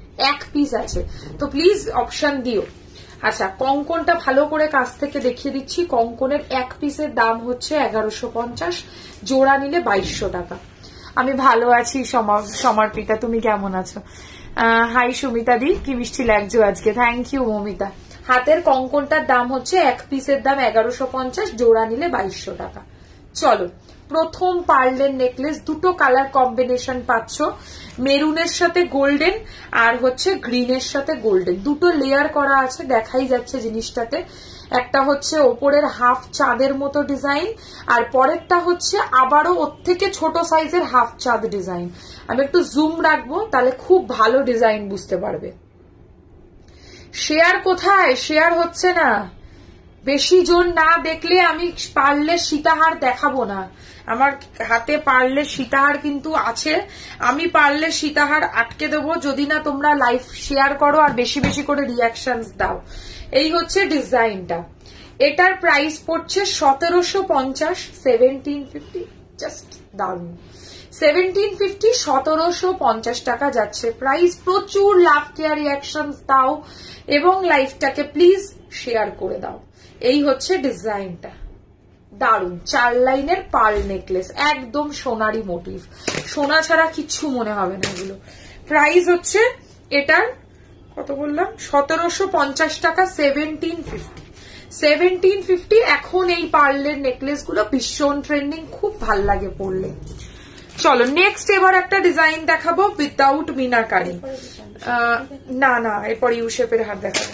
এক পিস আছে, তো প্লিজ অপশন দিও। আচ্ছা, কঙ্কনটা ভালো করে কাছ থেকে দেখিয়ে দিচ্ছি। কঙ্কনের এক পিসের দাম হচ্ছে এগারোশো পঞ্চাশ, জোড়া নিলে বাইশশো টাকা। আমি ভালো আছি সমর্পিতা, তুমি কেমন আছো? হাই সুমিতা দি, কি মিষ্টি লাগছে আজকে, থ্যাংক ইউ মমিতা। হাতের কঙ্কনটার দাম হচ্ছে এক পিসের দাম এগারোশো পঞ্চাশ, জোড়া নিলে বাইশশো টাকা। চলো, প্রথম পার্লের নেকলেস, দুটো কালার কম্বিনেশন পাচ্ছ, মেরুনের সাথে গোল্ডেন আর হচ্ছে গ্রিনের সাথে গোল্ডেন, দুটো লেয়ার করা আছে, দেখাই যাচ্ছে জিনিসটাতে। একটা হচ্ছে ওপরের হাফ চাঁদের মতো ডিজাইন, আর পরেরটা হচ্ছে আবারও ওর থেকে ছোট সাইজের হাফ চাঁদ ডিজাইন। আমি একটু জুম রাখবো, তাহলে খুব ভালো ডিজাইন বুঝতে পারবে। শেয়ার কোথায়? শেয়ার হচ্ছে না, বেশি জন না দেখলে আমি পার্লের সীতাহার দেখাবো না। আমার হাতে পার্লের সীতাহার কিন্তু আছে, আমি পার্লের সীতাহার আটকে দেবো যদি না তোমরা লাইভ শেয়ার করো আর বেশি বেশি করে রিয়াকশন দাও। এই হচ্ছে ডিজাইনটা, এটার প্রাইস পড়ছে সতেরোশো পঞ্চাশ, সেভেন্টিন ফিফটি, জাস্ট দারুন। সেভেন্টিন ফিফটি, সতেরোশো পঞ্চাশ টাকা যাচ্ছে প্রাইস। প্রচুর লাভ কেয়ার রিয়াকশন দাও এবং লাইভটাকে প্লিজ শেয়ার করে দাও। এই হচ্ছে ডিজাইনটা, দারুন। চার লাইনের পার্ল নেকলেস, একদম সোনারি মোটিভ, সোনা ছাড়া কিচ্ছু মনে হবে না এগুলো। প্রাইস হচ্ছে এটার কত বললাম, সতেরোশো পঞ্চাশ টাকা, সেভেন্টিন ফিফটি। Seventeen fifty. এখন এই পার্লের নেকলেস গুলো ভীষণ ট্রেন্ডিং, খুব ভাল লাগে পরলে। চলো নেক্সট এবার একটা ডিজাইন দেখাবো উইদাউট মিনাকারি। না না, এরপর ইউ শেপের হার দেখাবো।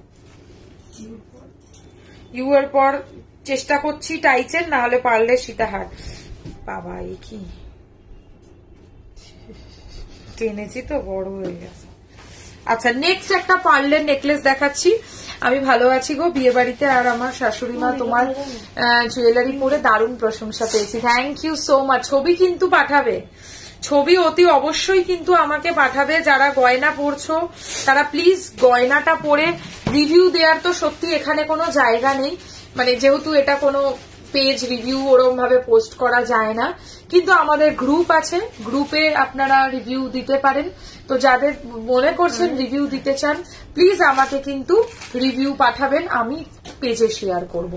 ইউ এর পর চেষ্টা করছি টাইচের, না হলে পারলে সীতাহার। বাবা এ কি টেনেছি তো, বড় হয়ে গেছে। আচ্ছা, নেক্সট একটা পার্লের নেকলেস দেখাচ্ছি। আমি ভালো আছি গো, বিয়ে বাড়িতে আর আমার শাশুড়ি মা তোমার জুয়েলারি পরে দারুণ প্রশংসা পেয়েছি, থ্যাংক ইউ সো মাচ। ছবি কিন্তু পাঠাবে, ছবি অতি অবশ্যই কিন্তু আমাকে পাঠাবে। যারা গয়না পরছো তারা প্লিজ গয়নাটা পরে রিভিউ দেওয়ার তো সত্যি এখানে কোনো জায়গা নেই, মানে যেহেতু এটা কোনো পেজ রিভিউ ওরম ভাবে পোস্ট করা যায় না, কিন্তু আমাদের গ্রুপ আছে, গ্রুপে আপনারা রিভিউ দিতে পারেন। তো যাদের মনে করছেন রিভিউ দিতে চান প্লিজ আমাকে কিন্তু রিভিউ পাঠাবেন, আমি পেজে শেয়ার করব।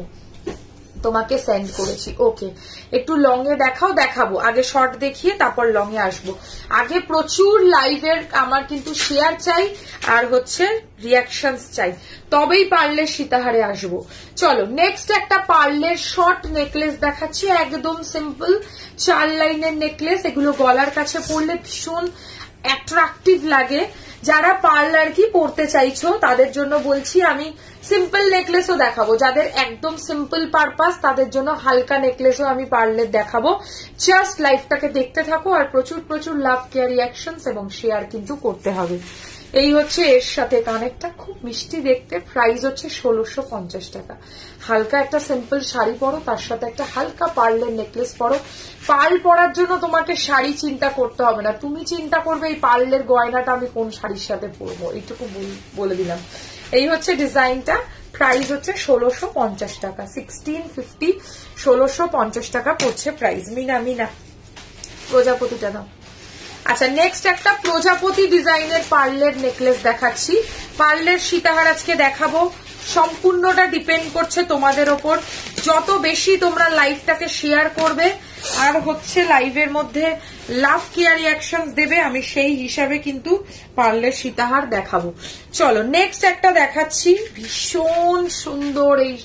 তোমাকে সেন্ড করেছি। ওকে, একটু লং এ দেখাও, দেখাবো আগে শর্ট দেখিয়ে তারপর লং এ আসবো। আগে প্রচুর লাইভের আমার কিন্তু শেয়ার চাই আর হচ্ছে রিয়াকশন চাই, তবেই পার্লের সীতাহারে আসবো। চলো নেক্সট একটা পার্লের শর্ট নেকলেস দেখাচ্ছি, একদম সিম্পল চার লাইনের নেকলেস। এগুলো গলার কাছে পরলে ভীষণ অ্যাট্রাকটিভ লাগে। যারা পার্লার কি পড়তে চাইছো তাদের জন্য বলছি, আমি সিম্পল নেকলেসও দেখাবো। যাদের একদম সিম্পল পারপাস তাদের জন্য হালকা নেকলেসও আমি পার্লের দেখাবো। জাস্ট লাইফটাকে দেখতে থাকো আর প্রচুর প্রচুর লাভ কেয়ার রিয়াকশন এবং শেয়ার কিন্তু করতে হবে। এই হচ্ছে এর সাথে কানেরটা, খুব মিষ্টি দেখতে। প্রাইস হচ্ছে ষোলোশো পঞ্চাশ টাকা। হালকা একটা সিম্পল শাড়ি পরো, তার সাথে একটা হালকা পার্লের নেকলেস পরো। পার্ল পরার জন্য তোমাকে শাড়ি চিন্তা করতে হবে না, তুমি চিন্তা করবে এই পার্লের গয়নাটা আমি কোন শাড়ির সাথে পরবো, এইটুকু বলে দিলাম। এই হচ্ছে ডিজাইনটা, প্রাইস হচ্ছে ষোলোশো পঞ্চাশ টাকা, সিক্সটিন ফিফটি, ষোলোশো পঞ্চাশ টাকা পড়ছে প্রাইস। মিনা মিনা প্রজাপতিটা দাও। আচ্ছা, নেক্সট একটা প্রজাপতি ডিজাইনের পার্লের নেকলেস দেখাচ্ছি। পার্লের সীতাহার আজকে দেখাবো, সম্পূর্ণটা ডিপেন্ড করছে তোমাদের ওপর। যত বেশি তোমরা লাইভটাকে শেয়ার করবে আর হচ্ছে লাইভের মধ্যে লাভ কেয়ার রিয়াকশন দেবে, আমি সেই হিসাবে কিন্তু পার্লের সীতাহার দেখাবো। চলো নেক্সট একটা দেখাচ্ছি, ভীষণ সুন্দর এই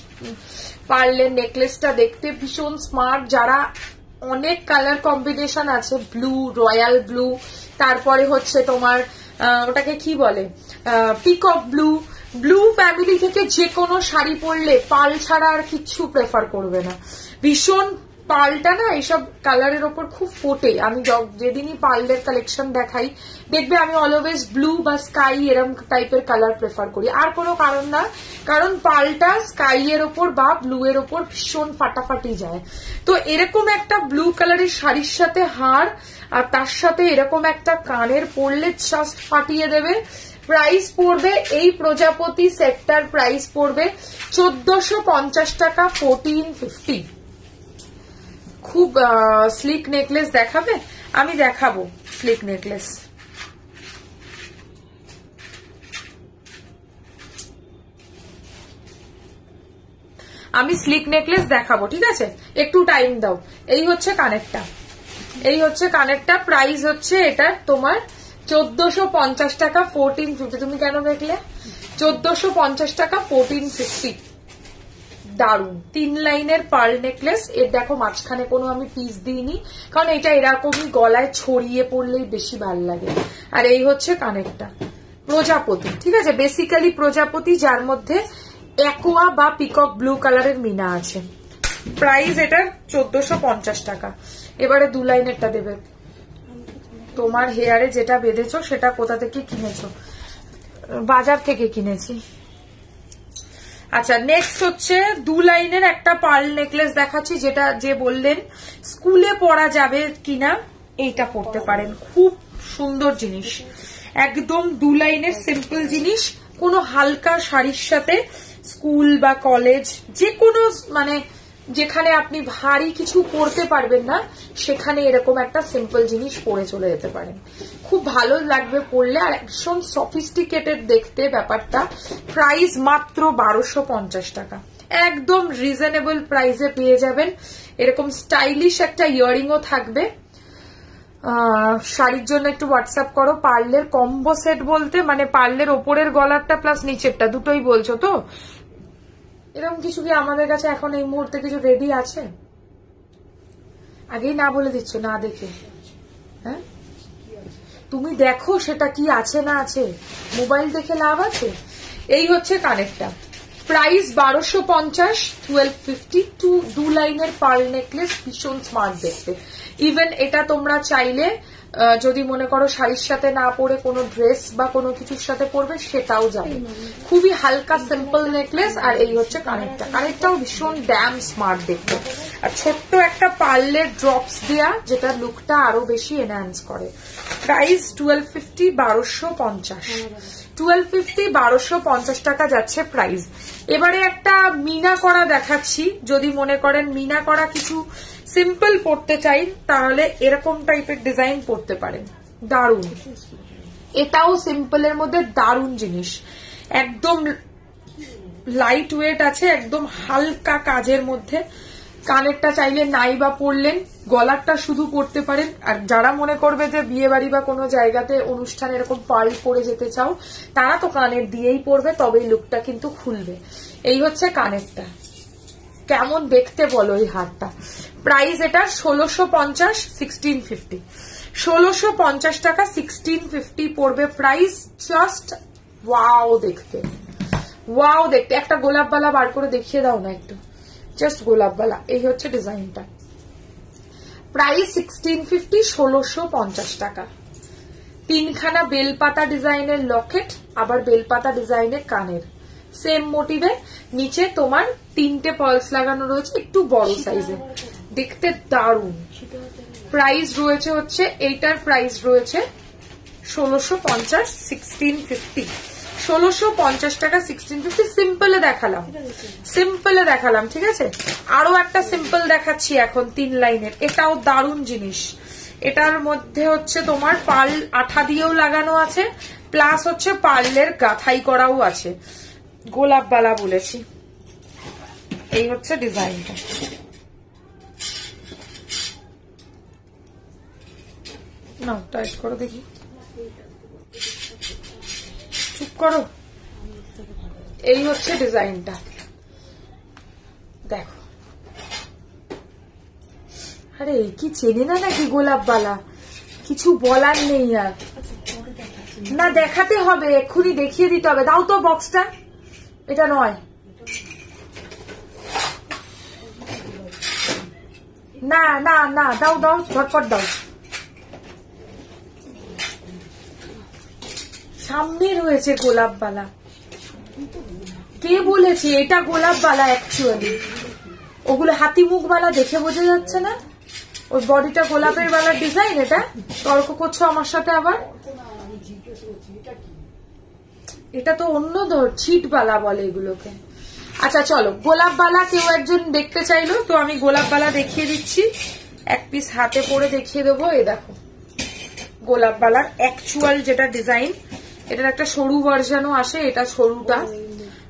পার্লের নেকলেসটা দেখতে, ভীষণ স্মার্ট। যারা অনেক কালার কম্বিনেশন আছে, ব্লু, রয়্যাল ব্লু, তারপরে হচ্ছে তোমার ওটাকে কি বলে পিকক ব্লু, ব্লু ফ্যামিলি থেকে যে কোনো শাড়ি পরলে পাল ছাড়া আর কিচ্ছু প্রেফার করবে না। ভীষণ পালটা না এইসব কালারের ওপর খুব ফোটে। আমি যেদিনই পার্লের কালেকশন দেখাই দেখবে আমি অলওয়েজ ব্লু বা স্কাই এরম টাইপের কালার প্রেফার করি, আর কোনো কারণ না, কারণ পালটা স্কাই এর ওপর বা ব্লু এর ওপর ভীষণ ফাটাফাটি যায়। তো এরকম একটা ব্লু কালারের শাড়ির সাথে হার আর তার সাথে এরকম একটা কানের পরলে জাস্ট ফাটিয়ে দেবে। প্রাইস পড়বে এই প্রজাপতি সেটটার প্রাইস পড়বে চোদ্দশো পঞ্চাশ টাকা, ফোরটিন ফিফটি। খুব স্লিক নেকলেস দেখাবে, আমি দেখাবো স্লিক নেকলেস। আমি স্লিক নেকলেস দেখাবো, ঠিক আছে, একটু টাইম দাও। এই হচ্ছে কানেরটা, এই হচ্ছে কানেরটা। প্রাইস হচ্ছে এটা তোমার চোদ্দশো পঞ্চাশ টাকা, ফোরটিন ফিফটি। তুমি কেন দেখলে? চোদ্দশো পঞ্চাশ টাকা, ফোরটিন ফিফটি। দারুন তিন লাইনের পার্ল নেকলেস। এর দেখো মাঝখানে কোনো আমি পিস দিইনি, কারণ এটা এরকমই গলায় ছড়িয়ে পড়লেই বেশি ভালো লাগে। আর এই হচ্ছে কানেরটা, প্রজাপতি, ঠিক আছে, বেসিক্যালি প্রজাপতি, যার মধ্যে অ্যাকোয়া বা পিকক ব্লু কালারের মিনা আছে। প্রাইস এটার চোদ্দশো পঞ্চাশ টাকা। এবারে দু লাইনেরটা দেবে। তোমার হেয়ারে যেটা বেঁধেছো সেটা কোথা থেকে কিনেছো? বাজার থেকে কিনেছি। আচ্ছা, নেক্সট হচ্ছে দু লাইনের একটা পার্ল নেকলেস দেখাচ্ছি, যেটা যে বললেন স্কুলে পরা যাবে কিনা, এইটা পড়তে পারেন, খুব সুন্দর জিনিস, একদম দু লাইনের সিম্পল জিনিস। কোনো হালকা শাড়ির সাথে স্কুল বা কলেজ, যে কোনো মানে যেখানে আপনি ভারী কিছু পরতে পারবেন না, সেখানে এরকম একটা সিম্পল জিনিস পরে চলে যেতে পারেন, খুব ভালো লাগবে পরলে, আর ভীষণ সফিস্টিকেটেড দেখতে ব্যাপারটা। প্রাইস মাত্র বারোশো পঞ্চাশ টাকা, একদম রিজনেবল প্রাইসে পেয়ে যাবেন। এরকম স্টাইলিশ একটা ইয়াররিংও থাকবে। শাড়ির জন্য একটু হোয়াটসঅ্যাপ করো। পার্লের কম্বো সেট বলতে মানে পার্লের ওপরের গলারটা প্লাস নিচেরটা দুটোই বলছো তো? এরকম কিছু কি আমাদের কাছে এখন এই মুহূর্তে কিছু রেডি আছে? আগেই না বলে দিচ্ছ না দেখে। হ্যাঁ, তুমি দেখো সেটা কি আছে না আছে, মোবাইল দেখে লাভ আছে। এই হচ্ছে কানেরটা, প্রাইস বারোশো পঞ্চাশ, টুয়েলভ ফিফটি। টু দু লাইনের পার্ল নেকলেস, ভীষণ স্মার্ট দেখতে। ইভেন এটা তোমরা চাইলে যদি মনে করো শাড়ির সাথে না পরে কোনো ড্রেস বা কোনো কিছুর সাথে পরবে, সেটাও যাবে। খুবই হালকা সিম্পল নেকলেস। আর এই হচ্ছে কানেরটা, কানেরটাও ভীষণ ড্যাম স্মার্ট দেখতে। আর ছোট্ট একটা পার্লের ড্রপস দেয়া, যেটা লুকটা আরো বেশি এনহ্যান্স করে। প্রাইস টুয়েলভ ফিফটি, বারোশো পঞ্চাশ। টুয়েলভ ফিফটি, বারোশো পঞ্চাশ টাকা যাচ্ছে প্রাইস। এবারে একটা মিনা করা দেখাচ্ছি, যদি মনে করেন মিনা করা কিছু সিম্পল পড়তে চাই, তাহলে এরকম টাইপের ডিজাইন পড়তে পারেন, দারুন। এটাও সিম্পলের মধ্যে দারুন জিনিস, একদম লাইট ওয়েট আছে, একদম হালকা কাজের মধ্যে। কানেরটা চাইলে নাই বা পরলেন, গলারটা শুধু পরতে পারেন। আর যারা মনে করবে যে বিয়ে বাড়ি বা কোনো জায়গাতে অনুষ্ঠানে এরকম পার্ল পরে যেতে চাও, তারা তো কানের দিয়েই পরবে, তবেই লুকটা কিন্তু খুলবে। এই হচ্ছে কানেরটা, কেমন দেখতে বলো এই হারটা। প্রাইস এটা ষোলোশো পঞ্চাশ, সিক্সটিন ফিফটি। ষোলোশো পঞ্চাশ টাকা, সিক্সটিন ফিফটি পড়বে প্রাইস। জাস্ট ওয়াও দেখতে, ওয়াও দেখতে। একটা গোলাপ বালা বার করে দেখিয়ে দাও না একটু, জাস্ট গোলাপ বালা। এই হচ্ছে ডিজাইনটা, প্রাইস সিক্সটিন ফিফটি, ষোলোশো পঞ্চাশ টাকা। তিনখানা বেলপাতা ডিজাইনের লকেট, আবার বেলপাতা ডিজাইনের কানের, সেম মোটিভে। নিচে তোমার তিনটে পার্লস লাগানো রয়েছে, একটু বড় সাইজে, দেখতে দারুন। প্রাইস রয়েছে হচ্ছে, এইটার প্রাইস রয়েছে ষোলোশো পঞ্চাশ, সিক্সটিন ফিফটি। ষোলোশো পঞ্চাশ টাকা, সিক্সটিন ফিফটি। সিম্পলে দেখালাম, সিম্পলে দেখালাম, ঠিক আছে। আরো একটা সিম্পল দেখাচ্ছি এখন, তিন লাইনের। এটাও দারুন জিনিস। এটার মধ্যে হচ্ছে তোমার পার্ল আঠা দিয়েও লাগানো আছে, প্লাস হচ্ছে পার্লের গাঁথাই করাও আছে। গোলাপ বালা বলেছি। এই হচ্ছে ডিজাইনটা, না টাইট করো দেখি, চুপ করো। এই হচ্ছে ডিজাইনটা, দেখো। আরে কি চেনে না নাকি গোলাপ বালা? কিছু বলার নেই আর, না দেখাতে হবে, এক্ষুনি দেখিয়ে দিতে হবে। দাও তো বক্সটা, এটা নয়, না না না, দাও দাও, ঝটপট দাও। সামনে রয়েছে গোলাপ বালা। কে বলেছে এটা গোলাপ বালা? অ্যাকচুয়ালি ওগুলো হাতি মুখ বালা, দেখে বোঝা যাচ্ছে না? ওই বডিটা গোলাপের বালার ডিজাইন। এটা তর্ক করছো আমার সাথে আবার? এটা তো অন্য ধর, ছিট বালা বলে এগুলোকে। আচ্ছা চলো, গোলাপ বালা কেউ একজন দেখতে চাইলো, তো আমি গোলাপ বালা দেখিয়ে দিচ্ছি। এক পিস হাতে পরে দেখিয়ে দেবো। এই দেখো গোলাপ বালার অ্যাকচুয়াল যেটা ডিজাইন, এটার একটা সরু ভার্সনও আসে, এটা সরুটা।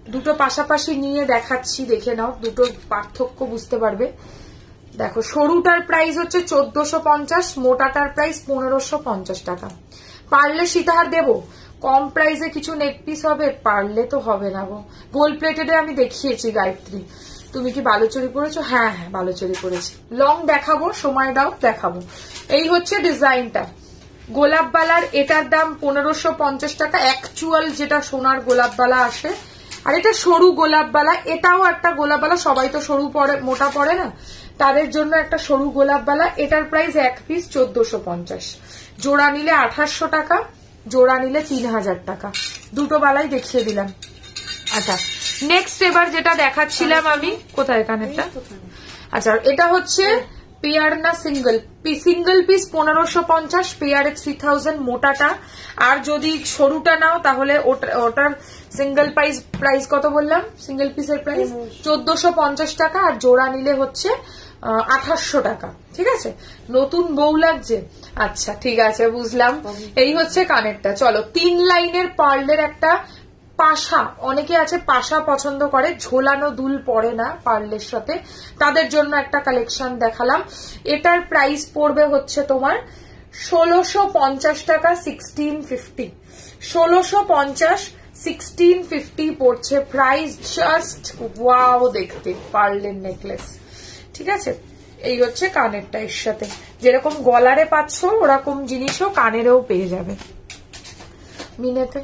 দুটো পাশাপাশি নিয়ে দেখাচ্ছি, দেখে নাও, দুটো পার্থক্য বুঝতে পারবে। দেখো সরুটার প্রাইস হচ্ছে চোদ্দশো পঞ্চাশ, মোটাটার প্রাইস পনেরোশো পঞ্চাশ টাকা। পারলে সীতাহার দেবো, কম প্রাইসে কিছু নেক পিস হবে, পারলে তো হবে না গো। গোল্ড প্লেটেডে আমি দেখিয়েছি গায়ত্রী, তুমি কি বালুচরি পরেছো? হ্যাঁ হ্যাঁ বালুচরি পরেছি। লং দেখাবো, সময় দাও দেখাবো। এই হচ্ছে ডিজাইনটা গোলাপ বালার, এটার দাম পনেরোশো পঞ্চাশ টাকা, অ্যাকচুয়াল যেটা সোনার গোলাপ বালা আসে। আর এটা সরু গোলাপ বালা, এটাও একটা গোলাপ বালা, সবাই তো সরু পরে, মোটা পরে না, তাদের জন্য একটা সরু গোলাপ বালা। এটার প্রাইস এক পিস চোদ্দশো পঞ্চাশ, জোড়া নিলে আঠাশশো টাকা, জোড়া নিলে তিন হাজার টাকা। দুটো বালাই দেখিয়ে দিলাম। আচ্ছা নেক্সট এবার যেটা দেখাচ্ছিলাম আমি, কোথায় কানেরটা? আচ্ছা এটা হচ্ছে পেয়ার না সিঙ্গেল পিস, সিঙ্গেল পিস পনেরোশো পঞ্চাশ, পেয়ারে থ্রি থাউজেন্ড মোটাটা। আর যদি সরুটা নাও তাহলে ওটার সিঙ্গেল প্রাইস প্রাইস কত বললাম? সিঙ্গেল পিসের প্রাইস চোদ্দশো পঞ্চাশ টাকা, আর জোড়া নিলে হচ্ছে আঠাশশো টাকা। ঠিক আছে, নতুন বউ লাগছে। আচ্ছা ঠিক আছে বুঝলাম। এই হচ্ছে কানেরটা। চলো তিন লাইনের পার্লের একটা পাশা, অনেকে আছে পাশা পছন্দ করে, ঝোলানো দুল পরে না পার্লের সাথে, তাদের জন্য একটা কালেকশন দেখালাম। এটার প্রাইস পড়বে হচ্ছে তোমার ষোলোশো পঞ্চাশ টাকা, সিক্সটিন ফিফটি। ষোলোশো পঞ্চাশ সিক্সটিন ফিফটি পড়ছে প্রাইস। জাস্ট ওয়াও দেখতে পার্লের নেকলেস। ঠিক আছে, এই হচ্ছে কানেরটা, এর সাথে যেরকম গলারে পাচ্ছ ওরকম জিনিসও কানেরেও পেয়ে যাবে মিনেতে।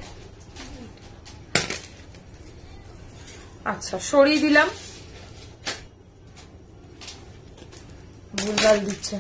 আচ্ছা সরিয়ে দিলাম, ভুলভাল দিচ্ছে।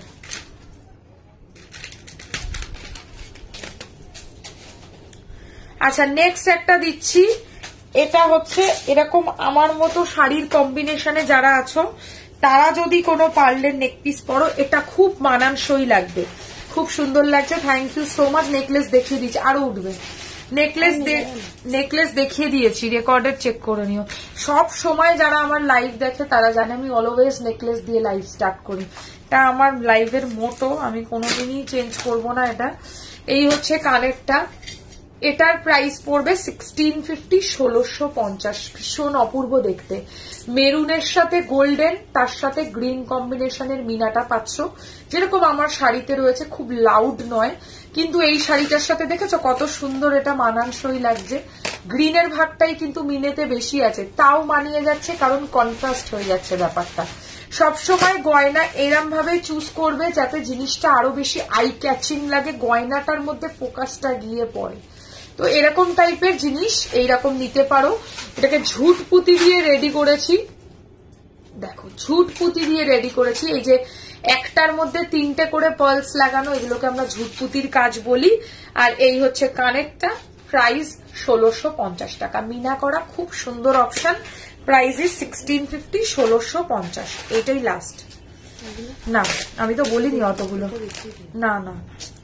আচ্ছা নেক্সট একটা দিচ্ছি, এটা হচ্ছে এরকম আমার মতো শাড়ির কম্বিনেশনে যারা আছো তারা যদি কোনো পার্লের নেক পিস পরো, এটা খুব মানানসই লাগবে, খুব সুন্দর লাগছে। Thank you so much. Necklace দেখিয়ে দিচ্ছি, আরো উঠবে। নেকলেস নেকলেস দেখিয়ে দিয়েছি, রেকর্ডের চেক করে নিও। সব সময় যারা আমার লাইভ দেখে তারা জানে আমি অলওয়েজ নেকলেস দিয়ে লাইভ স্টার্ট করি, এটা আমার লাইভের মোটো, আমি কোনোদিনই চেঞ্জ করব না এটা। এই হচ্ছে কানেরটা, এটার প্রাইস পড়বে সিক্সটিন ফিফটি, ষোলোশো পঞ্চাশ। ভীষণ অপূর্ব দেখতে, মেরুনের সাথে গোল্ডেন, তার সাথে গ্রিন কম্বিনেশনের মিনাটা পাচ্ছ, যেরকম আমার শাড়িতে রয়েছে। খুব লাউড নয়, কিন্তু এই শাড়িটার সাথে দেখেছো কত সুন্দর এটা মানানসই লাগছে। গ্রিনের ভাগটাই কিন্তু মিনেতে বেশি আছে, তাও মানিয়ে যাচ্ছে, কারণ কন্ট্রাস্ট হয়ে যাচ্ছে ব্যাপারটা। সবসময় গয়না এরম ভাবে চুজ করবে যাতে জিনিসটা আরো বেশি আই ক্যাচিং লাগে, গয়নাটার মধ্যে ফোকাসটা গিয়ে পড়ে। তো এরকম টাইপের জিনিস এইরকম নিতে পারো। এটাকে ঝুট পুঁতি দিয়ে রেডি করেছি, দেখো ঝুট পুঁতি দিয়ে রেডি করেছি। এই যে একটার মধ্যে তিনটে করে পার্লস লাগানো, এগুলোকে আমরা ঝুট পুঁতির কাজ বলি। আর এই হচ্ছে কানেরটা, প্রাইস ষোলোশো পঞ্চাশ টাকা, মিনা করা, খুব সুন্দর option. Price is sixteen fifty, ষোলোশো পঞ্চাশ। এটাই লাস্ট। না আমি তো বলিনি অতগুলো, না না।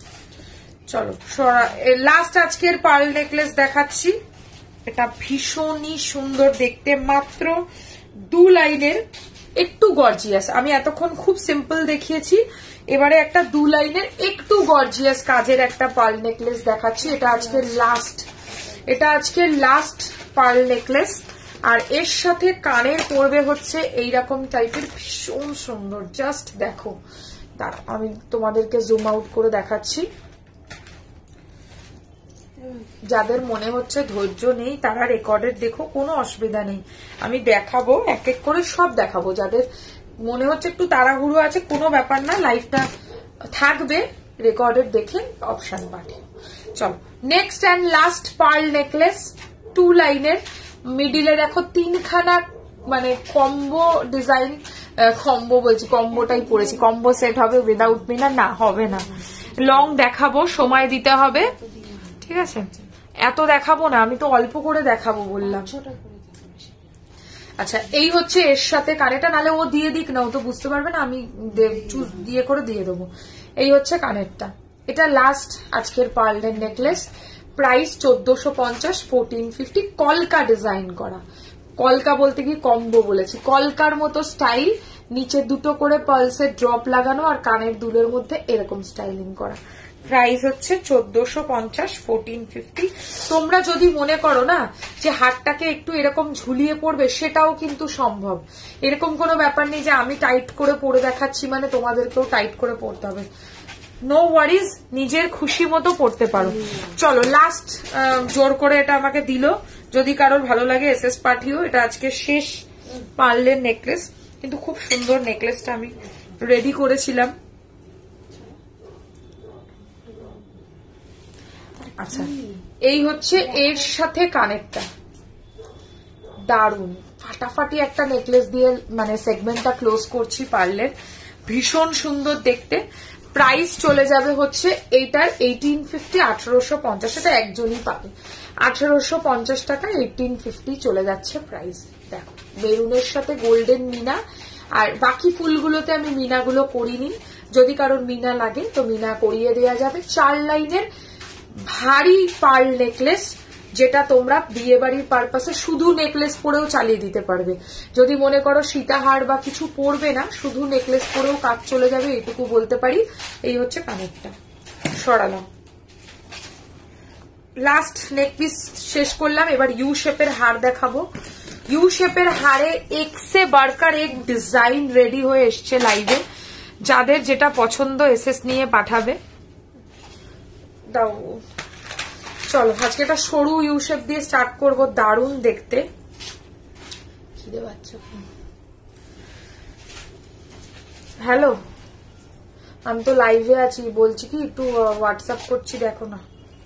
চলো লাস্ট আজকের পার্ল নেকলেস দেখাচ্ছি, এটা ভীষণই সুন্দর দেখতে, মাত্র দু লাইনের, একটু গর্জিয়াস। আমি এতক্ষণ খুব সিম্পল দেখিয়েছি, এবারে একটা দু লাইনের একটু গর্জিয়াস কাজের একটা পার্ল নেকলেস দেখাচ্ছি। এটা আজকের লাস্ট, এটা আজকের লাস্ট পার্ল নেকলেস। আর এর সাথে কানের পড়বে হচ্ছে এইরকম টাইপের, ভীষণ সুন্দর। জাস্ট দেখো, দাঁড়াও আমি তোমাদেরকে জুম আউট করে দেখাচ্ছি। যাদের মনে হচ্ছে ধৈর্য নেই তারা রেকর্ডেড দেখো, কোনো অসুবিধা নেই, আমি দেখাবো এক এক করে সব দেখাবো। যাদের মনে হচ্ছে একটু তাড়াহুড়ো আছে, কোনো ব্যাপার না, লাইভটা থাকবে, রেকর্ডেড দেখে অপশন পাঠিয়ে। চলো next and last pearl necklace, two লাইনের, মিডিলে দেখো তিনখানা মানে কম্বো ডিজাইন, কম্বো বলছি কম্বোটাই পড়েছি, কম্বো সেট হবে উইদাউট মিনা? না হবে না, লং দেখাবো, সময় দিতে হবে। ঠিক আছে, এত দেখাবো না, আমি তো অল্প করে দেখাবো বললাম। আচ্ছা এই হচ্ছে এর সাথে কানেরটা, নালে ও দিয়ে দিক না, ও তো বুঝতে পারবে না, আমি দিয়ে করে দিয়ে দেবো। এই হচ্ছে কানেরটা, এটা লাস্ট আজকের পার্লের নেকলেস। প্রাইস চোদ্দশো পঞ্চাশ, ফোরটিন ফিফটি। কলকা ডিজাইন করা, কলকা বলতে কি কম্বো বলেছি, কলকার মতো স্টাইল, নিচে দুটো করে পালসের ড্রপ লাগানো আর কানের দুলের মধ্যে এরকম স্টাইলিং করা। প্রাইস হচ্ছে চোদ্দশো পঞ্চাশ, ফোরটিন ফিফটি। তোমরা যদি মনে করো না যে হারটাকে একটু এরকম ঝুলিয়ে পড়বে, সেটাও কিন্তু সম্ভব। এরকম কোনো ব্যাপার নেই যে আমি টাইট করে পরে দেখাচ্ছি মানে তোমাদেরকেও টাইট করে পড়তে হবে। নো ওয়ারিজ, নিজের খুশি মতো পড়তে পারো। চলো লাস্ট জোর করে এটা আমাকে দিল, যদি কারোর ভালো লাগে এস এস পাঠিও। এটা আজকে শেষ পার্লের নেকলেস, কিন্তু খুব সুন্দর নেকলেসটা আমি রেডি করেছিলাম। আচ্ছা, এই হচ্ছে এর সাথে কানেরটা, দারুন ফাটাফাটি একটা নেকলেস দিয়ে মানে সেগমেন্টটা ক্লোজ করছি পার্লের। ভীষণ সুন্দর দেখতে। প্রাইস চলে যাবে হচ্ছে এইটার এইটিন ফিফটি, আঠারোশো পঞ্চাশ। এটা একজনই পাবে। আঠারোশো পঞ্চাশ টাকা এইটিন ফিফটি চলে যাচ্ছে প্রাইস। দেখো মেরুনের সাথে গোল্ডেন মিনা, আর বাকি ফুলগুলোতে আমি মিনাগুলো করিনি। যদি কারোর মিনা লাগে তো মিনা করিয়ে দেওয়া যাবে। চার লাইনের ভারী পার্ল নেকলেস, যেটা তোমরা বিয়ে বাড়ির পারপাসে শুধু নেকলেস পরেও চালিয়ে দিতে পারবে। যদি মনে করো সীতাহার বা কিছু পরবে না, শুধু নেকলেস পরেও কাজ চলে যাবে, এইটুকু বলতে পারি। এই হচ্ছে কানেরটা, সরালাম। লাস্ট নেক পিস শেষ করলাম। এবার ইউ শেপের হার দেখাবো। ইউ শেপের হারে এক্সে বারকার এক ডিজাইন রেডি হয়ে এসছে লাইভে। যাদের যেটা পছন্দ এসএস নিয়ে পাঠাবে। দাও, চলো আজকে একটা সরু ইউ শেপ দিয়ে স্টার্ট করবো। দারুণ দেখতে। খিদে পাচ্ছে। হ্যালো, আমি তো লাইভে আছি, বলছি কি একটু হোয়াটসঅ্যাপ করছি, দেখো না।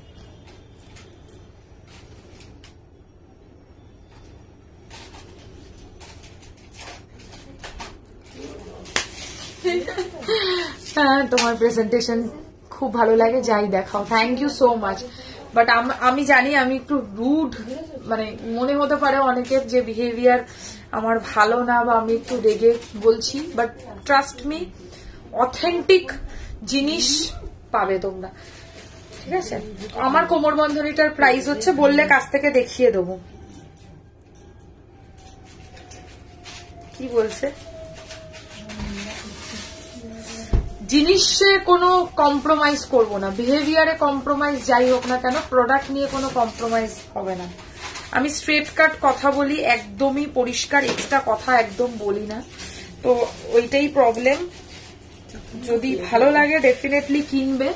হ্যাঁ, তোমার প্রেজেন্টেশন খুব ভালো লাগে, যাই দেখাও। Thank you so much. But আমি জানি আমি একটু রুড, মানে মনে হতে পারে অনেকের যে বিহেভিয়ার আমার ভালো না, বা আমি একটু রেগে বলছি, বাট ট্রাস্ট মি, অথেন্টিক জিনিস পাবে তোমরা, ঠিক আছে? আমার কোমর বন্ধনীটার প্রাইস হচ্ছে, বললে কাছ থেকে দেখিয়ে দেবো। কি বলছে? জিনিসে কোনো কম্প্রোমাইজ করব না, বিহেভিয়ারে কম্প্রোমাইজ যাই হোক না কেন, প্রোডাক্ট নিয়ে কোনো কম্প্রোমাইজ হবে না। আমি স্ট্রেট কাট কথা বলি, একদমই পরিষ্কার, এক্সট্রা কথা একদম বলি না। তো ওইটাই প্রবলেম। যদি ভালো লাগে ডেফিনেটলি কিনবে।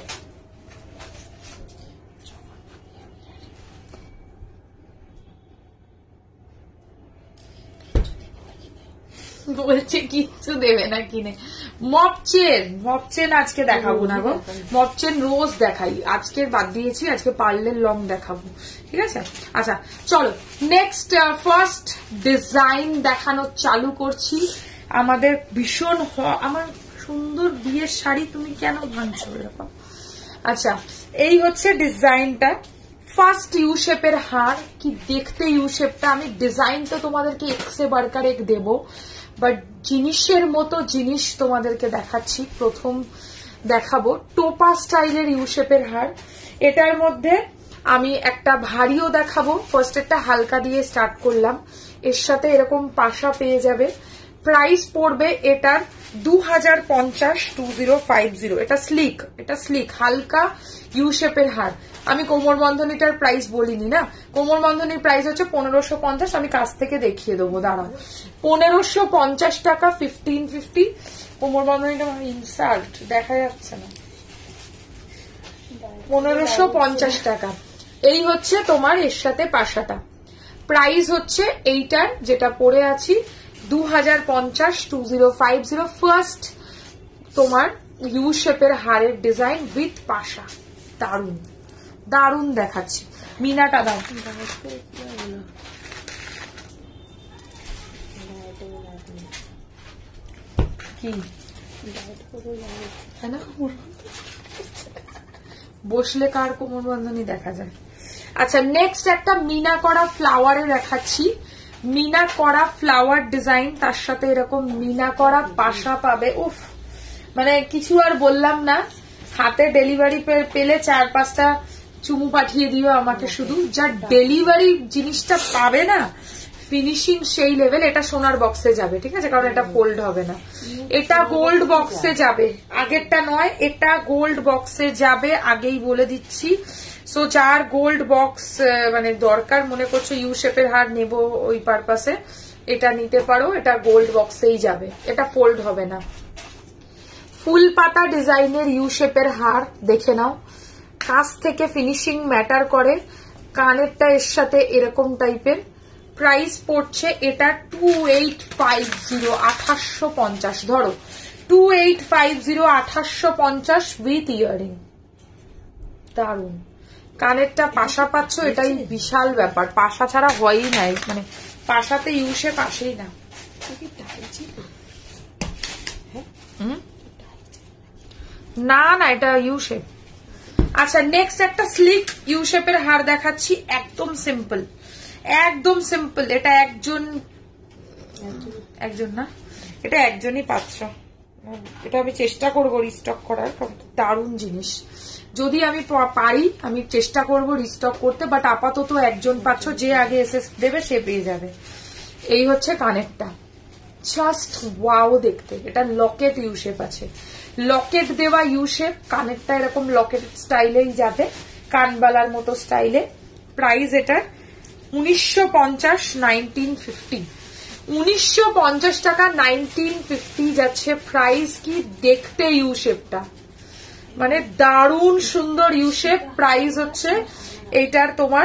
বলছে কিচ্ছু দেবে না কিনে। মপচেন, মপচেন আজকে দেখাবো না গো, মপচেন রোজ দেখাই, আজকের বাদ দিয়েছি, আজকে পার্লের লং দেখাবো, ঠিক আছে? আচ্ছা চলো নেক্সট ফার্স্ট ডিজাইন দেখানো চালু করছি। আমাদের ভীষণ, আমার সুন্দর বিয়ের শাড়ি তুমি কেন ভাঙছো এরকম? আচ্ছা, এই হচ্ছে ডিজাইনটা। ফার্স্ট ইউ শেপের হার, কি দেখতে ইউ শেপটা। আমি ডিজাইন তো তোমাদেরকে এক্সে বারকার এক দেবো, বাট জিনিসের মতো জিনিস তোমাদেরকে দেখাচ্ছি। প্রথম দেখাবো টোপা স্টাইলের ইউ শেপের হার। এটার মধ্যে আমি একটা ভারীও দেখাবো। ফার্স্ট একটা হালকা দিয়ে স্টার্ট করলাম, এর সাথে এরকম পাশা পেয়ে যাবে। প্রাইস পড়বে এটার দু হাজার পঞ্চাশ, টু জিরো ফাইভ জিরো। এটা স্লিক, এটা স্লিক হালকা ইউ শেপের হার। আমি কোমর বন্ধনীটার প্রাইস বলিনি না, কোমর বন্ধনীর প্রাইস হচ্ছে পনেরোশো পঞ্চাশ। আমি কাছ থেকে দেখিয়ে দেবো, দাঁড়াও। পনেরোশো পঞ্চাশ টাকা, ফিফটিন ফিফটি। কোমর বন্ধনীটা ইনসাল্ট, দেখা যাচ্ছে না। পনেরোশো পঞ্চাশ টাকা। এই হচ্ছে তোমার এর সাথে পাশাটা। প্রাইস হচ্ছে এইটার যেটা পরে আছি দু হাজার পঞ্চাশ, two zero five zero. First তোমার ইউ শেপের হারের ডিজাইন উইথ পাশা। দারুন দারুন দেখাচ্ছি। মিনাটা দাও। কি বসলে কার কোমর বন্ধনী দেখা যায়। আচ্ছা নেক্সট একটা মিনা করা ফ্লাওয়ারে দেখাচ্ছি। মিনা করা ফ্লাওয়ার ডিজাইন, তার সাথে এরকম মিনা করা পাশা পাবে। উফ, মানে কিছু আর বললাম না। হাতে ডেলিভারি পেলে চার পাঁচটা চুমু পাঠিয়ে দিও আমাকে। শুধু যা ডেলিভারি জিনিসটা পাবে না, ফিনিশিং সেই লেভেল। এটা সোনার বক্সে যাবে, ঠিক আছে, কারণ এটা ফোল্ড হবে না। এটা গোল্ড বক্সে যাবে, আগেরটা নয়, এটা গোল্ড বক্সে যাবে, আগেই বলে দিচ্ছি। সো যার গোল্ড বক্স মানে দরকার মনে করছো, ইউ শেপের হার নেব ওই পারপাসে, এটা নিতে পারো। এটা গোল্ড বক্সেই যাবে, এটা ফোল্ড হবে না। ফুল পাতা ডিজাইনের ইউ শেপের হার দেখে নাও, কাছ থেকে ফিনিশিং ম্যাটার করে। কানেরটা এর সাথে এরকম টাইপের। প্রাইস পড়ছে এটা টু এইট ফাইভ জিরো আঠাশশো পঞ্চাশ। ধরো টু এইট ফাইভ জিরো আঠাশশো পঞ্চাশ উইথ ইয়ারিং। দারুন। কানেরটা পাশা পাচ্ছ, এটাই বিশাল ব্যাপার। পাশা ছাড়া হয়ই নাই, মানে পাশাতে ইউ শেপ আসেই না। না না, এটা ইউ শেপ। আচ্ছা, নেক্সট একটা স্লিক ইউ শেপের হার দেখাচ্ছি, একদম সিম্পল, একদম সিম্পল। এটা একজন একজন না, এটা একজনই পাচ্ছ। এটা আমি চেষ্টা করবো রিস্টক করার, দারুণ জিনিস। যদি আমি পারি আমি চেষ্টা করবো রিস্টক করতে, বাট আপাতত একজন পাচ্ছ, যে আগে এসে দেবে সে পেয়ে যাবে। এই হচ্ছে কানেরটা, জাস্ট ওয়াও দেখতে। এটা লকেট ইউ শেপ আছে, লকেট দেওয়া ইউ শেপ। কানেরটা এরকম লকেট স্টাইলেই যাবে, কানবালার মতো স্টাইলে। প্রাইস এটার উনিশশো পঞ্চাশ, নাইনটিন ফিফটি। উনিশশো পঞ্চাশ টাকা, নাইনটিন ফিফটি যাচ্ছে। প্রাইস কি দেখতে ইউ শেপটা, মানে দারুণ সুন্দর ইউ শেপ। প্রাইস হচ্ছে এইটার, তোমার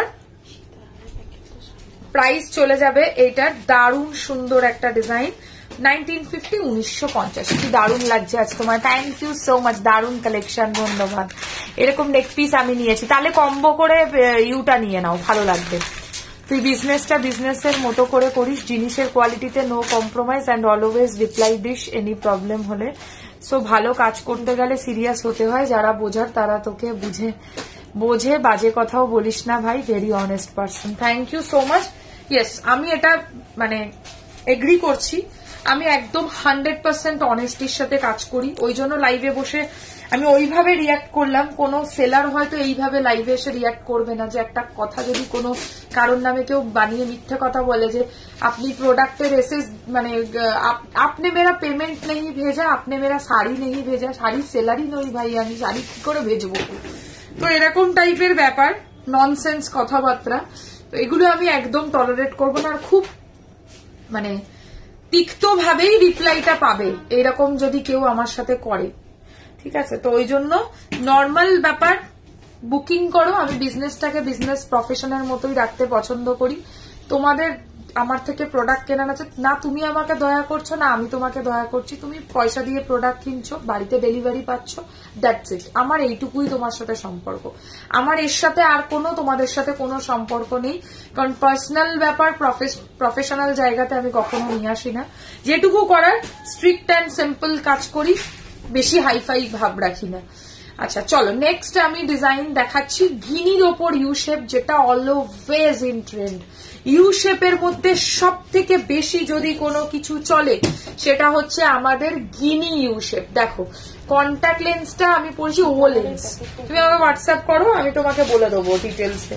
প্রাইস চলে যাবে এইটার। দারুণ সুন্দর একটা ডিজাইন, নাইনটিন ফিফটি, উনিশশো পঞ্চাশ। কি দারুণ লাগছে আজ তোমার, থ্যাংক ইউ সো মাচ। দারুণ কালেকশন, ধন্যবাদ। এরকম নেক পিস আমি নিয়েছি, তাহলে কম্বো করে ইউটা নিয়ে নাও, ভালো লাগবে। তুই বিজনেসটা বিজনেসের মতো করে করিস, জিনিসের কোয়ালিটিতে no compromise and always reply দিস এনি প্রবলেম হলে। সো ভালো কাজ করতে গেলে সিরিয়াস হতে হয়, যারা বোঝার তারা তোকে বুঝে বোঝে, বাজে কথাও বলিস না ভাই, very honest person. Thank you so much. Yes, আমি এটা মানে এগ্রি করছি, আমি একদম হান্ড্রেড পার্সেন্ট অনেস্টির সাথে কাজ করি, ওই জন্য লাইভে বসে আমি ওইভাবে রিয়াক্ট করলাম। কোনো সেলার হয়তো এইভাবে লাইভে এসে রিয়াক্ট করবে না, যে একটা কথা যদি কোনো কারোর নামে কেউ বানিয়ে মিথ্যে কথা বলে যে আপনি প্রোডাক্টের এসেস মানে আপনি মেরা পেমেন্ট নেই ভেজা, আপনি মেরা শাড়ি নেই ভেজা, শাড়ি সেলারই নই ভাই, আমি শাড়ি কি করে ভেজবো? তো এরকম টাইপের ব্যাপার, ননসেন্স কথাবার্তা, তো এগুলো আমি একদম টলারেট করবো না। আর খুব মানে তিক্ত ভাবেই রিপ্লাইটা পাবে এরকম যদি কেউ আমার সাথে করে, ঠিক আছে? তো ওই জন্য নর্মাল ব্যাপার, বুকিং করো। আমি বিজনেসটাকে বিজনেস প্রফেশনের মতোই রাখতে পছন্দ করি। তোমাদের আমার থেকে প্রোডাক্ট কেনার আছে না, তুমি আমাকে দয়া করছো না আমি তোমাকে দয়া করছি, তুমি পয়সা দিয়ে প্রোডাক্ট কিনছো, বাড়িতে ডেলিভারি পাচ্ছ, দ্যাটস ইট। আমার এইটুকুই তোমার সাথে সম্পর্ক, আমার এর সাথে আর কোনো তোমাদের সাথে কোনো সম্পর্ক নেই। কারণ পার্সোনাল ব্যাপার প্রফেশনাল জায়গাতে আমি কখনো নিয়ে আসি না। যেটুকু করার স্ট্রিক্ট অ্যান্ড সিম্পল কাজ করি, বেশি হাইফাই ভাব রাখি না। আচ্ছা চলো, নেক্সট আমি ডিজাইন দেখাচ্ছি গিনির ওপর ইউ শেপ, যেটা অলওয়েজ ইন ট্রেন্ড। ইউ শেপের মধ্যে সব থেকে বেশি যদি কোনো কিছু চলে সেটা হচ্ছে আমাদের গিনি ইউ শেপ। দেখো কন্ট্যাক্ট লেন্সটা আমি পড়ছি ও লেন্স, তুমি আমাকে হোয়াটসঅ্যাপ করো, আমি তোমাকে বলে দেবো ডিটেলসে।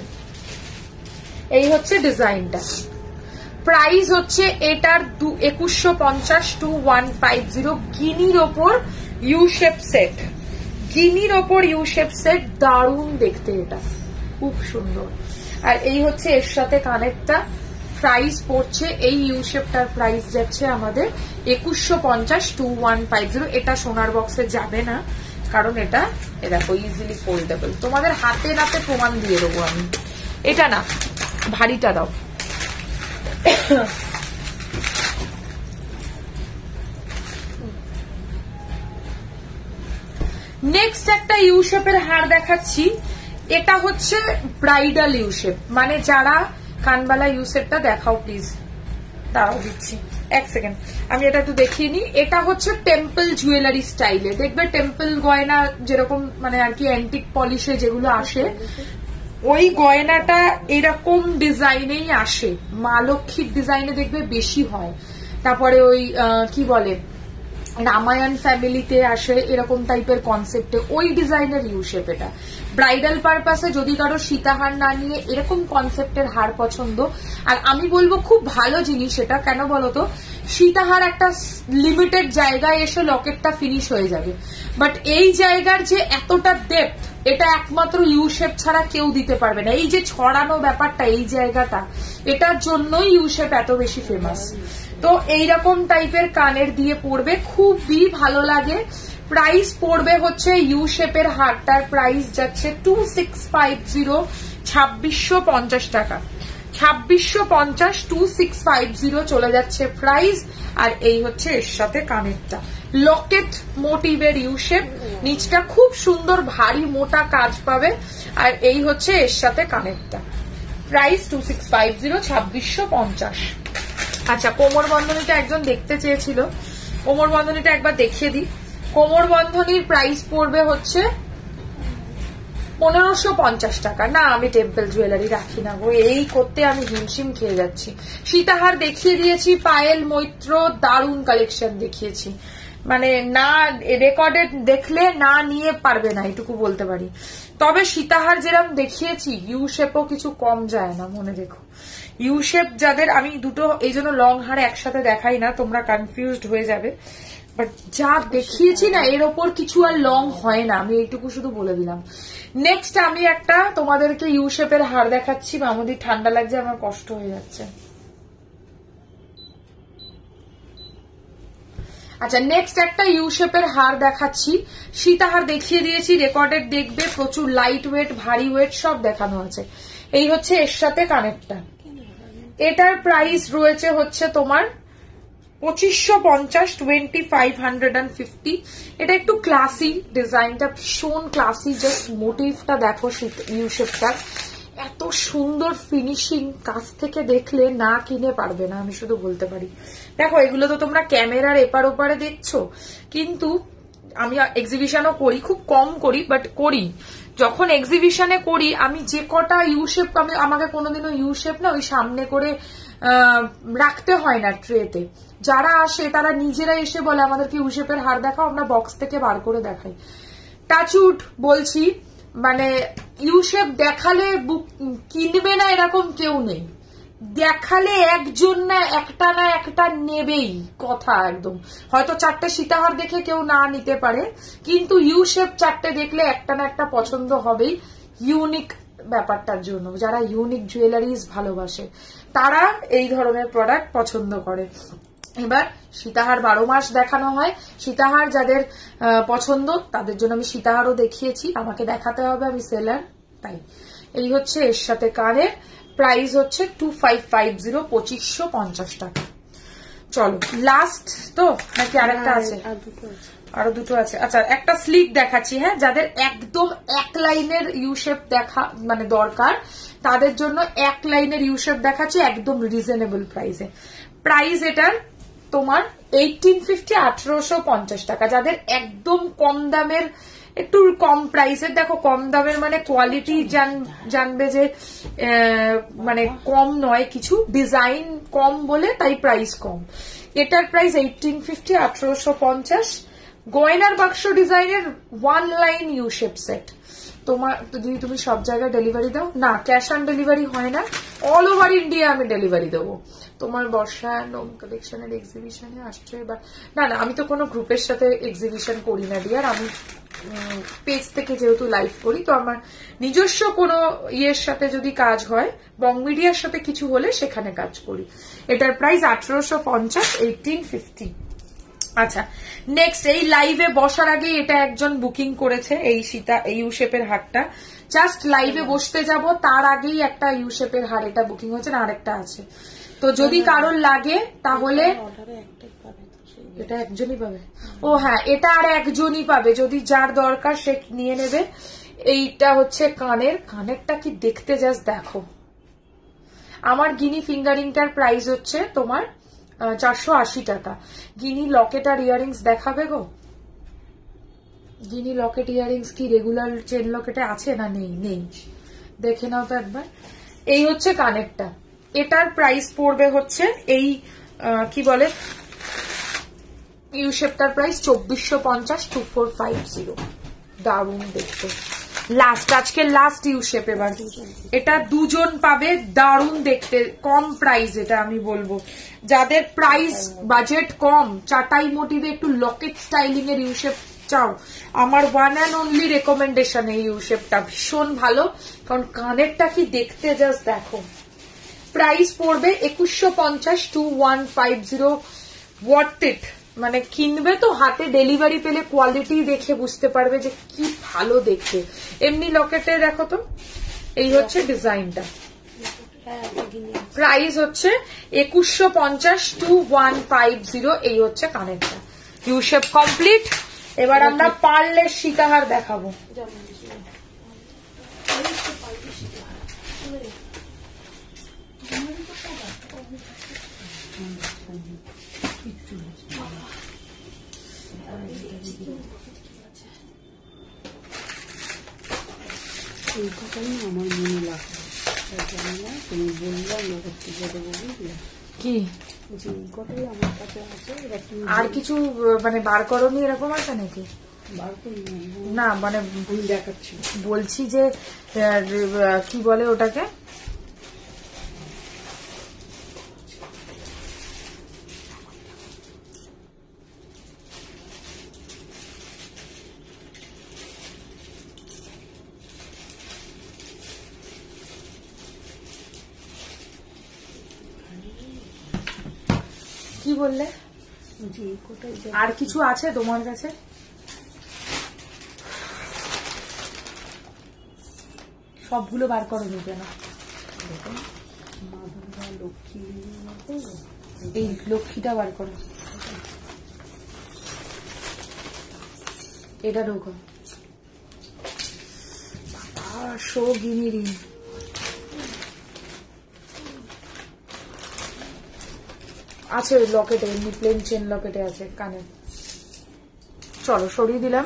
এই হচ্ছে ডিজাইনটা। প্রাইস হচ্ছে এটার একুশশো পঞ্চাশ টু ওয়ান ফাইভ জিরো। গিনির ওপর ইউ শেপ সেট, গিনির ওপর ইউ শেপ সেট, দারুণ দেখতে, এটা খুব সুন্দর। আর এই হচ্ছে এর সাথে কানেরটা। প্রাইস পড়ছে এই ইউ শেপটার প্রাইস যাচ্ছে আমাদের একুশশো পঞ্চাশ টু ওয়ান ফাইভ জিরো। এটা সোনার বক্সে যাবে না, কারণ এটা এ দেখো ইজিলি ফোল্ডেবল। তোমাদের হাতে নাতে প্রমাণ দিয়ে দেবো আমি। এটা না, ভারীটা দাও। নেক্সট একটা ইউ শেপের হার দেখাচ্ছি, এটা হচ্ছে ব্রাইডাল ইউ শেপ, মানে যারা কানবালা ইউ শেপটা দেখাও প্লিজ, দাঁড়াও দিচ্ছি এক সেকেন্ড, আমি এটা একটু দেখিয়ে নিই। এটা হচ্ছে টেম্পল জুয়েলারি স্টাইলে, দেখবে টেম্পল গয়না যেরকম মানে আর কি অ্যান্টিক পলিশে যেগুলো আসে, ওই গয়নাটা এরকম ডিজাইনেই আসে। মা লক্ষ্মীর ডিজাইনে দেখবে বেশি হয়। তারপরে ওই কি বলে রামায়ণ ফ্যামিলিতে আসে এরকম টাইপের কনসেপ্টে ওই ডিজাইনের ইউ শেপ। এটা ব্রাইডাল পারপাসে যদি কারো সীতাহার না নিয়ে এরকম কনসেপ্টের হার পছন্দ, আর আমি বলবো খুব ভালো জিনিস এটা। কেন বলতো, সীতাহার একটা লিমিটেড জায়গায় এসে লকেটটা ফিনিশ হয়ে যাবে, বাট এই জায়গার যে এতটা ডেপথ এটা একমাত্র ইউ শেপ ছাড়া কেউ দিতে পারবে না। এই যে ছড়ানো ব্যাপারটা, এই জায়গাটা, এটার জন্যই ইউ শেপ এত বেশি ফেমাস। তো এইরকম টাইপের কানের দিয়ে পড়বে, খুবই ভালো লাগে। প্রাইস পড়বে হচ্ছে ইউ শেপের হারটার প্রাইস যাচ্ছে টু সিক্স ফাইভ জিরো, ছাব্বিশশো পঞ্চাশ টাকা। ছাব্বিশশো পঞ্চাশ, টু সিক্স ফাইভ জিরো চলে যাচ্ছে প্রাইস। আর এই হচ্ছে এর সাথে কানেরটা, লকেট মোটিভের ইউ শেপ, নিচটা খুব সুন্দর ভারী মোটা কাজ পাবে। আর এই হচ্ছে এর সাথে কানেরটা, price two six five zero, ছাব্বিশশো পঞ্চাশ। আচ্ছা, কোমর বন্ধনীটা একজন দেখতে চেয়েছিল, কোমর বন্ধনীটা একবার দেখিয়ে দিই। কোমর বন্ধনীর প্রাইস পড়বে হচ্ছে পনেরোশো পঞ্চাশ টাকা। না, আমি টেম্পল জুয়েলারি রাখি না গো, এই করতে আমি হিমশিম খেয়ে যাচ্ছি। সীতাহার দেখিয়ে দিয়েছি, পায়েল মৈত্র দারুণ কালেকশন দেখিয়েছি, মানে না রেকর্ডেড দেখলে না নিয়ে পারবে না, এটুকু বলতে পারি। তবে সীতাহার যেরকম দেখিয়েছি ইউ শেপও কিছু কম যায় না, মনে রেখো। ইউ শেপ যাদের, আমি দুটো এই জন্য লং হার একসাথে দেখাই না, তোমরা কনফিউজড হয়ে যাবে, বাট যা দেখিয়েছি না এর ওপর কিছু আর লং হয় না, আমি এইটুকু শুধু বলে দিলাম। নেক্সট আমি একটা তোমাদেরকে ইউ শেপের হার দেখাচ্ছি। মামুদির ঠান্ডা লাগছে, আমার কষ্ট হয়ে যাচ্ছে। আচ্ছা, নেক্সট একটা ইউ শেপের হার দেখাচ্ছি। সীতাহার দেখিয়ে দিয়েছি, রেকর্ডেড দেখবে, প্রচুর লাইট ওয়েট ভারী ওয়েট সব দেখানো আছে। এই হচ্ছে এর সাথে কানেরটা, এটার প্রাইস রয়েছে হচ্ছে তোমার পঁচিশশো পঞ্চাশ, twenty five hundred and fifty. এটা একটু ক্লাসি, ডিজাইনটা ভীষণ ক্লাসি, জাস্ট মোটিভটা দেখো ইউ শেপটার, এত সুন্দর ফিনিশিং, কাছ থেকে দেখলে না কিনে পারবে না, আমি শুধু বলতে পারি। দেখো, এগুলো তো তোমরা ক্যামেরার এপার ওপারে দেখছো, কিন্তু আমি এক্সিবিশনও করি, খুব কম করি বাট করি। যখন এক্সিবিশনে করি আমি যে কটা ইউ শেপ, আমি আমাকে কোনোদিনও ইউ শেপ না ওই সামনে করে রাখতে হয় না ট্রেতে। যারা আসে তারা নিজেরা এসে বলে আমাদেরকে ইউ শেপের হার দেখাও, আমরা বক্স থেকে বার করে দেখাই। টাচউড বলছি, মানে ইউ শেপ দেখালে কিনবে না এরকম কেউ নেই, দেখালে একজন না একটা না একটা নেবেই, কথা একদম। হয়তো চারটে সীতাহার দেখে কেউ না নিতে পারে, কিন্তু ইউ শেপ চারটে দেখলে একটা না একটা পছন্দ হবেই, ইউনিক ব্যাপারটার জন্য। যারা ইউনিক জুয়েলারিজ ভালোবাসে তারা এই ধরনের প্রোডাক্ট পছন্দ করে। এবার সীতাহার বারো মাস দেখানো হয়, সীতাহার যাদের পছন্দ তাদের জন্য আমি সীতাহারও দেখিয়েছি, আমাকে দেখাতে হবে, আমি সেলার, তাই। এই হচ্ছে এর সাথে কানের প্রাইস হচ্ছে টু ফাইভ ফাইভ জিরো, পঁচিশশো পঞ্চাশ টাকা। চলো লাস্ট তো, নাকি আরেকটা আছে? আরো দুটো আছে। আচ্ছা, একটা স্লিপ দেখাচ্ছি, হ্যাঁ, যাদের একদম এক লাইনের ইউ শেপ দেখা মানে দরকার তাদের জন্য এক লাইনের ইউ শেপ দেখাচ্ছি একদম রিজনেবল প্রাইসে। প্রাইস এটার তোমার এইটিন ফিফটি, আঠারোশো পঞ্চাশ টাকা। যাদের একদম কম দামের, একটু কম প্রাইসের, দেখো কম দামের মানে কোয়ালিটি জানবে যে মানে কম নয়, কিছু ডিজাইন কম বলে তাই প্রাইস কম। এটার প্রাইস এইটিন ফিফটি, আঠারোশো পঞ্চাশ। গয়নার বাক্স ডিজাইনের one line U shape set. তোমার যদি তুমি সব জায়গায় ডেলিভারি দাও না, ক্যাশ অন ডেলিভারি হয় না, অল ওভার ইন্ডিয়া আমি ডেলিভারি দেবো। তোমার বর্ষা নোম কালেকশনের এক্সিবিশনে আসছে এবার, না না আমি তো কোনো গ্রুপের সাথে এক্সিবিশন করি না ডিয়ার, আমি পেজ থেকে যেহেতু লাইভ করি, তো আমার নিজস্ব কোনো ইয়ের সাথে যদি কাজ হয়, বং মিডিয়ার সাথে কিছু হলে সেখানে কাজ করি। এটার প্রাইস আঠারোশো পঞ্চাশ, এইটিন ফিফটি। আচ্ছা, নেক্সট এই লাইভে বসার আগে এটা একজন বুকিং করেছে, এই সীতা এই ইউ শেপের হারটা। জাস্ট লাইভে বসতে যাব তার আগেই একটা ইউ শেপের হার এটা বুকিং হয়েছে, না আরেকটা আছে। তো যদি কারোর লাগে তাহলে এটা একজনই পাবে। ও হ্যাঁ, এটা আর একজনই পাবে, যদি যার দরকার সে নিয়ে নেবে। এইটা হচ্ছে কানের, কানেরটা কি দেখতে জাস্ট দেখো। আমার গিনি ফিঙ্গারিংটার প্রাইস হচ্ছে তোমার চারশো আশি টাকা। গিনি লকেট আর ইয়ারিংস দেখাবে গো? গিনি লকেট ইয়ারিংস কি রেগুলার চেন লকেটে আছে না নেই? নেই, দেখে নাও তো একবার। এই হচ্ছে কানেরটা, এটার প্রাইস পড়বে হচ্ছে এই কি বলে ইউ শেপটার প্রাইস চব্বিশশো পঞ্চাশ, টু ফোর ফাইভ জিরো। দারুণ দেখতে। লাস্ট, আজকে লাস্ট ইউ শেপ। এবার এটা দুজন পাবে, দারুণ দেখতে, কম প্রাইস। এটা আমি বলবো যাদের প্রাইস বাজেট কম, চাটাই মোটিভে একটু লকেট স্টাইলিং এর ইউ শেপ চাও, আমার ওয়ান অ্যান্ড অনলি রেকমেন্ডেশন এই ইউ শেপটা। ভীষণ ভালো, কারণ কানেরটা কি দেখতে, জাস্ট দেখো। প্রাইস পড়বে একুশশো পঞ্চাশ, two one five zero. Worth it, মানে কিনবে তো হাতে ডেলিভারি পেলে কোয়ালিটি দেখে বুঝতে পারবে যে কি ভালো দেখতে। এমনি লকেটে দেখো তো, এই হচ্ছে ডিজাইনটা। প্রাইস হচ্ছে একুশশো পঞ্চাশ, টু ওয়ান ফাইভ জিরো। এই হচ্ছে কানেরটা, ইউ শেপ কমপ্লিট। এবার আমরা পার্লের সীতাহার দেখাবো। এই কথাই আমার মনে লাগবে, তুমি বললাম করতে যেতে বুঝলে কি যে এই কথাই আমার কাছে আছে। আর কিছু মানে বার করনি এরকম আছে নাকি? বার করি না, মানে আমি দেখাচ্ছি, বলছি যে কি বলে ওটাকে, কি বললে? আর কিছু আছে তোমার কাছে? সবগুলো বার করো কেন? লক্ষ্মী, এই লক্ষ্মীটা বার করো, এটা ঢোকো। শো গিনিরি আছে লকেটে, এমনি প্লেন চেন লকেটে আছে কানে। চলো সরিয়ে দিলাম।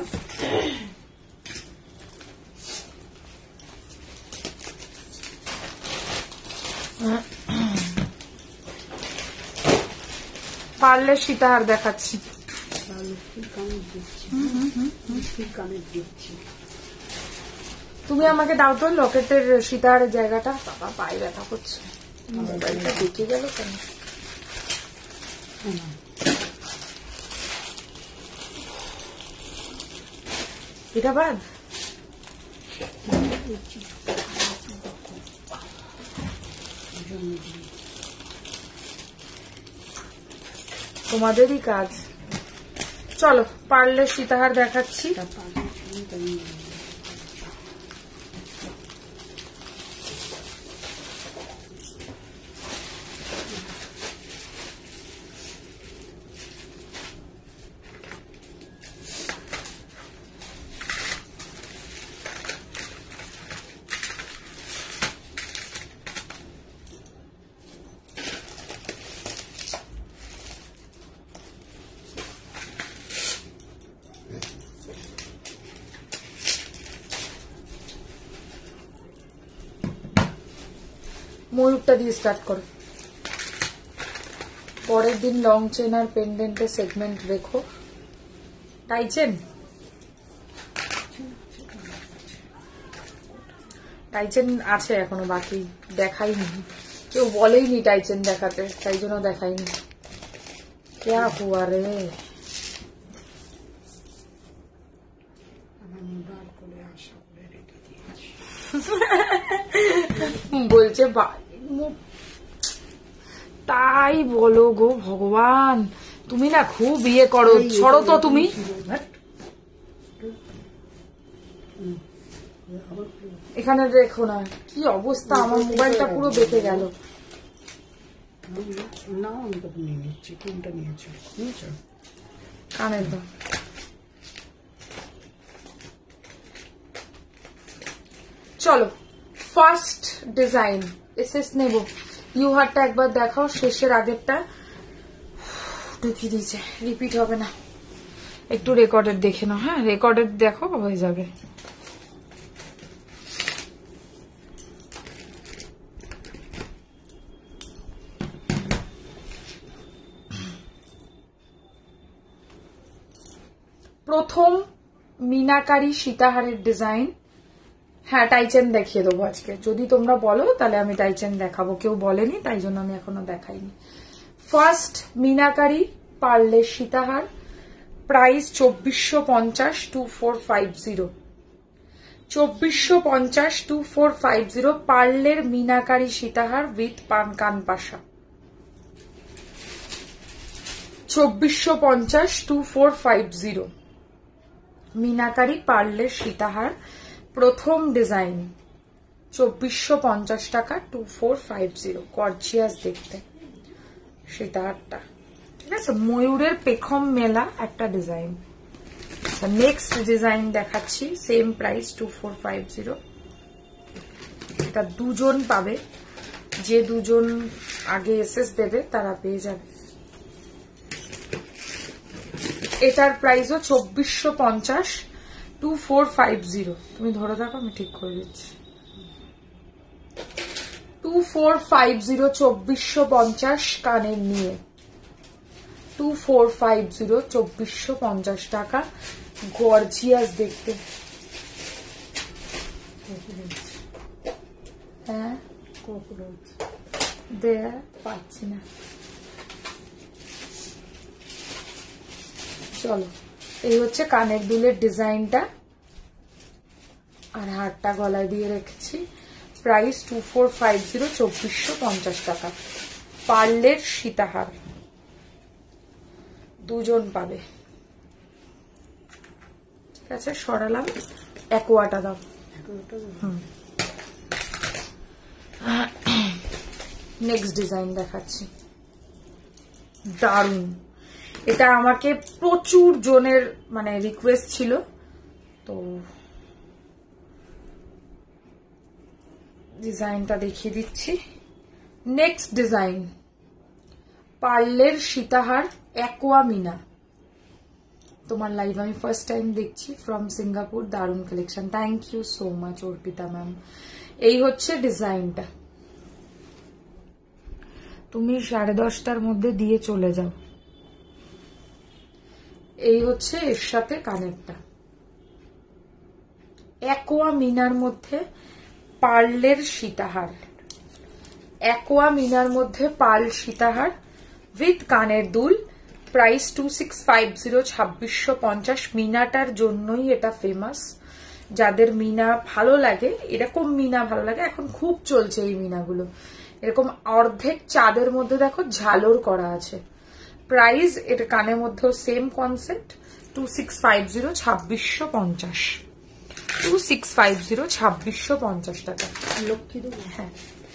পারলে সীতাহার দেখাচ্ছি। তুমি আমাকে দাও তো লকেটের সীতাহারের জায়গাটা। বাবা পায়ে ব্যথা করছে, মোবাইলটা দেখে গেল কেন? এটা বাদ তোমাদেরই কাজ। চলো পারলে সীতাহার দেখাচ্ছি। ময়ূরটা দিয়ে স্টার্ট করো। পরের দিন লং চেন আর পেন্ডেন্টের সেগমেন্ট রেখো। টাইচেন টাইচেন আছে এখনো বাকি, দেখাইনি, কেউ বলেইনি টাইচেন দেখাতে, তাই জন্য দেখাইনি। ক্যা হুয়া রে? বলছে তাই বলো গো ভগবান, তুমি না খুব ইয়ে করো। ছড়ো তো তুমি। এখানে রেখো না, কি অবস্থা, আমার মোবাইলটা পুরো বেঁকে গেল। কানের দাও। চলো ফার্স্ট ডিজাইন এসএস নেব। ইউ হারটা একবার দেখাও, শেষের আগেরটা ঢুকিয়ে দিয়েছে, রিপিট হবে না। একটু রেকর্ডের দেখে নাও। হ্যাঁ রেকর্ডের দেখো, হয়ে যাবে। প্রথম মিনাকারি সীতাহারের ডিজাইন। হ্যাঁ, টাইচেন দেখিয়ে দেবো আজকে, যদি তোমরা বলো তাহলে আমি টাইচেন দেখাবো। কেউ বলেনি তাই জন্য আমি এখনো দেখাইনি। ফার্স্ট মিনাকারি পার্লের সীতাহার, প্রাইস চব্বিশশো পঞ্চাশ টু ফোর ফাইভ জিরো চব্বিশশো পঞ্চাশ টু ফোর ফাইভ জিরো পার্লের মিনাকারি সীতাহার উইথ পান কানপাশা। চব্বিশশো পঞ্চাশ টু ফোর ফাইভ জিরো মিনাকারি পার্লের সীতাহার, প্রথম ডিজাইন, চব্বিশশো পঞ্চাশ টাকা two four five zero gorgeous দেখতে সীতাহারটা। ঠিক আছে, ময়ূরের পেখম মেলা একটা ডিজাইন। নেক্সট ডিজাইন দেখাচ্ছি, same price two four five zero. এটা দুজন পাবে, যে দুজন আগে এসএস দেবে তারা পেয়ে যাবে। এটার প্রাইসও চব্বিশশো পঞ্চাশ টু ফোর ফাইভ জিরো। তুমি ধরে থাকো, আমি ঠিক করে দিচ্ছি। টু ফোর ফাইভ জিরো চব্বিশশো পঞ্চাশ কানের নিয়ে, টু ফোর ফাইভ জিরো চব্বিশশো পঞ্চাশ টাকা, গর্জিয়াস দেখতে। হ্যাঁ, দে পাচ্ছি না। চলো, এই হচ্ছে কানের দুলের ডিজাইনটা, আর হারটা গলায় দিয়ে রেখেছি। Price two four five zero চব্বিশশো পঞ্চাশ টাকা, পার্লের সীতাহার, দুজন পাবে। ঠিক আছে, সরালাম। অ্যাকোয়াটা দাও। নেক্সট ডিজাইন দেখাচ্ছি, দারুন। এটা আমাকে প্রচুর জনের মানে রিকোয়েস্ট ছিল, তো ডিজাইনটা দেখিয়ে দিচ্ছি। নেক্সট ডিজাইন, পার্লের সীতাহার অ্যাকোয়া মিনা। তোমার লাইভ আমি ফার্স্ট টাইম দেখছি, ফ্রম সিঙ্গাপুর, দারুন collection. Thank you so much Arpita ma'am. এই হচ্ছে ডিজাইনটা, তুমি সাড়ে দশটার মধ্যে দিয়ে চলে যাও। এই হচ্ছে এর সাথে কানেরটা, অ্যাকোয়া মিনার মধ্যে পার্লের সীতাহার, অ্যাকোয়া মিনার মধ্যে পার্ল সীতাহার উইথ কানের দুল। Price two six five zero ছাব্বিশশো পঞ্চাশ। মিনাটার জন্যই এটা ফেমাস, যাদের মিনা ভালো লাগে, এরকম মিনা ভালো লাগে। এখন খুব চলছে এই মিনাগুলো, এরকম অর্ধেক চাঁদের মধ্যে দেখো ঝালর করা আছে। প্রাইস এটা কানের মধ্যেও same concept, two six five zero ছাব্বিশশো পঞ্চাশ টু সিক্স ফাইভ জিরো ছাব্বিশশো পঞ্চাশ টাকা। লক্ষ্মী দেবো। হ্যাঁ,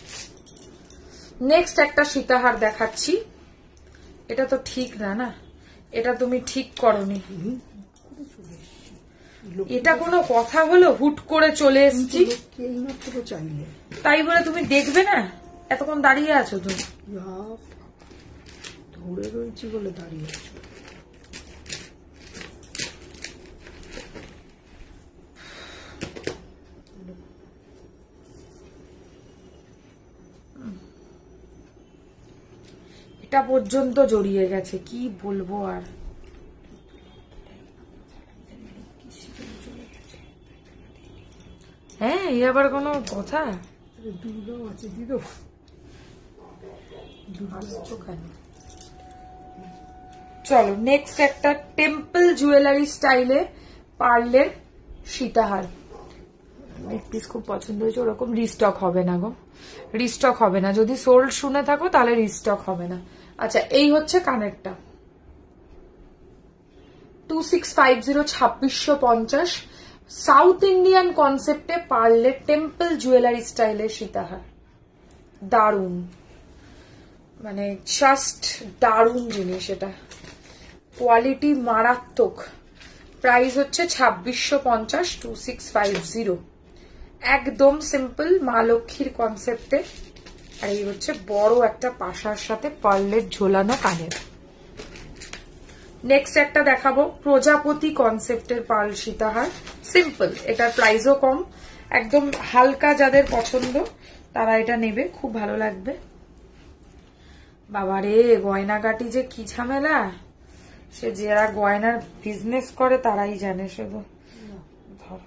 নেক্সট একটা সীতাহার দেখাচ্ছি। এটা তো ঠিক না, না এটা তুমি ঠিক করনি। এটা কোনো কথা হলো? হুট করে চলে এসছি, তাই বলে তুমি দেখবে না? এতক্ষণ দাঁড়িয়ে আছো তুমি? ধরে রয়েছি বলে দাঁড়িয়ে আছো। এটা পর্যন্ত জড়িয়ে গেছে, কি বলবো আর। হ্যাঁ, এই আবার কোনো কথা? দুর্গাও আছে, দিদো চলো, নেক্সট একটা টেম্পল জুয়েলারি স্টাইলে পার্লের সীতাহার। এক পিস খুব পছন্দ হয়েছে, ওরকম রিস্টক হবে না গো, রিস্টক হবে না। যদি সোল্ড শুনে থাকো তাহলে রিস্টক হবে না। আচ্ছা, এই হচ্ছে কানেরটা, টু সিক্স ফাইভ জিরো ছাব্বিশশো পঞ্চাশ। সাউথ ইন্ডিয়ান কনসেপ্টে পার্লের টেম্পল জুয়েলারি স্টাইলের সীতাহার, দারুন, মানে জাস্ট দারুন জিনিস। এটা কোয়ালিটি মারাত্মক। প্রাইস হচ্ছে ছাব্বিশশো পঞ্চাশ টু সিক্স ফাইভ জিরো। একদম সিম্পল মা লক্ষ্মীর কনসেপ্টে। আর এই হচ্ছে বড় একটা পাশার সাথে পার্লের ঝোলানো কানের। নেক্সট একটা দেখাবো প্রজাপতি কনসেপ্টের পার্ল সীতাহার, সিম্পল। এটার প্রাইসও কম, একদম হালকা যাদের পছন্দ তারা এটা নেবে, খুব ভালো লাগবে। বাবারে, গয়নাগাটি যে কি ঝামেলা, সে যারা গয়নার বিজনেস করে তারাই জানে শুধু। ধর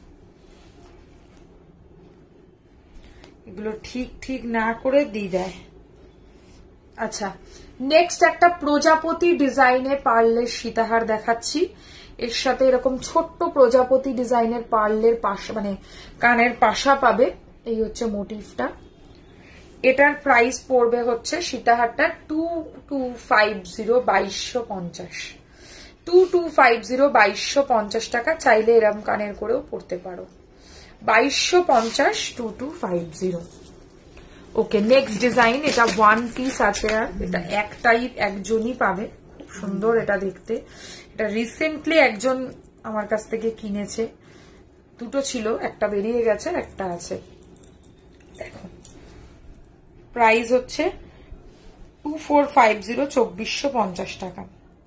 এগুলো ঠিক ঠিক না করে দিয়ে দেয়। আচ্ছা, নেক্সট একটা প্রজাপতি ডিজাইনের পার্লের সীতাহার দেখাচ্ছি। এর সাথে এরকম ছোট্ট প্রজাপতি ডিজাইনের পার্লের পাশা মানে কানের পাশা পাবে। এই হচ্ছে মোটিভটা। এটার প্রাইস পড়বে হচ্ছে সীতাহারটা টু টু ফাইভ জিরো বাইশশো পঞ্চাশ টু টু ফাইভ জিরো বাইশশো পঞ্চাশ টাকা। চাইলে এরম কানের করেও পড়তে পারো। বাইশশো পঞ্চাশ two two five zero. Okay, next design. এটা ওয়ান পিস আছে, আর এটা একটাই একজনই পাবে। খুব সুন্দর এটা দেখতে। এটা রিসেন্টলি একজন আমার কাছ থেকে কিনেছে। দুটো ছিল, একটা বেরিয়ে গেছে, একটা আছে। দেখো প্রাইস হচ্ছে টু ফোর ফাইভ জিরো চব্বিশশো পঞ্চাশ টাকা।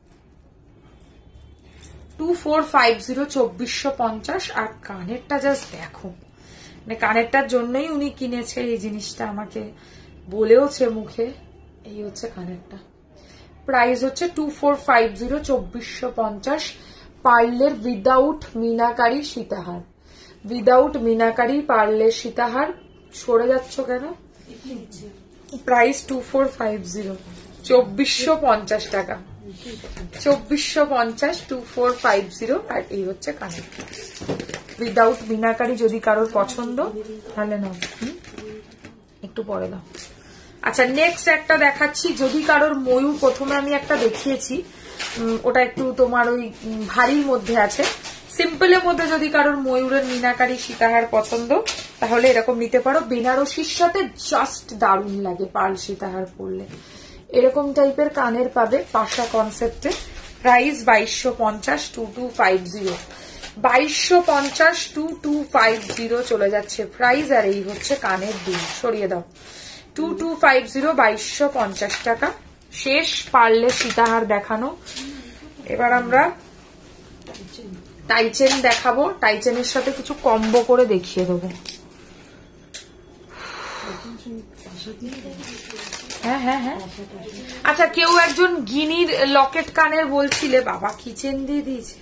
টু ফোর ফাইভ জিরো চব্বিশশো পঞ্চাশ। আর কানেরটা জাস্ট দেখো, মানে কানেরটার জন্যই উনি কিনেছে এই জিনিসটা, আমাকে বলেওছে মুখে। এই হচ্ছে কানেরটা। প্রাইস হচ্ছে টু ফোর ফাইভ জিরো চব্বিশশো পঞ্চাশ। পার্লের উইদাউট মিনাকারি সীতাহার। উইদাউট মিনাকারি পার্লের সীতাহার। সরে যাচ্ছ কেন? Price two four five zero চব্বিশশো পঞ্চাশ টাকা। চব্বিশশো পঞ্চাশ টু ফোর ফাইভ জিরো। আর এই হচ্ছে কানের উইদাউট মিনাকারি। যদি কারোর পছন্দ তাহলে নাও, একটু পরে দাও। আচ্ছা, নেক্সট একটা দেখাচ্ছি। যদি কারোর ময়ূর, প্রথমে আমি একটা দেখিয়েছি, ওটা একটু তোমার ওই ভারীর মধ্যে আছে। সিম্পলের মধ্যে যদি কারোর ময়ূরের মিনাকারি সীতাহার পছন্দ তাহলে এরকম নিতে পারো। বেনারসির সাথে জাস্ট দারুণ লাগে পার্ল সীতাহার পরলে। এরকম টাইপের কানের পাবে পাশা কনসেপ্টে। প্রাইস বাইশশো পঞ্চাশ টু টু ফাইভ জিরো বাইশশো পঞ্চাশ টু টু ফাইভ জিরো চলে যাচ্ছে প্রাইস। আর এই হচ্ছে কানের দুল। সরিয়ে দাও। টু টু ফাইভ জিরো বাইশশো পঞ্চাশ টাকা। শেষ পার্লের সীতাহার দেখানো। এবার আমরা টাইচেন দেখাবো। টাইচেনের সাথে কিছু কম্বো করে দেখিয়ে দেবো। হ্যাঁ হ্যাঁ হ্যাঁ। আচ্ছা, কেউ একজন গিনির লকেট কানের বলছিলে, বাবা কি চেন দিয়ে দিয়েছে।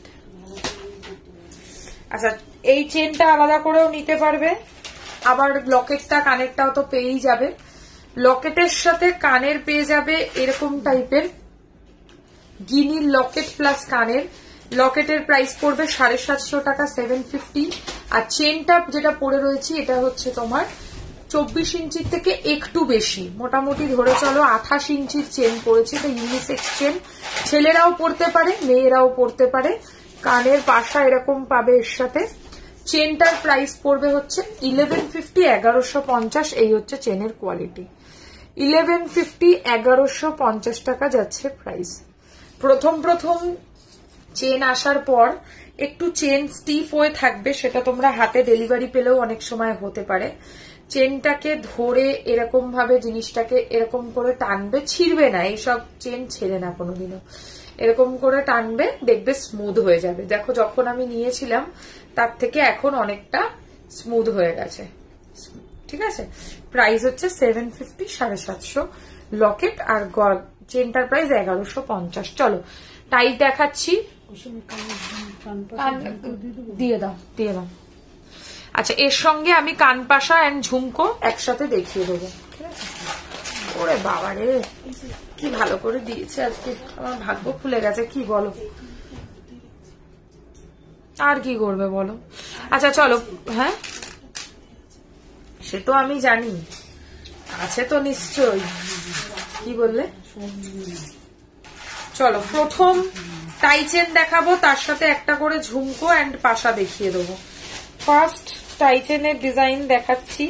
আচ্ছা, এই চেনটা আলাদা করেও নিতে পারবে, আবার লকেটটা কানেরটাও তো পেয়েই যাবে। লকেটের সাথে কানের পেয়ে যাবে এরকম টাইপের গিনির লকেট প্লাস কানের। লকেটের প্রাইস পড়বে সাড়ে সাতশো টাকা, সেভেন ফিফটি। আর চেনটা যেটা পরে রয়েছে এটা হচ্ছে তোমার চব্বিশ ইঞ্চির থেকে একটু বেশি, মোটামুটি ধরে চলো আঠাশ ইঞ্চির চেন পড়েছে। এটা ইউনিসেক্স চেন, ছেলেরাও পড়তে পারে মেয়েরাও পড়তে পারে। কানের পাশা এরকম পাবে এর সাথে। চেনটার প্রাইস পড়বে হচ্ছে ইলেভেন ফিফটি এগারোশো পঞ্চাশ। এই হচ্ছে চেনের কোয়ালিটি। ইলেভেন ফিফটি এগারোশো পঞ্চাশ টাকা যাচ্ছে প্রাইস। প্রথম প্রথম চেন আসার পর একটু চেন স্টিফ হয়ে থাকবে, সেটা তোমরা হাতে ডেলিভারি পেলেও অনেক সময় হতে পারে। চেনটাকে ধরে এরকম ভাবে জিনিসটাকে এরকম করে টানবে, ছিঁড়বে না। এইসব চেন ছেড়ে না কোনোদিনও। এরকম করে টানবে, দেখবে স্মুথ হয়ে যাবে। দেখো যখন আমি নিয়েছিলাম তার থেকে এখন অনেকটা স্মুথ হয়ে গেছে। ঠিক আছে। প্রাইস হচ্ছে সেভেন ফিফটি, সাড়ে সাতশো লকেট। আর চেনটার প্রাইস এগারোশো পঞ্চাশ। চলো টাইট দেখাচ্ছি। দিয়ে দাও দিয়ে দাও। আচ্ছা, এর সঙ্গে আমি কানপাশা এন্ড ঝুমকো একসাথে দেখিয়ে দেবো। ঠিক আছে। ওরে বাবা রে, কি ভালো করে দিয়েছে আজকে। আমার ভাগ্য খুলে গেছে। কি বলো, আর কি করবে বলো। আচ্ছা চলো। হ্যাঁ, সে তো আমি জানি, আছে তো নিশ্চয়ই। কি বললে? চলো প্রথম টাইচেন দেখাবো, তার সাথে একটা করে ঝুমকো এন্ড পাশা দেখিয়ে দেবো। ফার্স্ট টাইচেনের ডিজাইন দেখাচ্ছি।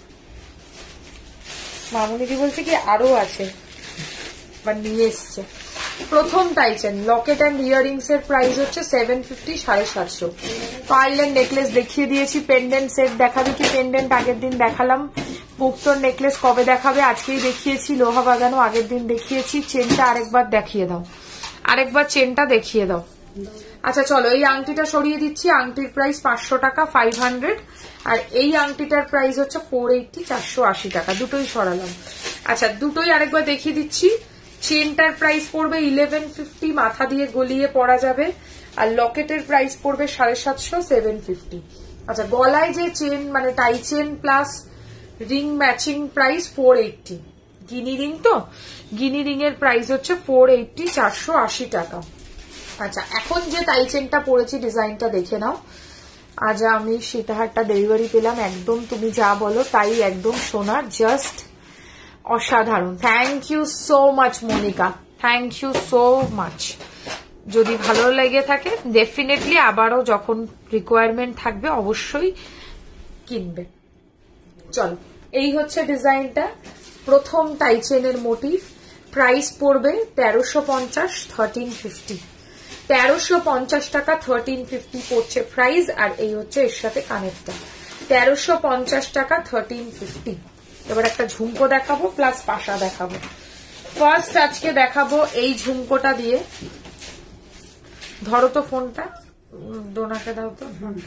মামুনিদি বলছে কি আরো আছে, বা নিয়ে এসছে। প্রথম টাইচেন লকেট অ্যান্ড ইয়ারিংস এর প্রাইস হচ্ছে সেভেন ফিফটি, সাড়ে সাতশো। পার্ল এন্ড নেকলেস দেখিয়ে দিয়েছি। পেন্ডেন্ট সেট দেখাবে কি? পেন্ডেন্ট আগের দিন দেখালাম। মুক্তোর নেকলেস কবে দেখাবে? আজকেই দেখিয়েছি। লোহা বাগানো আগের দিন দেখিয়েছি। চেনটা আরেকবার দেখিয়ে দাও, আরেকবার চেনটা দেখিয়ে দাও। আচ্ছা চলো, এই আংটিটা সরিয়ে দিচ্ছি। আংটির প্রাইস পাঁচশো টাকা, ফাইভ হান্ড্রেড। আর এই আংটিটার প্রাইস হচ্ছে ফোর এইটটি, চারশো আশি টাকা। দুটোই সরালাম। আচ্ছা দুটোই আরেকবার দেখিয়ে দিচ্ছি। চেনটার প্রাইস পড়বে ইলেভেন ফিফটি, মাথা দিয়ে গলিয়ে পরা যাবে। আর লকেটের প্রাইস পড়বে সাড়ে সাতশো, সেভেন ফিফটি। আচ্ছা, গলায় যে চেন মানে tie chain plus ring matching price four eighty. গিনি রিং তো, গিনি রিং এর প্রাইস হচ্ছে ফোর এইটটি, চারশো আশি টাকা। আচ্ছা, এখন যে টাই চেনটা পরেছি ডিজাইনটা দেখে নাও। আজ আমি সীতাহারটা ডেলিভারি পেলাম, একদম তুমি যা বলো তাই, একদম সোনার, জাস্ট অসাধারণ। Thank you so much Monika, thank you so much. যদি ভালো লেগে থাকে ডেফিনেটলি আবারও যখন রিকোয়ারমেন্ট থাকবে অবশ্যই কিনবে। চলো, এই হচ্ছে ডিজাইনটা, প্রথম টাই চেনের মোটিভ। প্রাইস পড়বে তেরোশো পঞ্চাশ, থার্টিন ফিফটি। তেরোশো পঞ্চাশ টাকা, থার্টিন ফিফটি পড়ছে প্রাইস। আর এই হচ্ছে এর সাথে কানেরটা, তেরোশো পঞ্চাশ টাকা, থার্টিন ফিফটি। এবার একটা ঝুমকো দেখাবো প্লাস পাশা দেখাবো। ফার্স্ট আজকে দেখাবো এই ঝুমকোটা দিয়ে। ধরো তো ফোনটা, ডোনাকে দাও তো ফোনটা।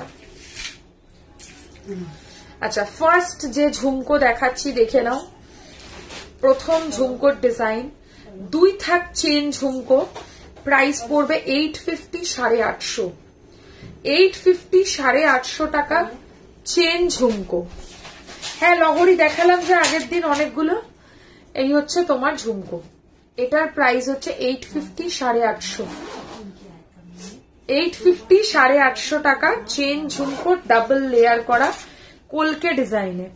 আচ্ছা, ফার্স্ট যে ঝুমকো দেখাচ্ছি দেখে নাও। প্রথম ঝুমকোর ডিজাইন, দুই থাক চেন ঝুমকো। প্রাইস পড়বে এইট ফিফটি, সাড়ে আটশো। এইট ফিফটি, সাড়ে আটশো টাকা চেন ঝুমকো। হ্যাঁ, লহরি দেখালাম যে আগের দিন অনেকগুলো। এই হচ্ছে তোমার ঝুমকো, এটার প্রাইস হচ্ছে এইট ফিফটি, সাড়ে আটশো। এইট ফিফটি, সাড়ে আটশো টাকা চেন ঝুমকো, ডাবল লেয়ার করা কলকে ডিজাইনে।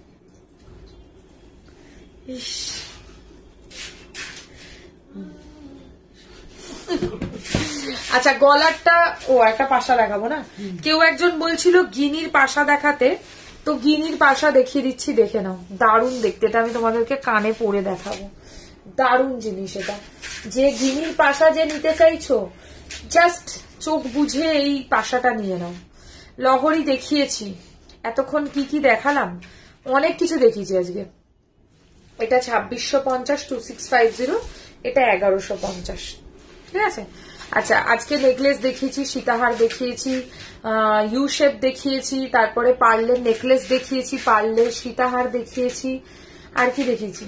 আচ্ছা, গলারটা, ও একটা পাশা দেখাবো না। কেউ একজন বলছিল গিনির পাশা দেখাতে, তো গিনির পাশা দেখিয়ে দিচ্ছি, দেখে নাও। দারুণ দেখতে, এটা আমি তোমাদেরকে কানে পরে দেখাবো। দারুণ জিনিস এটা। যে গিনির পাশা যে নিতে চাইছো, জাস্ট চোখ বুঝে এই পাশাটা নিয়ে নাও। লহরি দেখিয়েছি, এতক্ষণ কি কি দেখালাম, অনেক কিছু দেখিয়েছি আজকে। এটা ছাব্বিশশো পঞ্চাশ, টু সিক্স ফাইভ জিরো, এটা এগারোশো পঞ্চাশ। ঠিক আছে। আচ্ছা, আজকে নেকলেস দেখিয়েছি, সীতাহার দেখিয়েছি, ইউ শেপ দেখিয়েছি, তারপরে পার্লের নেকলেস দেখিয়েছি, পার্লের সীতাহার দেখিয়েছি, আর কি দেখিয়েছি,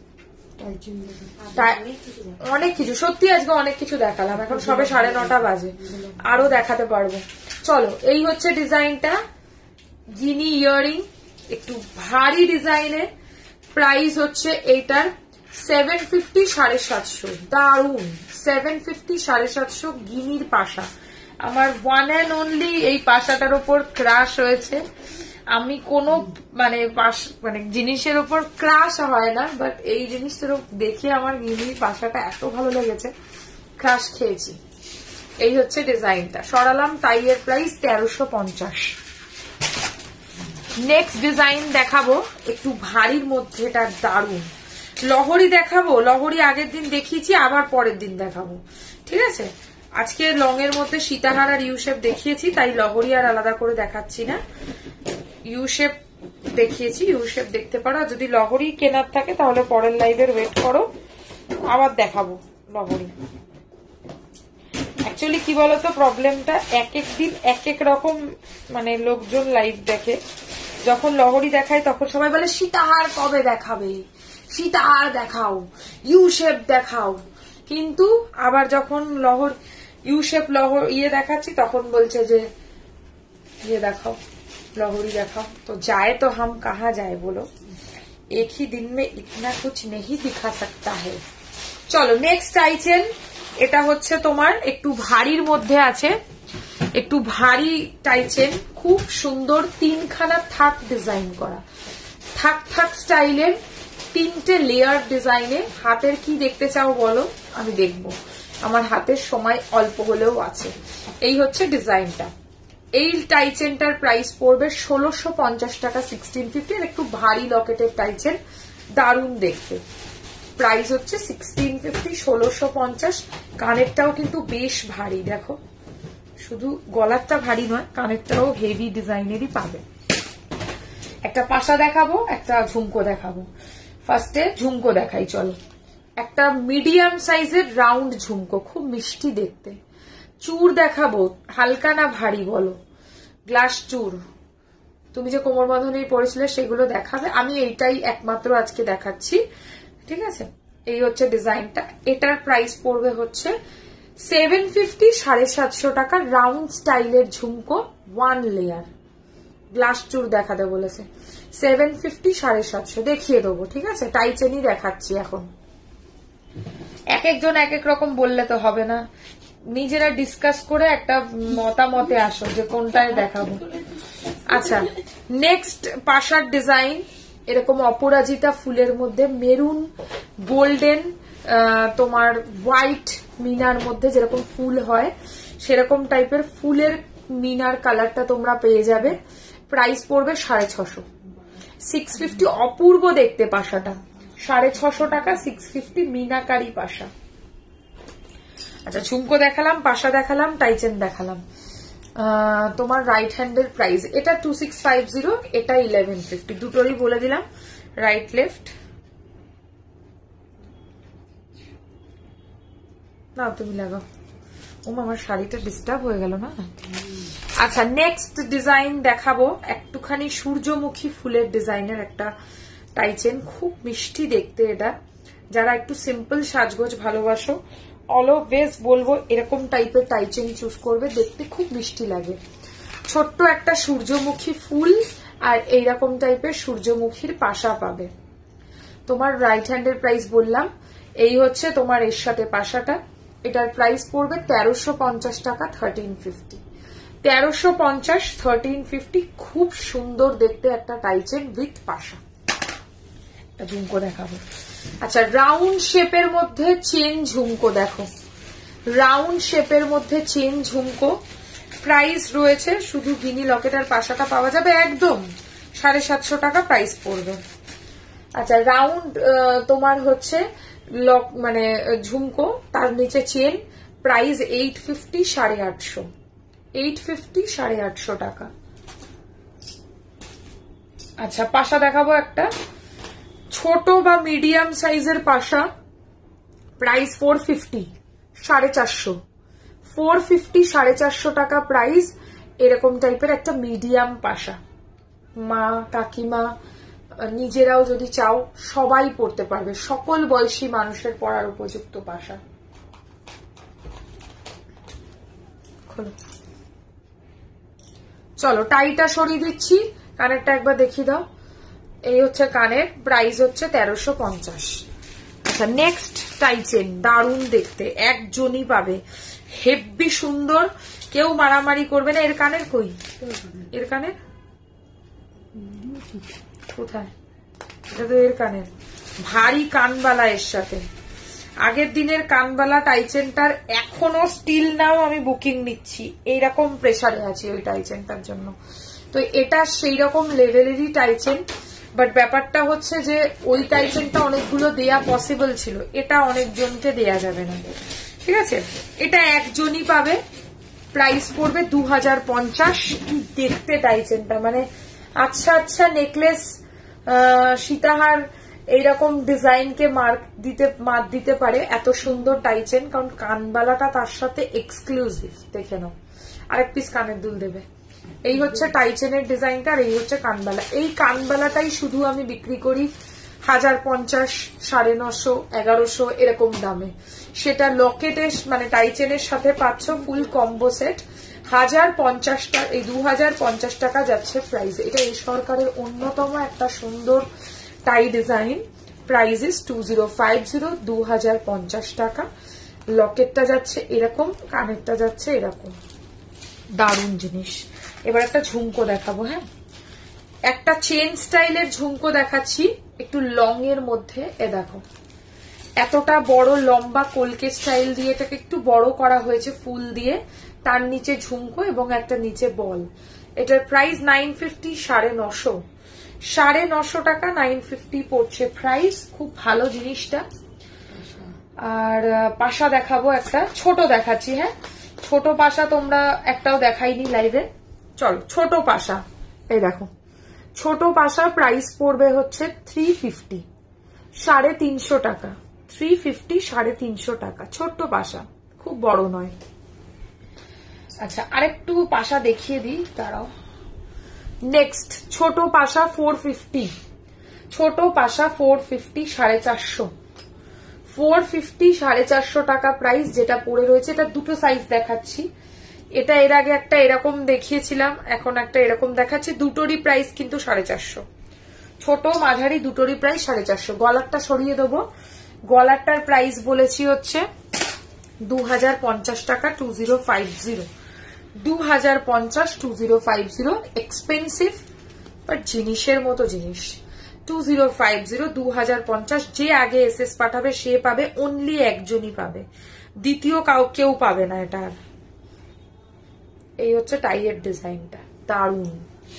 অনেক কিছু। সত্যি আজকে অনেক কিছু দেখালাম। এখন সবে সাড়ে নটা বাজে, আরো দেখাতে পারবো। চলো, এই হচ্ছে ডিজাইনটা, গিনি ইয়ারিং, একটু ভারী ডিজাইনে। প্রাইস হচ্ছে এইটার সেভেন ফিফটি, সাড়ে সাতশো। দারুন, সেভেন ফিফটি, সাড়ে সাতশো গিনির পাশা। আমার ওয়ান অ্যান্ড অনলি এই পাশাটার উপর ক্রাশ হয়েছে। আমি কোনো মানে মানে জিনিসের উপর ক্রাশ হয় না, বাট এই জিনিসটার দেখে আমার গিনির পাশাটা এত ভালো লেগেছে, ক্রাশ খেয়েছি। এই হচ্ছে ডিজাইনটা, সরালাম। তাই এর প্রাইস তেরোশো পঞ্চাশ। নেক্সট ডিজাইন দেখাবো, একটু ভারীর মধ্যে, এটা দারুন। লহরি দেখাবো, লহরি আগের দিন দেখিয়েছি, আবার পরের দিন দেখাবো। ঠিক আছে। আজকে লং এর মধ্যে সীতাহার আর ইউ শেপ দেখিয়েছি, তাই লহরি আর আলাদা করে দেখাচ্ছি না। ইউ শেপ দেখিয়েছি, ইউ শেপ দেখতে পারো। যদি লহরি কেনার থাকে তাহলে পরের লাইভের ওয়েট করো, আবার দেখাবো লহরি। অ্যাকচুয়ালি কি বলতো প্রবলেমটা, এক এক দিন এক এক রকম মানে লোকজন লাইভ দেখে। যখন লহরি দেখায় তখন সবাই বলে সীতাহার কবে দেখাবে, সীতাহার দেখাও, ইউ শেপ দেখাও। কিন্তু আবার যখন লহর ইউ শেপ লহর ইয়ে দেখাচ্ছি তখন বলছে যে ইয়ে দেখাও, লহরি দেখাও। তো যায় তো হাম কাহা যায় বলো, এক হি দিন মে ইতনা কুছ নেহি দিখা সকতা হ্যায়। চলো, নেক্সট চাইছেন, এটা হচ্ছে তোমার একটু ভারীর মধ্যে আছে, একটু ভারী টাইচেন, খুব সুন্দর তিনখানা থাক ডিজাইন করা, থাক থাক স্টাইলের তিনটে লেয়ার ডিজাইনে। হাতের কি দেখতে চাও বলো, আমি দেখবো, আমার হাতের সময় অল্প হলেও আছে। এই হচ্ছে ডিজাইনটা। এই টাইচেনটার প্রাইস পড়বে ষোলোশো পঞ্চাশ টাকা, সিক্সটিন ফিফটি। একটু ভারী লকেটের টাইচেন, দারুণ দেখতে। প্রাইস হচ্ছে সিক্সটিন ফিফটি, ষোলোশো পঞ্চাশ। কানেরটাও কিন্তু বেশ ভারী, দেখো, শুধু গলারটা ভারী নয়, কানেরটাও হেভি ডিজাইনেরই পাবে। একটা পাশা দেখাবো, একটা ঝুমকো দেখাবো। ফার্স্টে ঝুমকো দেখাই, চলো। একটা মিডিয়াম সাইজের রাউন্ড ঝুমকো, খুব মিষ্টি দেখতে। চূর দেখাবো, হালকা না ভারী বলো, গ্লাস চূর। তুমি যে কোমর বন্ধনী পরেছিলে সেগুলো দেখাবে, আমি এইটাই একমাত্র আজকে দেখাচ্ছি। ঠিক আছে। এই হচ্ছে ডিজাইনটা, এটার প্রাইস পড়বে হচ্ছে সেভেন ফিফটি, সাড়ে সাতশো টাকা। রাউন্ড স্টাইলের ঝুমকো, ওয়ান লেয়ার, গ্লাস চুর দেখাতে বলেছে। সেভেন ফিফটি, সাড়ে সাতশো দেখিয়ে দেবো, ঠিক আছে? টাইচেনই দেখাচ্ছি এখন। এক একজন এক এক রকম বললে তো হবে না, নিজেরা ডিসকাস করে একটা মতামতে আসো যে কোনটায় দেখাবো। আচ্ছা, নেক্সট পাশার ডিজাইন, এরকম অপরাজিতা ফুলের মধ্যে মেরুন গোল্ডেন তোমার হোয়াইট মিনার মধ্যে যেরকম ফুল হয় সেরকম টাইপের ফুলের মিনার কালারটা তোমরা পেয়ে যাবে। প্রাইস পড়বে সাড়ে ছশো, সিক্স ফিফটি। অপূর্ব দেখতে পাশাটা, সাড়ে ছশো টাকা, সিক্স ফিফটি মিনাকারি পাশা। আচ্ছা, ঝুমকো দেখালাম, পাশা দেখালাম, টাইচেন দেখালাম। তোমার রাইট হ্যান্ডের প্রাইস এটা টু সিক্স ফাইভ জিরো, এটা ইলেভেন ফিফটি, দুটোরই বলে দিলাম। রাইট লেফট না, তুমি লাগাও। ও আমার শাড়িটা ডিস্টার্ব হয়ে গেল না। আচ্ছা, নেক্সট ডিজাইন দেখাবো একটুখানি সূর্যমুখী ফুলের ডিজাইনের একটা টাইচেন, খুব মিষ্টি দেখতে এটা। যারা একটু সিম্পল সাজগোজ ভালোবাসো অলওয়েজ বলবো এরকম টাইপের টাইচেন চুজ করবে, দেখতে খুব মিষ্টি লাগে। ছোট্ট একটা সূর্যমুখী ফুল আর এইরকম টাইপের সূর্যমুখীর পাশা পাবে। তোমার রাইট হ্যান্ডের প্রাইস বললাম, এই হচ্ছে তোমার এর সাথে পাশাটা। এটার প্রাইস পড়বে তেরোশো পঞ্চাশ টাকা, থার্টিন ফিফটি। তেরোশো পঞ্চাশ, থার্টিন ফিফটি, খুব সুন্দর দেখতে একটা টাইচেন উইথ পাশা। ঝুমকো দেখাবো। আচ্ছা, রাউন্ড শেপের মধ্যে চেন ঝুমকো দেখো, রাউন্ড শেপের মধ্যে চেন ঝুমকো। প্রাইস রয়েছে শুধু গিনি লকেট আর পাশাটা পাওয়া যাবে একদম সাড়ে সাতশো টাকা প্রাইস পড়বে। আচ্ছা, রাউন্ড তোমার হচ্ছে লক মানে ঝুমকো, তার নিচে চেন, প্রাইস এইট ফিফটি, সাড়ে আটশো। এইট ফিফটি, সাড়ে আটশো টাকা। আচ্ছা, পাশা দেখাবো একটা ছোট বা মিডিয়াম সাইজের পাশা, প্রাইস ফোর ফিফটি, সাড়ে চারশো। ফোর ফিফটি, সাড়ে চারশো টাকা প্রাইস। এরকম টাইপের একটা মিডিয়াম পাশা, মা কাকিমা নিজেরাও যদি চাও সবাই পড়তে পারবে, সকল বয়সী মানুষের পড়ার উপযুক্ত পাশা। চলো টাইটা সরিয়ে দিচ্ছি, কানেরটা একবার দেখিয়ে দাও। এই হচ্ছে কানের, প্রাইস হচ্ছে তেরোশো পঞ্চাশ। আচ্ছা, নেক্সট টাইচেন, দারুণ দেখতে, একজনই পাবে, হেব্বি সুন্দর, কেউ মারামারি করবে না। এর কানের কই? এর কানের কোথায়? এটা তো এর কানের, ভারী কানবালা এর সাথে। আগের দিনের কানবালা টাইচেনটার এখনো স্টিল নাও আমি বুকিং নিচ্ছি, এইরকম প্রেসারে আছি ওই টাইচেনটার জন্য। তো এটা সেই রকম লেভেলেরই টাইচেন, বাট ব্যাপারটা হচ্ছে যে ওই টাইচেনটা অনেকগুলো দেয়া পসিবল ছিল, এটা অনেকজনকে দেয়া যাবে না, ঠিক আছে? এটা একজনই পাবে, প্রাইস পড়বে দু হাজার পঞ্চাশ। দেখতে টাইচেনটা মানে আচ্ছা আচ্ছা নেকলেস, সীতাহার এইরকম ডিজাইনকে মার্ক দিতে মাত দিতে পারে এত সুন্দর টাইচেন, কারণ কানবালাটা তার সাথে এক্সক্লুসিভ। দেখে নাও, আরেক পিস কানের দুল দেবে। এই হচ্ছে টাইচেনের ডিজাইনটা, আর এই হচ্ছে কানবালা। এই কানবালাটাই শুধু আমি বিক্রি করি হাজার পঞ্চাশ, সাড়ে নশো, এগারোশো এরকম দামে। সেটা লকেটের মানে টাইচেনের সাথে পাচ্ছ ফুল কম্বো সেট, হাজার পঞ্চাশ টাকা, এই দু হাজার পঞ্চাশ টাকা যাচ্ছে প্রাইস। এটা এই সরকারের অন্যতম একটা সুন্দর tie design, price is two zero five zero, দু হাজার পঞ্চাশ টাকা। লকেটটা যাচ্ছে এরকম, কানেরটা যাচ্ছে এরকম, দারুণ জিনিস। এবার একটা ঝুমকো দেখাবো। হ্যাঁ, একটা চেন স্টাইলের ঝুমকো দেখাচ্ছি, একটু লং এর মধ্যে। এ দেখো, এতটা বড় লম্বা কলকে স্টাইল দিয়ে এটাকে একটু বড় করা হয়েছে ফুল দিয়ে, তার নিচে ঝুমকো এবং একটা নিচে বল। এটার প্রাইস নাইন ফিফটি, সাড়ে নশো। সাড়ে নশো টাকা, নাইন ফিফটি পড়ছে প্রাইস। খুব ভালো জিনিসটা। আর পাশা দেখাবো একটা, ছোট দেখাচ্ছি। হ্যাঁ, ছোট পাশা তোমরা একটাও দেখাইনি লাইভে। চলো ছোট পাশা, এই দেখো ছোট পাশা, প্রাইস পড়বে হচ্ছে থ্রি ফিফটি, সাড়ে তিনশো টাকা। থ্রি ফিফটি, সাড়ে তিনশো টাকা, ছোট্ট পাশা, খুব বড় নয়। আচ্ছা, আরেকটু পাশা দেখিয়ে দিই, তারাও। নেক্সট ছোট পাশা ফোর ফিফটি, ছোট পাশা ফোর ফিফটি, সাড়ে চারশো। ফোর ফিফটি, সাড়ে চারশো টাকা প্রাইস যেটা পড়ে রয়েছে। এটা দুটো সাইজ দেখাচ্ছি, এটা এর আগে একটা এরকম দেখিয়েছিলাম, এখন একটা এরকম দেখাচ্ছি। দুটোরই প্রাইস কিন্তু সাড়ে চারশো, ছোট মাঝারি দুটোরই প্রাইস সাড়ে চারশো। গলারটা সরিয়ে দেবো, গলারটার প্রাইস বলেছি হচ্ছে দু হাজার পঞ্চাশ টাকা, টু জিরো ফাইভ জিরো দু হাজার পঞ্চাশ two zero five zero expensive but জিনিসের মতো জিনিস। টু জিরো ফাইভ জিরো দু হাজার পঞ্চাশ যে আগে এস এস পাঠাবে সে পাবে, অনলি একজনই পাবে, দ্বিতীয় কাউ কেউ পাবে না এটা। এই হচ্ছে টাইয়ের ডিজাইনটা, দারুন।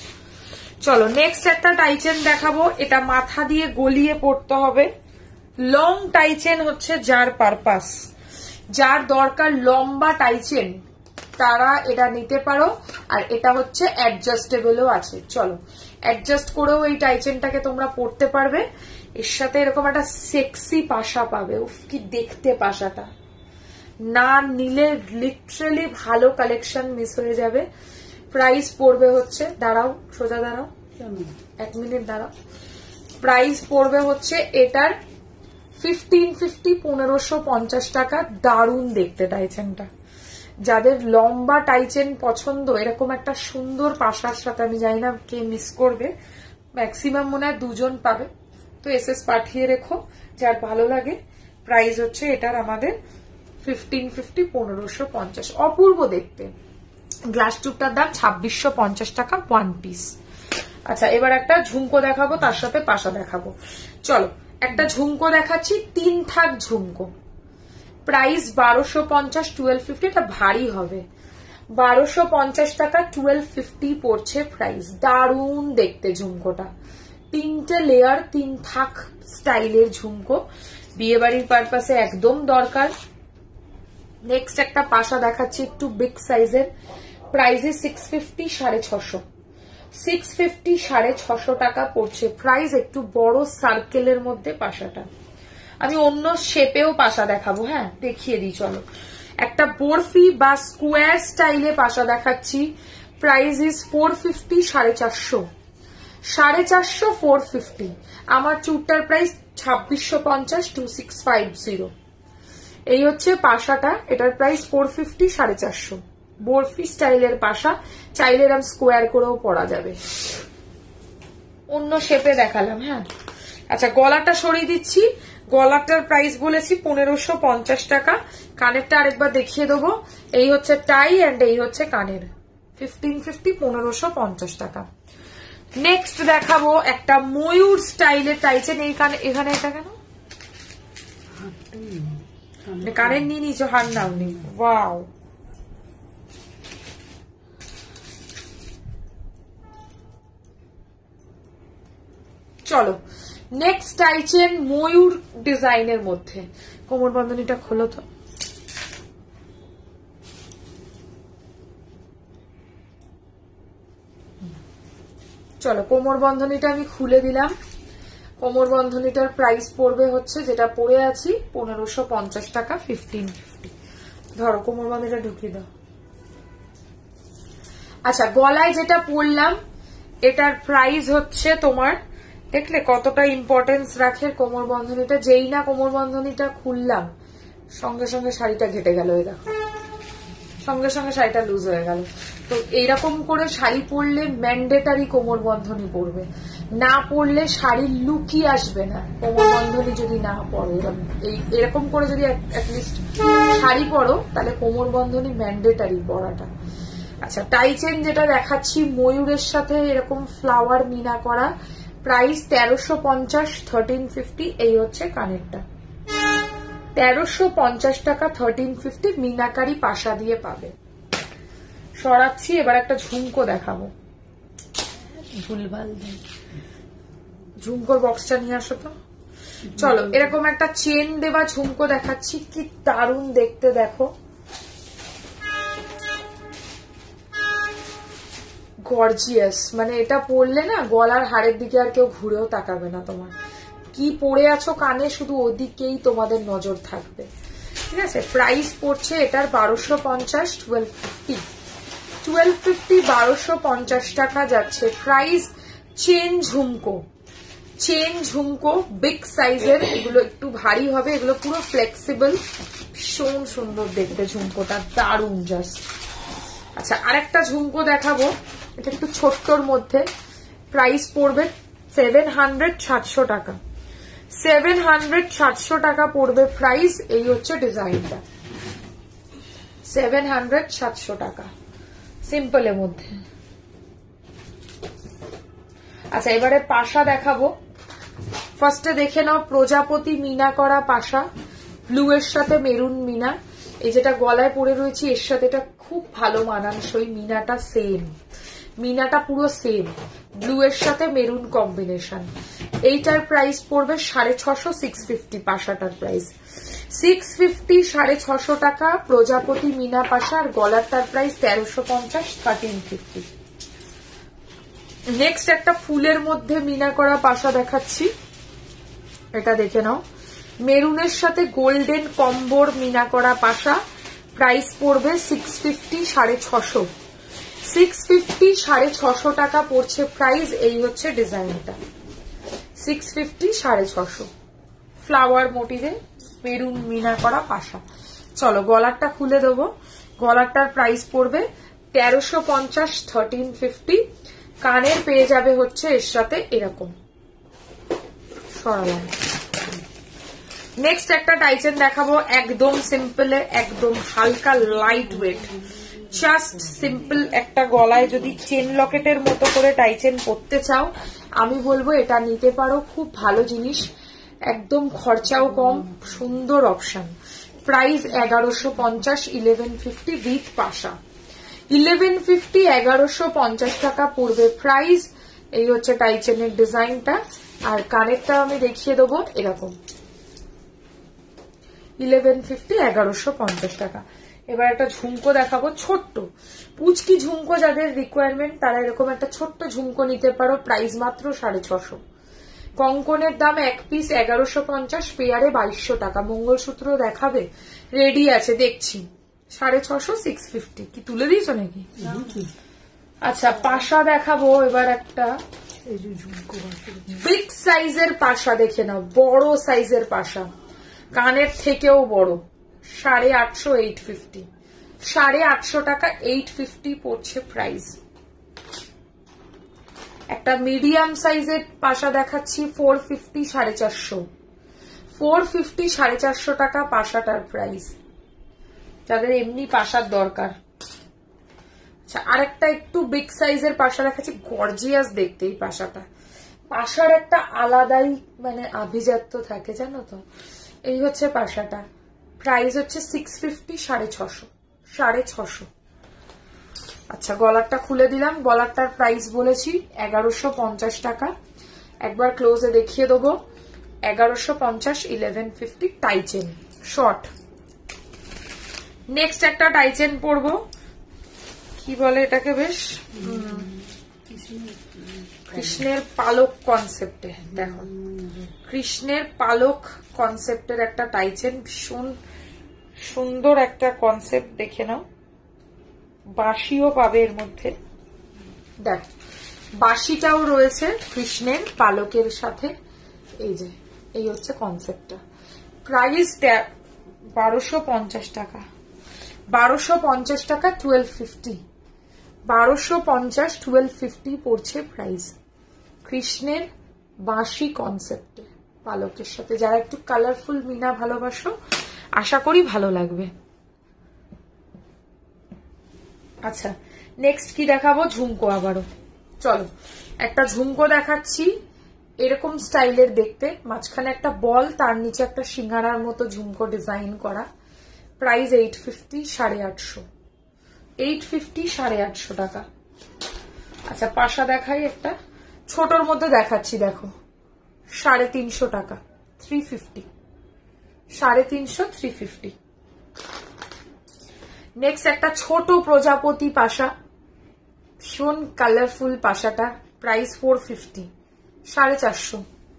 চলো নেক্সট একটা টাইচেন দেখাবো, এটা মাথা দিয়ে গলিয়ে পড়তে হবে। লং টাইচেন হচ্ছে যার পারপাস, যার দরকার লম্বা টাইচেন তারা এটা নিতে পারো। আর এটা হচ্ছে অ্যাডজাস্টেবলও আছে, চলো অ্যাডজাস্ট করেও এই টাইচেনটাকে তোমরা পড়তে পারবে। এর সাথে এরকম একটা সেক্সি পাশা পাবে, উফ কি দেখতে পাশাটা, না নিলে লিটারালি ভালো কালেকশন মিস হয়ে যাবে। প্রাইস পড়বে হচ্ছে, দাঁড়াও সোজা দাঁড়াও, এক মিনিট দাঁড়াও, প্রাইস পড়বে হচ্ছে এটার ফিফটিন ফিফটি, পনেরোশো পঞ্চাশ টাকা। দারুণ দেখতে টাইচেনটা, যাদের লম্বা টাইচেন পছন্দ এরকম একটা সুন্দর পাশার সাথে, আমি জানি না কে মিস করবে, ম্যাক্সিমাম মনে হয় দুজন পাবে, তো এস এস পাঠিয়ে রেখো যার ভালো লাগে। প্রাইস হচ্ছে এটার আমাদের ফিফটিন ফিফটি, পনেরোশো পঞ্চাশ, অপূর্ব দেখতে। গ্লাস টুপটার দাম ছাব্বিশশো পঞ্চাশ টাকা ওয়ান পিস। আচ্ছা এবার একটা ঝুমকো দেখাবো, তার সাথে পাশা দেখাবো। চলো একটা ঝুমকো দেখাচ্ছি, তিন থাক ঝুমকো, প্রাইস বারোশো পঞ্চাশ, টুয়েলভ ফিফটি, এটা ভারী হবে, বারোশো পঞ্চাশ টাকা, টুয়েলভ ফিফটি পড়ছে প্রাইস। দারুণ দেখতে ঝুমকোটা, তিনটে লেয়ার, তিন থাক স্টাইলের ঝুমকো, বিয়ে বাড়ির পারপাসে একদম দরকার। নেক্সট একটা পাশা দেখাচ্ছি একটু বিগ সাইজের, প্রাইসে সিক্স ফিফটি, সাড়ে ছশো সিক্স ফিফটি সাড়ে ছশো টাকা পড়ছে প্রাইস। একটু বড় সার্কেলের মধ্যে পাশাটা, আমি অন্য শেপেও পাশা দেখাবো, হ্যাঁ দেখিয়ে দিই। চলো একটা বরফি বা স্কোয়ার স্টাইলে পাশা দেখাচ্ছি, প্রাইস ইজ ফোর ফিফটি, সাড়ে চারশো সাড়ে চারশো ফোর ফিফটি। আমার চুটটার প্রাইস ছাব্বিশশো পঞ্চাশ, টু সিক্স ফাইভ জিরো। এই হচ্ছে পাশাটা, এটার প্রাইস ফোর ফিফটি, সাড়ে চারশো। বরফি স্টাইলের পাশা, চাইলে এরকম স্কোয়ার করেও পরা যাবে। অন্য শেপে দেখালাম, হ্যাঁ। আচ্ছা গলাটা সরিয়ে দিচ্ছি, গলাটার প্রাইস বলেছি পনেরোশো পঞ্চাশ টাকা। কানেরটা আরেকবার দেখিয়ে দেবো, এই হচ্ছে টাই অ্যান্ড এই হচ্ছে কানের, ফিফটিন ফিফটি, পনেরোশো পঞ্চাশ টাকা। নেক্সট দেখাবো একটা ময়ূর স্টাইলের টাইচেন। এই কানে, এখানে এটা কেন কানের নিয়ে নিচে, হার নাও নি, ওয়াও চলো নেক্সট টাইচেন ময়ূর ডিজাইনের মধ্যে। কোমর বন্ধনীটা খোলো তো, চলো কোমর বন্ধনীটা আমি খুলে দিলাম। কোমর বন্ধনীটার প্রাইস পড়বে হচ্ছে যেটা পরে আছি পনেরোশো পঞ্চাশ টাকা, ফিফটিন ফিফটি। ধরো কোমর বন্ধনীটা ঢুকিয়ে দাও। আচ্ছা গলায় যেটা পরলাম এটার প্রাইস হচ্ছে তোমার, দেখলে কতটা ইম্পর্টেন্স রাখে কোমর বন্ধনীটা। যেই না কোমর বন্ধনীটা খুললাম সঙ্গে সঙ্গে শাড়িটা ঘেটে গেল, এই দেখো সঙ্গে সঙ্গে শাড়িটা লুজ হয়ে গেল। তো এইরকম করে শাড়ি পরলে ম্যান্ডেটারি কোমর বন্ধনী পরবে, না পরলে শাড়ির লুকই আসবে না কোমর বন্ধনী যদি না পরো। এই এরকম করে যদি অ্যাটলিস্ট শাড়ি পরো তাহলে কোমর বন্ধনী ম্যান্ডেটারি পরাটা। আচ্ছা টাইচেন যেটা দেখাচ্ছি ময়ূরের সাথে এরকম ফ্লাওয়ার মিনা করা, প্রাইস তেরোশো পঞ্চাশ, থার্টিন ফিফটি। এই হচ্ছে কানেরটা, তেরোশো পঞ্চাশ টাকা, থার্টিন ফিফটি, মিনাকারি পাশা দিয়ে পাবে। সরাচ্ছি, এবার একটা ঝুমকো দেখাবো। ভুলভাল ঝুমকোর বক্সটা নিয়ে আসো তো। চলো এরকম একটা চেন দেওয়া ঝুমকো দেখাচ্ছি, কি দারুণ দেখতে দেখো, গর্জিয়াস। মানে এটা পরলে না গলার হাড়ের দিকে আর কেউ ঘুরেও তাকাবে না, তোমার কি পরে আছো কানে শুধু ওদিকেই তোমাদের নজর থাকবে, ঠিক আছে। প্রাইস পড়ছে এটার বারোশো পঞ্চাশ, টুয়েলভ ফিফটি টুয়েলভ ফিফটি বারোশো পঞ্চাশ টাকা যাচ্ছে প্রাইস। চেন ঝুমকো, চেন ঝুমকো বিগ সাইজের, এগুলো একটু ভারী হবে, এগুলো পুরো ফ্লেক্সিবল, ভীষণ সুন্দর দেখতে ঝুমকোটা, দারুণ জাস্ট। আচ্ছা আরেকটা ঝুমকো দেখাবো, এটা একটু ছোট্টর মধ্যে, প্রাইস পড়বে সেভেন হান্ড্রেড সাতশো টাকা, সেভেন হান্ড্রেড সাতশো টাকা পড়বে প্রাইস। এই হচ্ছে ডিজাইনটা, সেভেন হান্ড্রেড সাতশো টাকা সিম্পলের মধ্যে। আচ্ছা এবারে পাশা দেখাবো। ফার্স্টে দেখে নাও প্রজাপতি মিনা করা পাশা, ব্লু এর সাথে মেরুন মিনা। এই যেটা গলায় পরে রয়েছে এর সাথে এটা খুব ভালো মানানসই, মিনাটা সেম, মিনাটা পুরো সেম, ব্লু এর সাথে মেরুন কম্বিনেশন। এইটার প্রাইস পড়বে সাড়ে ছশো, সিক্স ফিফটি পাশাটার প্রাইস সিক্স ফিফটি, সাড়ে ছশো টাকা প্রজাপতি মিনা পাশা। আর গলারটার প্রাইস তেরোশো পঞ্চাশ, থার্টিন ফিফটি। নেক্সট একটা ফুলের মধ্যে মিনা করা পাশা দেখাচ্ছি, এটা দেখে নাও, মেরুনের সাথে গোল্ডেন কম্বোর মিনা করা পাশা, প্রাইস পড়বে সিক্স ফিফটি, সাড়ে ছশো, সিক্স ফিফটি সাড়ে ছশো টাকা পড়ছে প্রাইস। এই হচ্ছে ডিজাইনটা, সিক্স ফিফটি সাড়ে ছশো, ফ্লাওয়ার মোটিভে মেরুন মিনা করা পাশা। চলো গলারটা খুলে দেবো, গলারটার প্রাইস পড়বে তেরোশো পঞ্চাশ, থার্টিন ফিফটি। কানের পেয়ে যাবে হচ্ছে এর সাথে এরকম সরালাম। নেক্সট একটা টাইচেন দেখাবো, একদম সিম্পল, একদম হালকা লাইট ওয়েট, জাস্ট সিম্পল একটা গলায় যদি চেন লকেটের মতো করে টাইচেন পরতে চাও আমি বলবো এটা নিতে পারো, খুব ভালো জিনিস, একদম খরচাও কম, সুন্দর অপশন। প্রাইস এগারোশো পঞ্চাশ, ইলেভেন ফিফটি উইথ পাশা, ইলেভেন ফিফটি এগারোশো পঞ্চাশ টাকা পড়বে প্রাইস। এই হচ্ছে টাইচেনের ডিজাইনটা, আর কানেরটা আমি দেখিয়ে দেবো এরকম, ইলেভেন ফিফটি এগারোশো পঞ্চাশ টাকা। এবার একটা ঝুমকো দেখাবো, ছোট্ট পুচকি ঝুমকো যাদের রিকোয়ারমেন্ট তারা এরকম একটা ছোট্ট ঝুমকো নিতে পারো, প্রাইস মাত্র সাড়ে ছশো। কঙ্কনের দাম এক পিস এগারোশো পঞ্চাশ, পেয়ারে বাইশশো টাকা। মঙ্গলসূত্র দেখাবে, রেডি আছে দেখছি, সাড়ে ছশো, সিক্স ফিফটি। কি তুলে দিয়েছো নাকি? আচ্ছা পাশা দেখাবো এবার একটা বিগ সাইজের পাশা, দেখে নাও, বড় সাইজের পাশা, কানের থেকেও বড়, সাড়ে আটশো, এইট ফিফটি, সাড়ে আটশো টাকা, এইট ফিফটি পড়ছে প্রাইস। একটা মিডিয়াম সাইজের পাশা দেখাচ্ছি, ফোর ফিফটি, সাড়ে চারশো, ফোর ফিফটি সাড়ে চারশো টাকা পাশাটার প্রাইস, যাদের এমনি পাশার দরকার। আচ্ছা আরেকটা একটু বিগ সাইজের পাশা দেখাচ্ছি, গর্জিয়াস দেখতে এই পাশাটা, পাশার একটা আলাদাই মানে আভিজাত্য থাকে জানো তো। এই হচ্ছে পাশাটা, প্রাইস হচ্ছে সিক্স ফিফটি, সাড়ে ছশো, সাড়ে ছশো। আচ্ছা গলারটা খুলে দিলাম, গলারটার প্রাইস বলেছি এগারোশো পঞ্চাশ টাকা, একবার ক্লোজে দেখিয়ে দেবো, এগারোশো পঞ্চাশ, eleven fifty, tie chain short. Next একটা টাইচেন পরবো, কি বলে এটাকে, বেশ কৃষ্ণের পালক কনসেপ্টে, দেখো কৃষ্ণের পালক কনসেপ্টের একটা টাইচেন, ভীষণ সুন্দর একটা কনসেপ্ট, দেখে নাও, বাঁশিও পাবে এর মধ্যে, দেখ বাঁশিটাও রয়েছে কৃষ্ণের পালকের সাথে। এই যে এই হচ্ছে কনসেপ্টটা, প্রাইস বারোশো পঞ্চাশ টাকা, বারোশো পঞ্চাশ টাকা, টুয়েলভ ফিফটি, বারোশো পঞ্চাশ, টুয়েলভ ফিফটি পড়ছে প্রাইস। কৃষ্ণের বাঁশি কনসেপ্টে পালকের সাথে, যারা একটু কালারফুল মিনা ভালোবাসো আশা করি ভালো লাগবে। আচ্ছা নেক্সট কি দেখাবো, ঝুমকো আবারও। চলো একটা ঝুমকো দেখাচ্ছি, এরকম স্টাইলের দেখতে, মাঝখানে একটা বল, তার নিচে একটা সিঙ্গারার মতো ঝুমকো ডিজাইন করা, প্রাইস এইট ফিফটি, সাড়ে আটশো, এইট ফিফটি, সাড়ে আটশো টাকা। আচ্ছা পাশা দেখাই একটা, ছোটর মধ্যে দেখাচ্ছি, দেখো সাড়ে তিনশো টাকা, থ্রি ফিফটি, সাড়ে তিনশো, থ্রি ফিফটি। নেক্সট একটা ছোট প্রজাপতি পাশা, ভীষণ কালারফুল পাশাটা, প্রাইস ফোর ফিফটি, সাড়ে চারশো।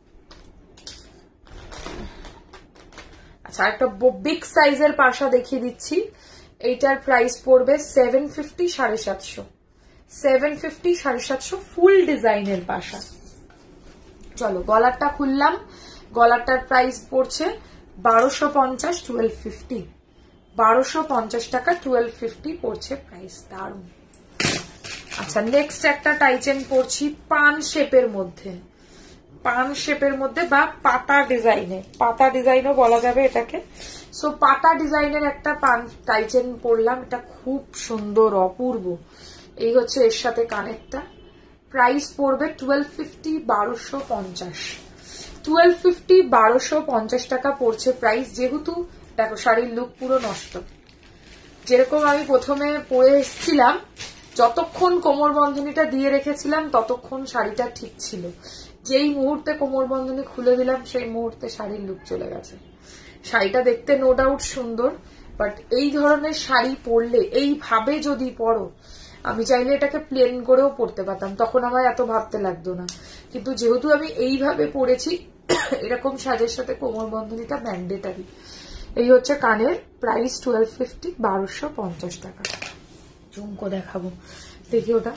আচ্ছা একটা বিগ সাইজের পাশা দেখিয়ে দিচ্ছি, এইটার প্রাইস পড়বে সেভেন ফিফটি, সাড়ে সাতশো, সেভেন ফিফটি, সাড়ে সাতশো, ফুল ডিজাইনের পাশা, চলো গলারটা খুললাম, গলারটার প্রাইস পড়ছে বারোশো পঞ্চাশ, টুয়েলভ ফিফটি, বারোশো পঞ্চাশ টাকা টুয়েলভ ফিফটি পড়ছে প্রাইস। দারুন। আচ্ছা নেক্সট একটা টাইচেন পড়ছি পান শেপের মধ্যে, পান শেপের মধ্যে বা পাতা ডিজাইনে, পাতা ডিজাইনও বলা যাবে এটাকে। সো পাতা ডিজাইনের একটা পান টাইচেন পরলাম, এটা খুব সুন্দর অপূর্ব। এই হচ্ছে এর সাথে কানেরটা, প্রাইস পড়বে টুয়েলভ ফিফটি, বারোশো পঞ্চাশ, টুয়েলভ ফিফটি বারোশো পঞ্চাশ টাকা পড়ছে প্রাইস। যেহেতু দেখো শাড়ির লুক পুরো নষ্ট, যেরকম আমি প্রথমে পরে এসেছিলাম, যতক্ষণ কোমর বন্ধনীটা দিয়ে রেখেছিলাম ততক্ষণ শাড়িটা ঠিক ছিল, যেই মুহূর্তে কোমর বন্ধনী খুলে দিলাম সেই মুহূর্তে শাড়ির লুক চলে গেছে। শাড়িটা দেখতে নো ডাউট সুন্দর, বাট এই ধরনের শাড়ি পরলে, এইভাবে যদি পরো, আমি চাইলে এটাকে প্লেন করেও পরতে পারতাম, তখন আমার এত ভাবতে লাগতো না। কিন্তু যেহেতু আমি এইভাবে পরেছি, এরকম সাজের সাথে কোমর বন্ধনীটা ম্যান্ডেটারি। এই হচ্ছে কানের প্রাইস টুয়েলভ ফিফটি, বারোশো পঞ্চাশ টাকা। ঝুমকো দেখাবো, দেখি ওটা।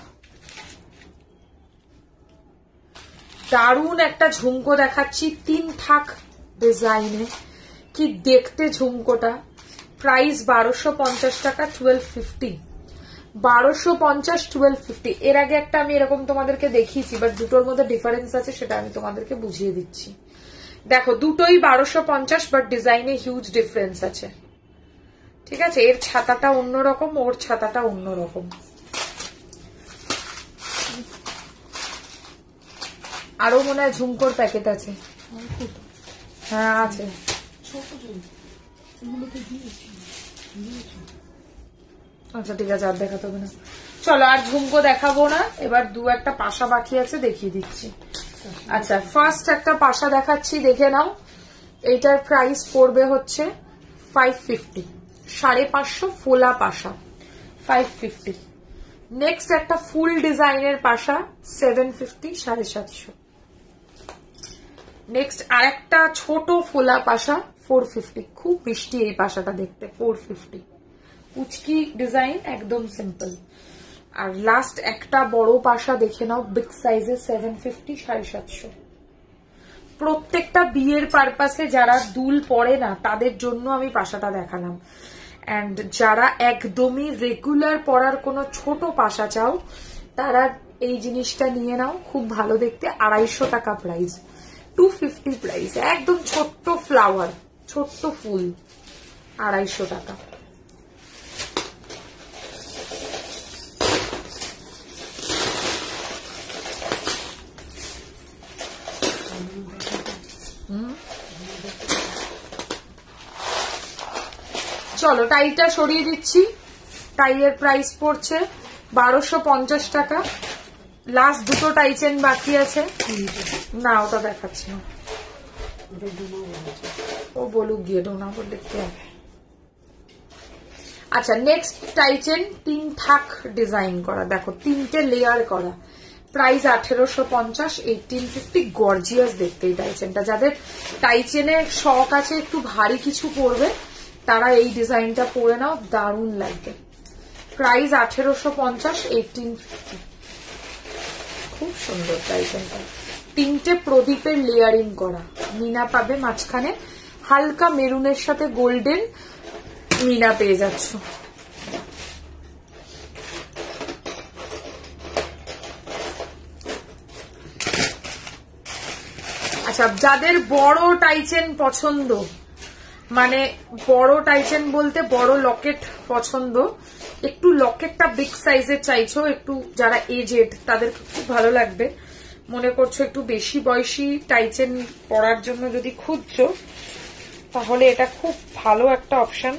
দারুন একটা ঝুমকো দেখাচ্ছি তিন থাক ডিজাইনে, কি দেখতে ঝুমকোটা। প্রাইস বারোশো পঞ্চাশ টাকা, টুয়েলভ ফিফটি, বারোশো পঞ্চাশ টুয়েলভ ফিফটি। এর আগে একটা আমি এরকম তোমাদেরকে দেখিয়েছি, বাট দুটোর মধ্যে ডিফারেন্স আছে, সেটা আমি তোমাদেরকে বুঝিয়ে দিচ্ছি। দেখো দুটোই বারোশো পঞ্চাশ, বাট ডিজাইনে হিউজ ডিফারেন্স আছে, ঠিক আছে। এর ছাতাটা অন্যরকম, ওর ছাতাটা অন্যরকম। আরো মনে হয় ঝুমকোর প্যাকেট আছে, হ্যাঁ আছে। আচ্ছা ঠিক আছে, আর দেখাতে হবে না। চলো আর ঝুমকো দেখাবো না, এবার দু একটা পাশা বাকি আছে, দেখিয়ে দিচ্ছি। আচ্ছা ফার্স্ট একটা পাশা দেখাচ্ছি, দেখে নাও। এইটার প্রাইস পড়বে হচ্ছে ফাইভ ফিফটি, সাড়ে পাঁচশো ফোলা পাশা, ফাইভ ফিফটি। নেক্সট একটা ফুল ডিজাইনের পাশা, সেভেন ফিফটি, সাড়ে সাতশো। নেক্সট আর একটা ছোট ফোলা পাশা, ফোর ফিফটি। খুব মিষ্টি এই পাশাটা দেখতে, ফোর ফিফটি। কুচকি ডিজাইন, একদম সিম্পল। আর লাস্ট একটা বড় পাশা দেখে নাও, বিগ সাইজের, সেভেন ফিফটি, সাড়ে সাতশো। প্রত্যেকটা বিয়ের পারপাসে যারা দুল পরে না, তাদের জন্য আমি পাশাটা দেখালাম। অ্যান্ড যারা একদমই রেগুলার পরার কোনো ছোট পাশা চাও, তারা এই জিনিসটা নিয়ে নাও, খুব ভালো দেখতে। আড়াইশো টাকা প্রাইস, টু ফিফটি প্রাইস। একদম ছোট্ট ফ্লাওয়ার, ছোট্ট ফুল, আড়াইশো টাকা। চলো টাইটা সরিয়ে দিচ্ছি। টাইয়ের প্রাইস পড়ছে বারোশো পঞ্চাশ টাকা। লাস্ট দুটো টাইচেন বাকি আছে, না ওটা দেখাচ্ছি না, ও বলুক গিয়ে, ডোনা বল দেখতে হবে। আচ্ছা নেক্সট টাইচেন তিন থাক ডিজাইন করা, দেখো তিনটে লেয়ার করা, প্রাইস আঠেরোশো পঞ্চাশ, এইটিন ফিফটি। গর্জিয়াস দেখতে এই টাইচেনটা। যাদের টাইচেনে শখ আছে একটু ভারী কিছু পরবে, তারা এই ডিজাইনটা পরে নাও, দারুণ লাগবে। প্রাইস আঠেরোশো পঞ্চাশ, এইটিন ফিফটি। খুব সুন্দর টাইচেনটা। তিনটে প্রদীপের লেয়ারিং করা, মিনা পাবে মাঝখানে, হালকা মেরুনের সাথে গোল্ডেন মিনা পেয়ে যাচ্ছ। আচ্ছা যাদের বড় টাইচেন পছন্দ, মানে বড় টাইচেন বলতে বড় লকেট পছন্দ, একটু লকেটটা বিগ সাইজের চাইছো, একটু যারা এজেড তাদের খুব ভালো লাগবে, মনে করছো একটু বেশি বয়সী টাইচেন পরার জন্য যদি খুঁজছো, তাহলে এটা খুব ভালো একটা অপশন।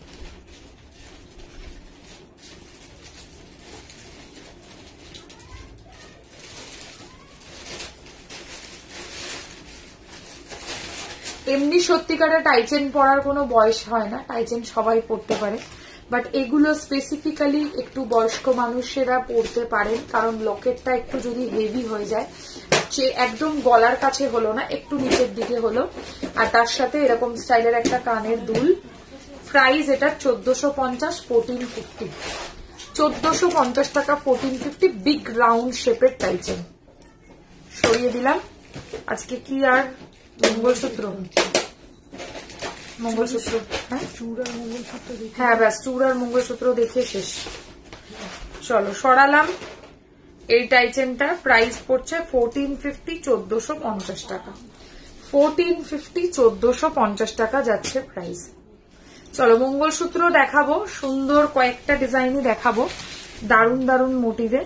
এমনি সত্যিকারের টাইচেন পরার কোনো বয়স হয় না, টাইচেন সবাই পরতে পারে, বাট এগুলো স্পেসিফিক্যালি একটু বয়স্ক মানুষেরা পরতে পারেন, কারণ লকেটটা একটু যদি হেভি হয়ে যায়, একদম গলার কাছে হলো না, একটু নিচের দিকে হলো, আর তার সাথে এরকম স্টাইলের একটা কানের দুল। প্রাইস এটা চোদ্দশো পঞ্চাশ, ফোরটিন ফিফটি, চোদ্দশো পঞ্চাশ টাকা, ফোরটিন ফিফটি। বিগ রাউন্ড শেপের টাইচেন। সরিয়ে দিলাম। আজকে কি আর মঙ্গলসূত্র মঙ্গলসূত্র হ্যাঁ চূড়ার মঙ্গলসূত্র দেখে হ্যাঁ ব্যাস চূড়ার মঙ্গলসূত্র দেখে শেষ। চলো সরালাম। এই টাইচেনটার প্রাইস পড়ছে ফোরটিন ফিফটি চোদ্দশো পঞ্চাশ টাকা। ফোরটিন ফিফটি চোদ্দশো পঞ্চাশ টাকা যাচ্ছে প্রাইস। চলো মঙ্গলসূত্র দেখাবো, সুন্দর কয়েকটা ডিজাইনই দেখাবো, দারুণ দারুণ মোটিভে।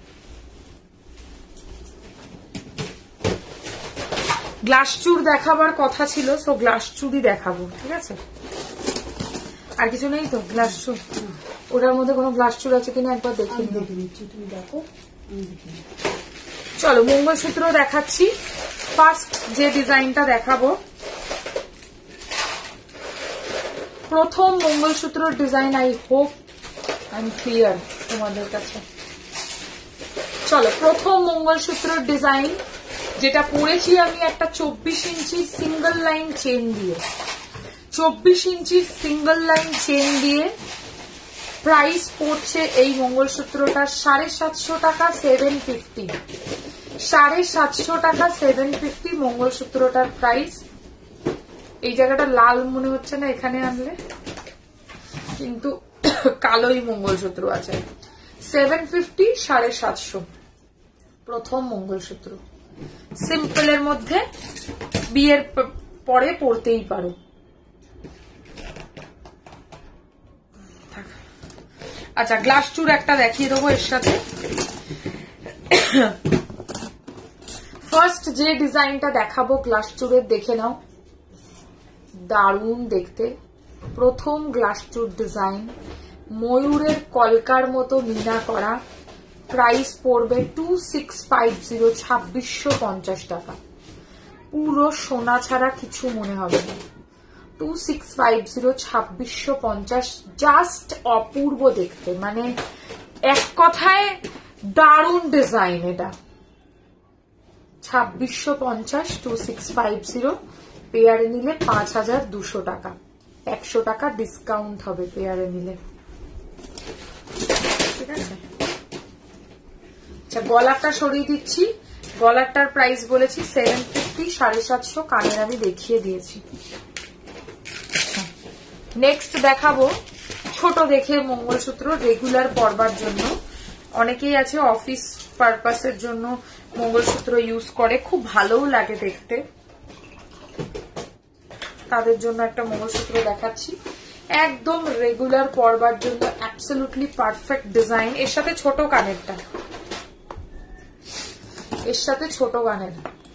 গ্লাস চুর দেখাবার কথা ছিল, সো গ্লাস চুরই দেখাবো, ঠিক আছে? আর কিছু নেই তো গ্লাস চুর? ওটার মধ্যে কোনো গ্লাস চুর আছে কিনা একবার দেখে নিচ্ছি, তুমি দেখো। চলো মঙ্গলসূত্র দেখাচ্ছি। ফার্স্ট যে ডিজাইনটা দেখাবো, প্রথম মঙ্গলসূত্রের design. I hope I am clear তোমাদের কাছে। চলো প্রথম মঙ্গলসূত্রের ডিজাইন যেটা পরেছি আমি একটা চব্বিশ ইঞ্চি সিঙ্গল লাইন চেন দিয়ে, চব্বিশ ইঞ্চি সিঙ্গল লাইন চেন দিয়ে প্রাইস পড়ছে এই মঙ্গলসূত্রটা সাড়ে সাতশো টাকা, সেভেন ফিফটি। সাড়ে সাতশো টাকা, সেভেন ফিফটি মঙ্গলসূত্রটার প্রাইস। এই জায়গাটা লাল মনে হচ্ছে না এখানে আনলে, কিন্তু কালোই মঙ্গলসূত্র আছে। সেভেন ফিফটি, সাড়ে সাতশো প্রথম মঙ্গলসূত্র। সিম্পলের মধ্যে বিয়ের পরে পড়তেই পারো। আচ্ছা গ্লাস চুর একটা দেখিয়ে দেবো এর সাথে। ফার্স্ট যে ডিজাইনটা দেখাবো গ্লাস চুরের দেখে নাও, দারুণ দেখতে। প্রথম গ্লাস চুর ডিজাইন, ময়ূরের কলকার মতো মিনা করা। প্রাইস পড়বে টু সিক্স ফাইভ জিরো, ছাব্বিশশো পঞ্চাশ টাকা। পুরো সোনা ছাড়া কিছু মনে হবে না। টু সিক্স ফাইভ জিরো, ছাব্বিশশো পঞ্চাশ। জাস্ট অপূর্ব দেখতে, মানে এক কথায় দারুণ ডিজাইন এটা। ছাব্বিশশো পঞ্চাশ, টু সিক্স ফাইভ জিরো। পেয়ারে নিলে পাঁচ হাজার দুশো টাকা, একশো টাকা ডিসকাউন্ট হবে পেয়ারে নিলে, ঠিক আছে? আচ্ছা গলাটা সরিয়ে দিচ্ছি। গলাটার প্রাইস বলেছি সেভেন ফিফটি, সাড়ে সাতশো। কানের আমি দেখিয়ে দিয়েছি। নেক্সট দেখাবো ছোট দেখে মঙ্গলসূত্র, রেগুলার পরবার জন্য। অনেকেই আছে অফিস পারপাসের জন্য মঙ্গলসূত্র ইউজ করে, খুব ভালোও লাগে দেখতে, তাদের জন্য একটা মঙ্গলসূত্র দেখাচ্ছি। একদম রেগুলার পরবার জন্য অ্যাবসলিউটলি পারফেক্ট ডিজাইন। এর সাথে ছোট কানেরটা, এর সাথে ছোট কানের।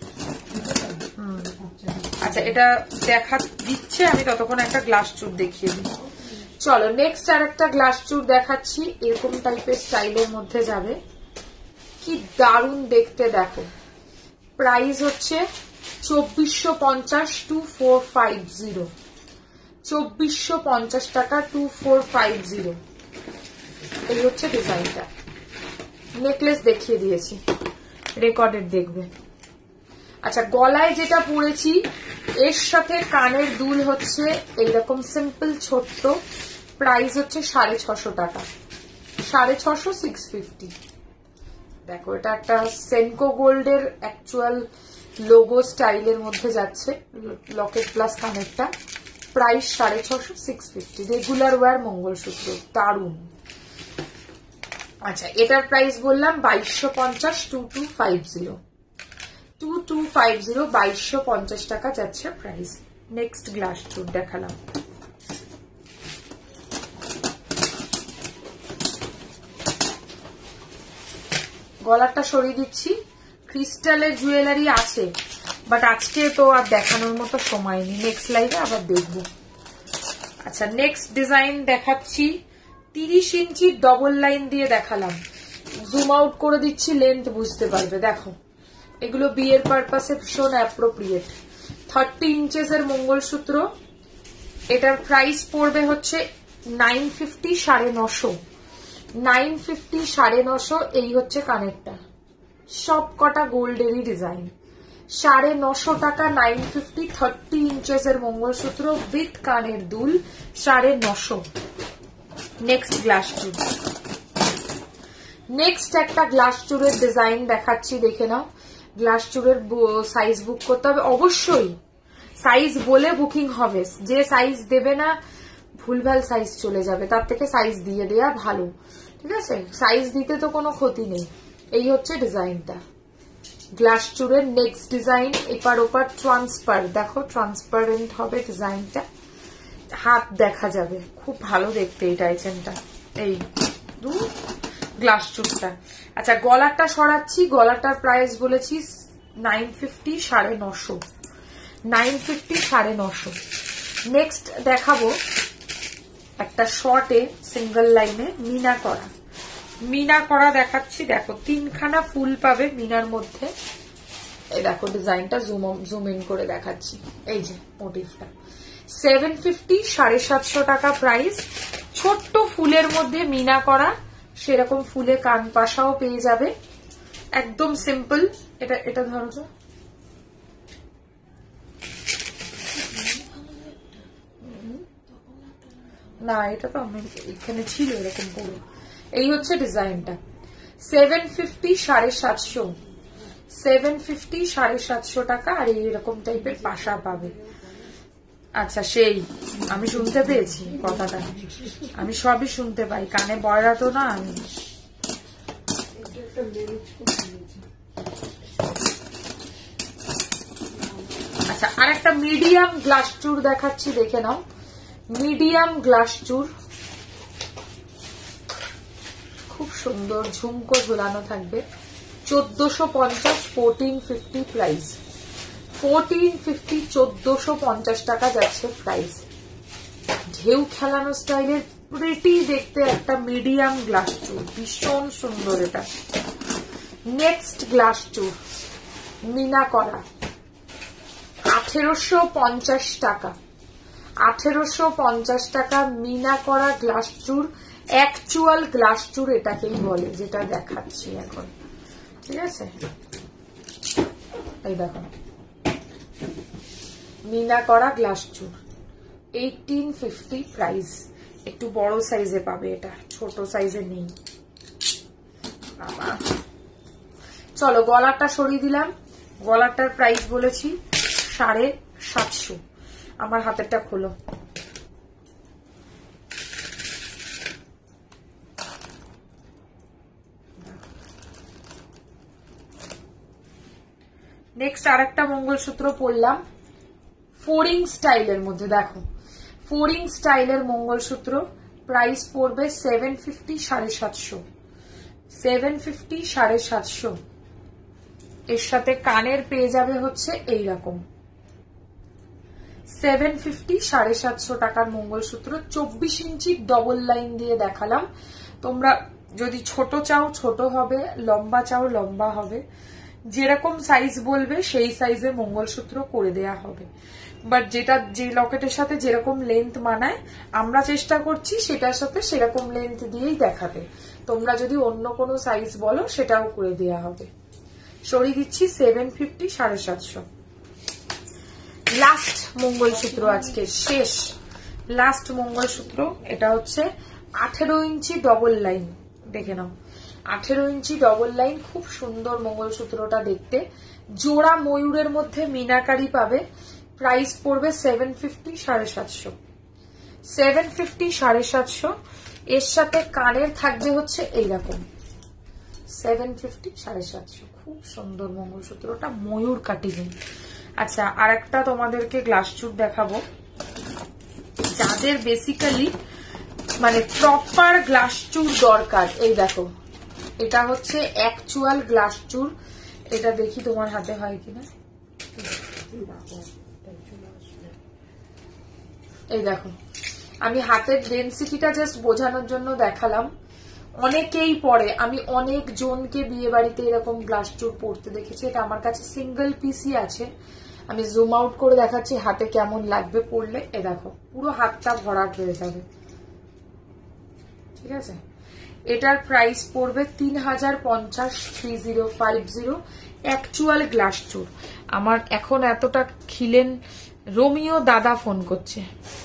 আচ্ছা এটা দেখা দিচ্ছে, আমি ততক্ষণ একটা গ্লাস চুর দেখিয়ে দিই। চলো নেক্সট আর একটা গ্লাস চুর দেখাচ্ছি, এরকম টাইপের স্টাইলের মধ্যে যাবে। কি দারুণ দেখতে দেখো। প্রাইস হচ্ছে চব্বিশশো পঞ্চাশ, টু ফোর ফাইভ জিরো। চব্বিশশো পঞ্চাশ টাকা, টু ফোর ফাইভ জিরো। এই হচ্ছে ডিজাইনটা। নেকলেস দেখিয়ে দিয়েছি, রেকর্ডেড দেখবে। আচ্ছা গলায় যেটা পরেছি এর সাথে কানের দুল হচ্ছে এইরকম সিম্পল ছোট্ট। প্রাইস হচ্ছে সাড়ে ছশো টাকা, সাড়ে ছশো, সিক্স ফিফটি। দেখো এটা একটা সেনকো গোল্ডের অ্যাকচুয়াল লোগো স্টাইলের মধ্যে যাচ্ছে, লকেট প্লাস কানেরটা। প্রাইস সাড়ে ছশো, সিক্স ফিফটি। রেগুলার ওয়ার মঙ্গলসূত্র, দারুণ। আচ্ছা এটার প্রাইস বললাম বাইশশো পঞ্চাশ, two two five zero. Two two five zero, বাইশশো পঞ্চাশ টাকা যাচ্ছে প্রাইস। নেক্সট গ্লাস চুর দেখালাম। গলাটা সরিয়ে দিচ্ছি। ক্রিস্টালের জুয়েলারি আছে, বাট আজকে তো আর দেখানোর মতো সময় নেই, নেক্সট লাইভে আবার দেখবো। আচ্ছা নেক্সট ডিজাইন দেখাচ্ছি, তিরিশ ইঞ্চি ডবল লাইন দিয়ে দেখালাম। জুম আউট করে দিচ্ছি, লেন্থ বুঝতে পারবে। দেখো এগুলো বিয়ের পারপাসে ভীষণ অ্যাপ্রোপ্রিয়েট। থার্টি ইঞ্চেস এর মঙ্গলসূত্র। এটার প্রাইস পড়বে হচ্ছে নাইন ফিফটি, সাড়ে নশো। নাইন ফিফটি, সাড়ে নশো। এই হচ্ছে কানেরটা, সব কটা গোল্ডেরই ডিজাইন। সাড়ে নশো টাকা, নাইন ফিফটি। থার্টি ইঞ্চেস এর মঙ্গলসূত্র উইথ কানের দুল, সাড়ে নশো। নেক্সট গ্লাস চুর। নেক্সট একটা গ্লাস চুরের ডিজাইন দেখাচ্ছি, দেখে নাও। গ্লাস চুরের সাইজ বুক করতে হবে অবশ্যই, সাইজ বলে বুকিং হবে। যে সাইজ দেবে না ভুলভাল সাইজ চলে যাবে, তার থেকে সাইজ দিয়ে দেয়া ভালো, ঠিক আছে? সাইজ দিতে তো কোনো ক্ষতি নেই। এই হচ্ছে ডিজাইনটা গ্লাস চুরের। নেক্সট ডিজাইন এপার ওপার ট্রান্সপার, দেখো ট্রান্সপারেন্ট হবে ডিজাইনটা, হাত দেখা যাবে, খুব ভালো দেখতে এই টাইচেনটা। এই দু গ্লাস চুরটা। আচ্ছা গলাটা সরাচ্ছি, গলাটার প্রাইস বলেছি নাইন ফিফটি, সাড়ে নশো, নাইন ফিফটি সাড়ে নশো। নেক্সট দেখাবো একটা শর্টে সিঙ্গেল লাইনে মিনা করা, মিনা করা দেখাচ্ছি। দেখো তিনখানা ফুল পাবে মিনার মধ্যে। এই দেখো ডিজাইনটা জুম জুম ইন করে দেখাচ্ছি। এই যে মোটিভটা সেভেন ফিফটি, সাড়ে সাতশো টাকা প্রাইস। ছোট্ট ফুলের মধ্যে মিনা করা, সেরকম ফুলে কান পাশাও পেয়ে যাবে, একদম সিম্পল। এটা এটা ধরো তো, না এটা তো আমি এখানে ছিল এরকম পুরো। এই হচ্ছে ডিজাইনটা সেভেন ফিফটি, সাড়ে সাতশো, সেভেন ফিফটি সাড়ে সাতশো টাকা। আর এইরকম টাইপের পাশা পাবে। আচ্ছা সেই আমি শুনতে পেয়েছি কথাটা, আমি সবই শুনতে পাই, কানে বয়রা তো না আমি। আচ্ছা আর একটা মিডিয়াম গ্লাস চুর দেখাচ্ছি, দেখে নাও। মিডিয়াম গ্লাস চুর, খুব সুন্দর ঝুমকো ঝুলানো থাকবে। চোদ্দশো পঞ্চাশ, fourteen fifty price, fourteen fifty, চোদ্দশো পঞ্চাশ টাকা যাচ্ছে প্রাইস। ঢেউ খেলানো স্টাইলের প্রিটি দেখতে একটা মিডিয়াম গ্লাস চুর, ভীষণ সুন্দর এটা। নেক্সট গ্লাস চুর মিনা করা, আঠেরোশো পঞ্চাশ টাকা, আঠেরোশো পঞ্চাশ টাকা মিনা করা গ্লাস চুর। অ্যাকচুয়াল গ্লাস চুর এটাকেই বলে, যেটা দেখাচ্ছি এখন, ঠিক আছে? এই দেখো মিনা করা গ্লাস চুর, এইটিন ফিফটি প্রাইস। একটু বড় সাইজে পাবে এটা, ছোট সাইজে নেই। চলো গলাটা সরিয়ে দিলাম, গলাটার প্রাইস বলেছি সাড়ে সাতশো। আমার হাতেরটা খোলো। নেক্সট আর একটা মঙ্গলসূত্র পরলাম ফোরিং স্টাইলের মধ্যে। দেখো ফোরিং স্টাইলের মঙ্গলসূত্র, প্রাইস পড়বে সেভেন ফিফটি, সাড়ে সাতশো, সেভেন ফিফটি সাড়ে সাতশো। এর সাথে কানের পেয়ে যাবে হচ্ছে এইরকম, সেভেন ফিফটি সাড়ে সাতশো টাকার মঙ্গলসূত্র। চব্বিশ ইঞ্চি ডবল লাইন দিয়ে দেখালাম। তোমরা যদি ছোট চাও ছোট হবে, লম্বা চাও লম্বা হবে, যেরকম সাইজ বলবে সেই সাইজে মঙ্গলসূত্র করে দেয়া হবে। বাট যেটা যে লকেটের সাথে যেরকম লেন্থ মানায় আমরা চেষ্টা করছি সেটার সাথে সেরকম লেন্থ দিয়েই দেখাতে। তোমরা যদি অন্য কোনো সাইজ বলো সেটাও করে দেয়া হবে। সরিয়ে দিচ্ছি সেভেন ফিফটি সাড়ে সাতশো। লাস্ট মঙ্গলসূত্র আজকে শেষ, লাস্ট মঙ্গলসূত্র। এটা হচ্ছে আঠেরো ইঞ্চি ডবল লাইন, দেখে নাও আঠেরো ইঞ্চি ডবল লাইন, খুব সুন্দর মঙ্গলসূত্রটা দেখতে। জোড়া ময়ূরের মধ্যে মিনাকারি পাবে, প্রাইস পড়বে সেভেন ফিফটি সাড়ে সাতশো, সেভেন ফিফটি সাড়ে সাতশো। এর সাথে কানের থাকবে হচ্ছে এইরকম, সেভেন ফিফটি সাড়ে সাতশো। খুব সুন্দর মঙ্গলসূত্রটা, ময়ূর কাটিং। আচ্ছা আর একটা তোমাদেরকে গ্লাস চুর দেখাবো, যাদের বেসিক্যালি মানে প্রপার গ্লাস চুর দরকার। এই দেখো এটা হচ্ছে অ্যাকচুয়াল গ্লাস চুর। এটা দেখি তোমার হাতে হয় কিনা। এই দেখো আমি হাতের ডেন্সিটিটা জাস্ট বোঝানোর জন্য দেখালাম। অনেকেই পরে, আমি অনেক জনকে বিয়ে বাড়িতে এরকম গ্লাস চুর পরতে দেখেছি। এটা আমার কাছে সিঙ্গেল পিসই আছে, আমি জুম আউট করে দেখাচ্ছি হাতে কেমন লাগবে পরলে। এ দেখো পুরো হাতটা ভরাট হয়ে যাবে, ঠিক আছে? এটার প্রাইস পড়বে তিন হাজার পঞ্চাশ, three zero five zero. Actual glass চুর। আমার এখন এতটা খিলেন রোমিও দাদা ফোন করছে।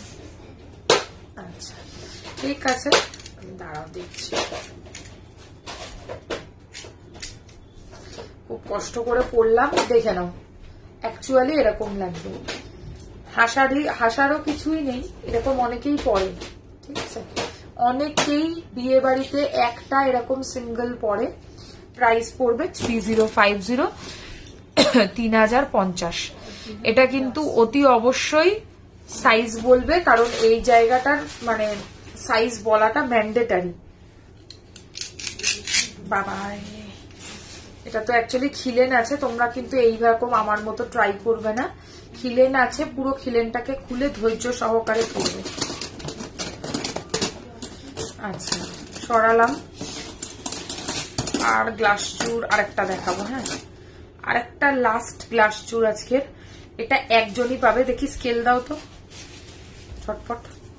আচ্ছা ঠিক আছে, দাঁড়াও দেখছি। খুব কষ্ট করে পরলাম, দেখে নাও অ্যাকচুয়ালি এরকম লাগবে। হাসারই হাসারও কিছুই নেই, এরকম অনেকেই পরে, ঠিক আছে, অনেকেই বিয়ে বাড়িতে একটা এরকম সিঙ্গেল পরে। প্রাইস পড়বে থ্রি জিরো ফাইভ জিরো, তিন হাজার পঞ্চাশ। এটা কিন্তু অতি অবশ্যই সাইজ বলবে, কারণ এই জায়গাটার মানে সাইজ বলাটা ম্যান্ডেটারি। বাবা, এটা তো অ্যাকচুয়ালি খিলেন আছে, তোমরা কিন্তু এইরকম আমার মতো ট্রাই করবে না। খিলেন আছে, পুরো খিলেনটাকে খুলে ধৈর্য সহকারে করবে। আচ্ছা, সরালাম। আর গ্লাস চুর আরেকটা দেখাবো। হ্যাঁ, আরেকটা লাস্ট গ্লাস চুর আজকের। এটা একজনই পাবে, দেখি স্কেল দাও তো ছটফট।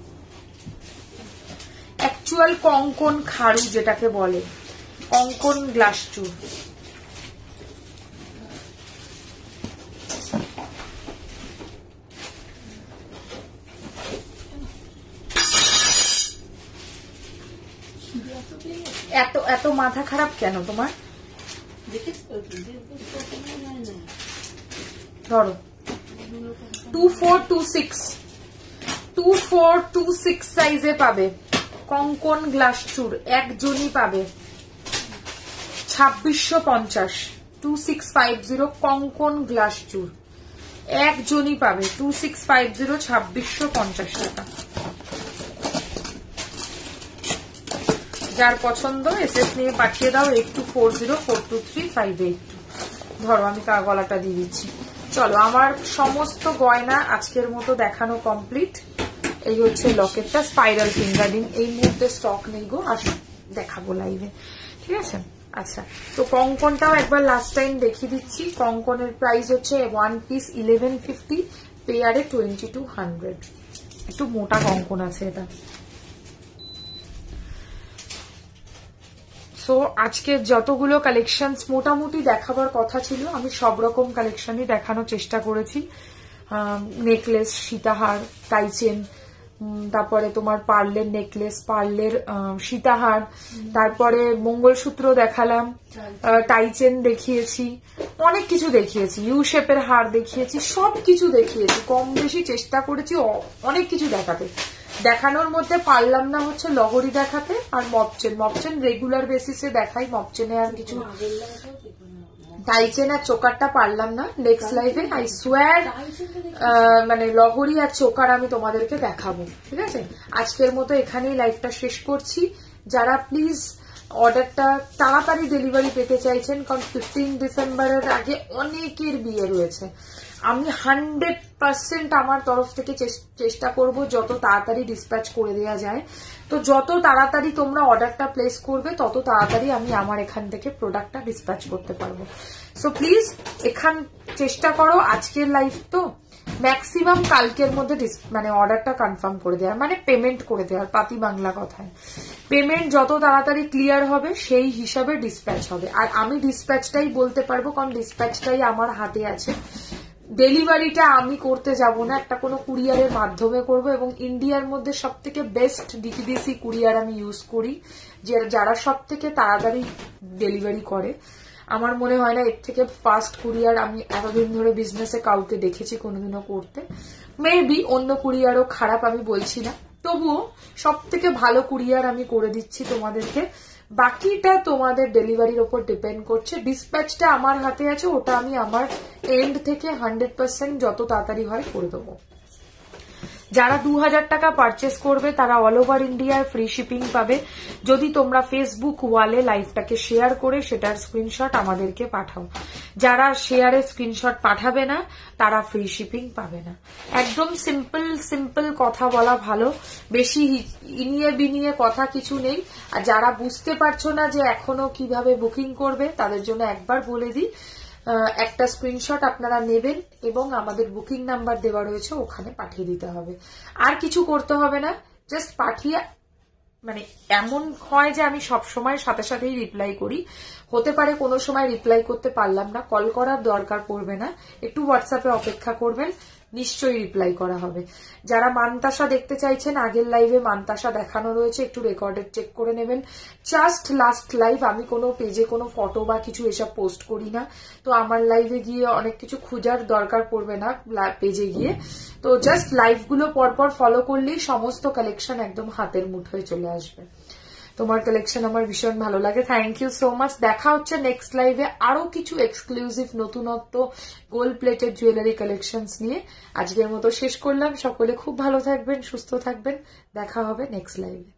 অ্যাকচুয়াল কঙ্কন খাড়ু যেটাকে বলে, কঙ্কন গ্লাস চুর। এত এত মাথা খারাপ কেন তোমার? ধরো two four two six two four two six সাইজে পাবে কঙ্কন গ্লাস চুর, একজনই পাবে। ছাব্বিশশো পঞ্চাশ, টু সিক্স ফাইভ জিরো কঙ্কন গ্লাস চুর, একজনই পাবে। টু সিক্স ফাইভ জিরো, ছাব্বিশশো পঞ্চাশ টাকা। যার পছন্দ এসএস নিয়ে পাঠিয়ে দাও eight two four zero four two three five eight two. ধরো আমি কা গলাটা দিয়ে দিচ্ছি। চলো, আমার সমস্ত গয়না আজকের মতো দেখানো কমপ্লিট। এই হচ্ছে লকেটটা, স্পাইরাল ফিঙ্গারিং, এই মুহূর্তে স্টক নেই গো, আসো দেখাবো লাইভে, ঠিক আছে। আচ্ছা, তো কঙ্কনটাও একবার লাস্ট টাইম দেখিয়ে দিচ্ছি। কঙ্কনের প্রাইস হচ্ছে ওয়ান পিস ইলেভেন ফিফটি, পেয়ারে টোয়েন্টি টু হান্ড্রেড। একটু মোটা কঙ্কন আছে এটা। সো আজকে যতগুলো কালেকশনস মোটামুটি দেখাবার কথা ছিল, আমি সব রকম কালেকশনই দেখানোর চেষ্টা করেছি। নেকলেস, সীতাহার, টাইচেন, তারপরে তোমার পার্লের নেকলেস, পার্লের সীতাহার, তারপরে মঙ্গলসূত্র দেখালাম, টাইচেন দেখিয়েছি, অনেক কিছু দেখিয়েছি, ইউ শেপের হার দেখিয়েছি, সবকিছু দেখিয়েছি। কম বেশি চেষ্টা করেছি অনেক কিছু দেখাতে। দেখানোর মধ্যে পারলাম না হচ্ছে লহরি দেখাতে আর মপচেন। মপচেন রেগুলার বেসিসে দেখাই, মপচেনে আর কিছু, টাইচেন আর চোকারটা পারলাম না। নেক্সট লাইভে আই সোয়ার মানে লহরি আর চোকার আমি তোমাদেরকে দেখাবো, ঠিক আছে। আজকের মতো এখানেই লাইভটা শেষ করছি। যারা প্লিজ অর্ডারটা তাড়াতাড়ি ডেলিভারি পেতে চাইছেন, কারণ ফিফটিন ডিসেম্বরের আগে অনেকের বিয়ে রয়েছে। আমি হান্ড্রেড পার্সেন্ট আমার তরফ থেকে চেষ্টা করব যত তাড়াতাড়ি ডিসপ্যাচ করে দেওয়া যায়। তো যত তাড়াতাড়ি তোমরা অর্ডারটা প্লেস করবে তত তাড়াতাড়ি আমি আমার এখান থেকে প্রোডাক্টটা ডিসপ্যাচ করতে পারবো। সো প্লিজ এখান চেষ্টা করো, আজকের লাইভ তো ম্যাক্সিমাম কালকের মধ্যে মানে অর্ডারটা কনফার্ম করে দেওয়ার, মানে পেমেন্ট করে দেওয়ার, পাতি বাংলা কথায়। পেমেন্ট যত তাড়াতাড়ি ক্লিয়ার হবে সেই হিসাবে ডিসপ্যাচ হবে। আর আমি ডিসপ্যাচটাই বলতে পারবো, কারণ ডিসপ্যাচটাই আমার হাতে আছে। ডেলিভারিটা আমি করতে যাব না, একটা কোনো কুরিয়ারের মাধ্যমে করব। এবং ইন্ডিয়ার মধ্যে সব থেকে বেস্ট ডিটিডিসি কুরিয়ার আমি ইউজ করি, যারা সব থেকে তাড়াতাড়ি ডেলিভারি করে। আমার মনে হয় না এর থেকে ফাস্ট কুরিয়ার আমি এতদিন ধরে বিজনেসে কাউকে দেখেছি কোনোদিনও করতে। মেবি অন্য কুরিয়ারও খারাপ আমি বলছি না, তবুও সব থেকে ভালো কুরিয়ার আমি করে দিচ্ছি তোমাদেরকে। বাকিটা তোমাদের ডেলিভারির ওপর ডিপেন্ড করছে। ডিসপ্যাচটা আমার হাতে আছে, ওটা আমি আমার এন্ড থেকে হান্ড্রেড পার্সেন্ট যত তাড়াতাড়ি হয় করে দেবো। যারা দু হাজার টাকা পারচেস করবে তারা অল ওভার ইন্ডিয়ায় ফ্রি শিপিং পাবে, যদি তোমরা ফেসবুক ওয়ালে লাইভটাকে শেয়ার করে সেটার স্ক্রিনশট আমাদেরকে পাঠাও। যারা শেয়ারের স্ক্রিনশট পাঠাবে না তারা ফ্রি শিপিং পাবে না। একদম সিম্পল সিম্পল কথা বলা ভালো, বেশি ইনিয়ে বিনিয়ে কথা কিছু নেই। আর যারা বুঝতে পারছো না যে এখনো কিভাবে বুকিং করবে তাদের জন্য একবার বলে দিই, একটা স্ক্রিনশট আপনারা নেবেন এবং আমাদের বুকিং নাম্বার দেওয়া রয়েছে ওখানে পাঠিয়ে দিতে হবে। আর কিছু করতে হবে না, জাস্ট পাঠিয়ে, মানে এমন হয় যে আমি সব সময় সাথে সাথেই রিপ্লাই করি, হতে পারে কোনো সময় রিপ্লাই করতে পারলাম না, কল করার দরকার পড়বে না, একটু হোয়াটসঅ্যাপে অপেক্ষা করবেন, নিশ্চয়ই রিপ্লাই করা হবে। যারা মানতাসা দেখতে চাইছেন, আগের লাইভে মানতাসা দেখানো রয়েছে, একটু রেকর্ডেড চেক করে নেবেন। জাস্ট লাস্ট লাইভ, আমি কোনো পেজে কোনো ফটো বা কিছু এসব পোস্ট করি না, তো আমার লাইভে গিয়ে অনেক কিছু খোঁজার দরকার পড়বে না পেজে গিয়ে। তো জাস্ট লাইভগুলো পরপর ফলো করলেই সমস্ত কালেকশন একদম হাতের মুঠোয় চলে আসবে। তোমার কালেকশন আমার ভীষণ ভালো লাগে, থ্যাংক ইউ সো মাচ। দেখা হচ্ছে নেক্সট লাইভে আরো কিছু এক্সক্লুসিভ নতুনত্ব গোল্ড প্লেটেড জুয়েলারি কালেকশনস নিয়ে। আজকের মতো শেষ করলাম। সকলে খুব ভালো থাকবেন, সুস্থ থাকবেন, দেখা হবে নেক্সট লাইভে।